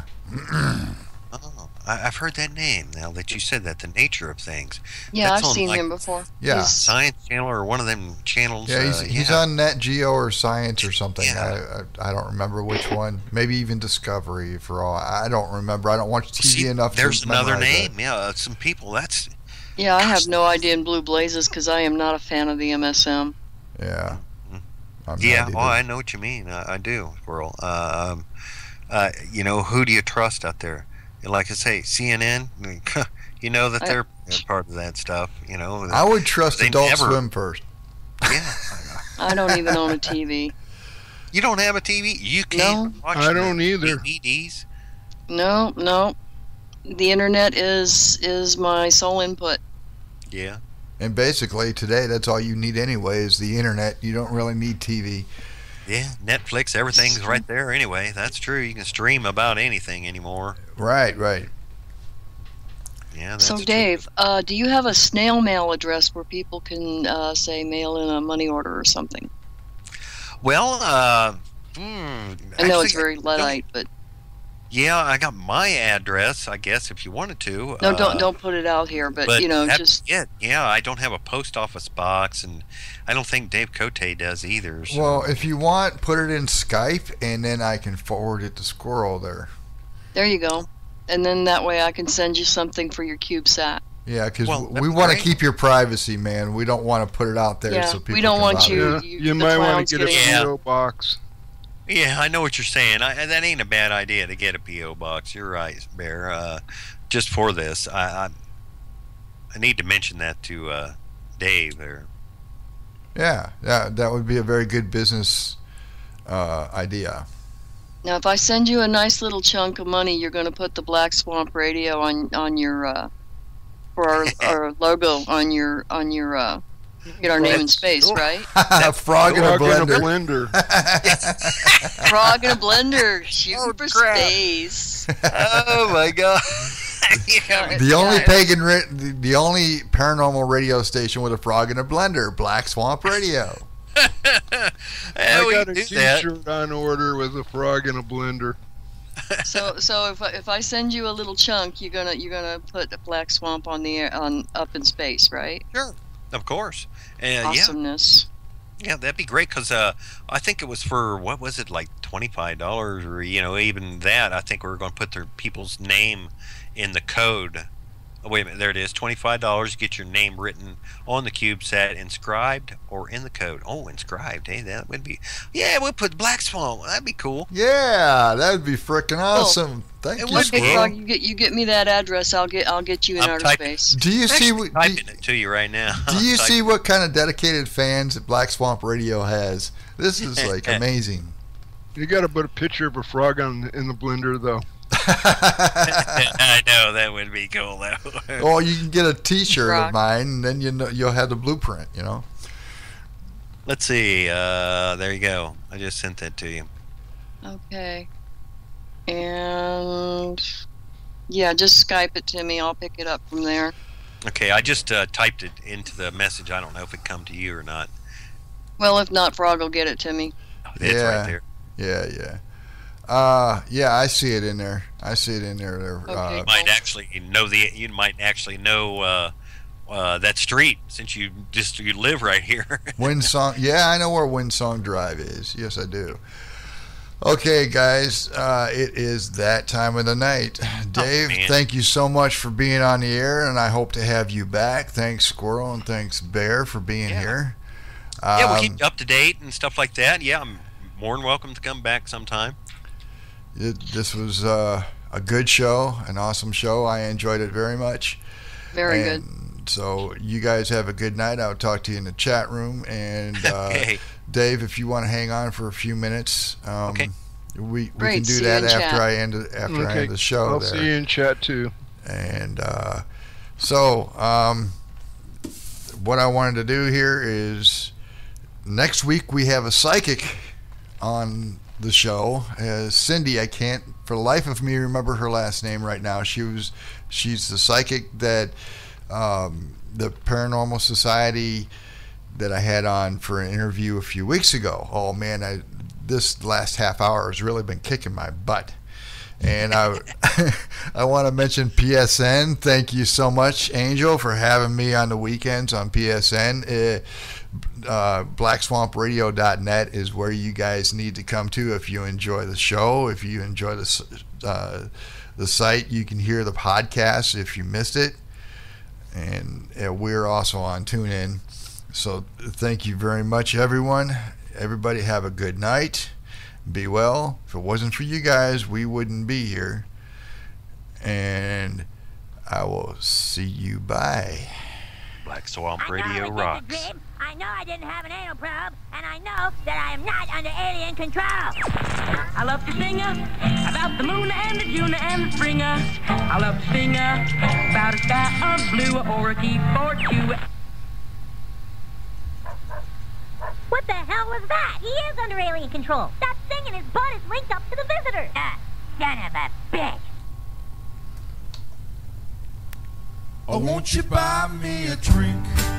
Oh, I, I've heard that name now that you said that. The Nature of Things. Yeah, That's I've on, seen like, him before. Yeah. He's- Science Channel or one of them channels. Yeah, he's, uh, he's yeah. on Nat Geo or Science or something. Yeah. I, I I don't remember which one. Maybe even Discovery for all. I don't remember. I don't watch T V See, enough. there's to another memorize name. that. Yeah, uh, some people. That's yeah, I have no idea in Blue Blazes because I am not a fan of the M S M. Yeah. I'm yeah. not Oh, either. I know what you mean. I, I do, Squirrel. Uh, um, uh, you know, who do you trust out there? Like I say, C N N. You know that I- they're part of that stuff. You know. I would trust They Adult never- Swim first. Yeah. I don't even own a T V. You don't have a T V. You can't watch. I the don't either. D V Ds. No, no. The internet is is my sole input. Yeah. And basically, today, that's all you need anyway is the internet. You don't really need T V. Yeah, Netflix, everything's right there anyway. That's true. You can stream about anything anymore. Right, right. Yeah, that's So, true. Dave, uh, do you have a snail mail address where people can, uh, say, mail in a money order or something? Well, uh, hmm, I know it's actually, very don't- Luddite, but Yeah, I got my address, I guess, if you wanted to. no, uh, don't don't put it out here. But, But you know, that's just it. Yeah, I don't have a post office box, and I don't think Dave Cote does either. So. Well, if you want, put it in Skype, and then I can forward it to Squirrel there. there you go. And then that way I can send you something for your CubeSat. Yeah, because Well, we that's want to great. keep your privacy, man. We don't want to put it out there Yeah, so people we don't can want bother you- Yeah, you- you the might want clown's to get a getting- Yeah. P O box. Yeah, I know what you're saying. I, that ain't a bad idea to get a P O box. You're right, Bear. Uh, just for this, I, I I need to mention that to uh, Dave there. Yeah, yeah, that would be a very good business uh, idea. Now, if I send you a nice little chunk of money, you're going to put the Black Swamp Radio on on your uh, for our, our logo on your on your uh, get our name in space, right? Frog in a Frog in a blender. blender. Frog in a blender, shooting Oh, for crap. space. Oh my God! You got me. The only Yeah. pagan, ra- the, the only paranormal radio station with a frog in a blender, Black Swamp Radio. Yeah, I we got can a do that. T-shirt on order with a frog in a blender. So, so if I, if I send you a little chunk, you're gonna you're gonna put the Black Swamp on the air, on up in space, right? Sure, of course. Uh, yeah, Awesomeness. yeah, that'd be great because uh, I think it was for what was it like twenty five dollars or you know even that. I think we were going to put their people's name in the code Oh, wait a minute, there it is. twenty-five dollars. You get your name written on the CubeSat, inscribed or in the code. Oh, inscribed. Hey, that would be. Yeah, we'll put Black Swamp. That'd be cool. Yeah, that would be freaking awesome. Thank It you, would be, Squirrel. Frog. You get you get me that address. I'll get I'll get you in I'm outer typing- space. Do you see Actually, what? Do, typing it to you right now. do you Type- see what kind of dedicated fans that Black Swamp Radio has? This is like amazing. You got to put a picture of a frog on in the blender, though. I know that would be cool though. Or you can get a T-shirt of Rock. mine, and then you know you'll have the blueprint. You know. Let's see. Uh, there you go. I just sent that to you. Okay. And yeah, just Skype it to me. I'll pick it up from there. Okay, I just uh, typed it into the message. I don't know if it come to you or not. Well, if not, Frog will get it to me. It's Yeah. right there. Yeah, yeah. Uh, yeah, I see it in there. I see it in there. there. Okay. Uh, You might actually know the. You might actually know uh, uh, that street since you just you live right here. Windsong. Yeah, I know where Windsong Drive is. Yes, I do. Okay, guys, uh, it is that time of the night. Dave, man. thank you so much for being on the air, and I hope to have you back. Thanks, Squirrel, and thanks, Bear, for being Yeah. here. yeah, we'll Um, keep you up to date and stuff like that. Yeah, I'm more than welcome to come back sometime. It, this was uh, a good show, an awesome show. I enjoyed it very much. Very good. and So you guys have a good night. I'll talk to you in the chat room. And uh, Okay. Dave, if you want to hang on for a few minutes, um, Okay. we, we Great. can do See you that in after chat. I end it, after I Okay, end the show. I'll there. see you in chat, too. And uh, so, um, what I wanted to do here is next week we have a psychic on the show. Uh, Cindy, I can't for the life of me remember her last name right now. She was, she's the psychic that um, the Paranormal Society that I had on for an interview a few weeks ago. Oh man, I this last half hour has really been kicking my butt. And I, I want to mention P S N. Thank you so much, Angel, for having me on the weekends on P S N. Uh, uh, black swamp radio dot net is where you guys need to come to if you enjoy the show. If you enjoy the, uh, the site, you can hear the podcast if you missed it. And uh, we're also on TuneIn. So thank you very much, everyone. Everybody have a good night. Be well. If it wasn't for you guys, we wouldn't be here. And I will see you. Bye. Black Swamp I know Radio it was just a rocks. dream. I know I didn't have an anal probe, and I know that I am not under alien control. I love to sing about the moon and the June and the spring. I love to sing about a sky of blue or a key for two. What the hell was that? He is under alien control. That thing in his butt is linked up to the visitor. Ah, son of a bitch. Oh, won't you buy me a drink?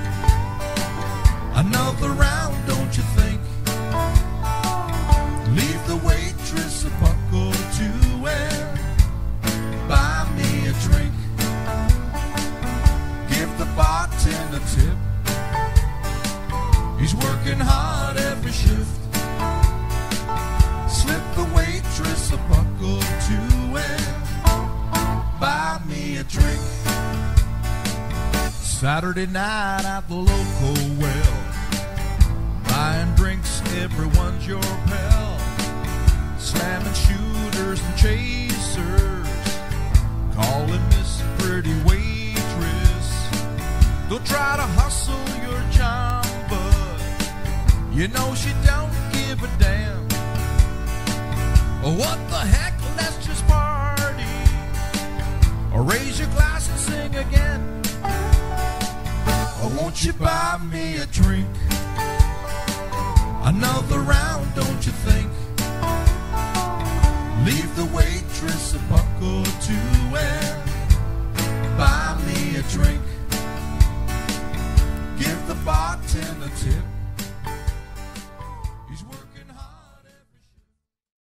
Another round, don't you think? Leave the waitress a buck or two and buy me a drink. Give the bartender a tip. He's working hard every shift. Slip the waitress a buck or two and buy me a drink. Saturday night at the local well, buying drinks, everyone's your pal. Slamming shooters and chasers, calling Miss Pretty Waitress. They'll try to hustle your charm, but you know she don't give a damn. Oh, what the heck, let's just party, or raise your glass and sing again. Oh, won't you buy me a drink? Another round, don't you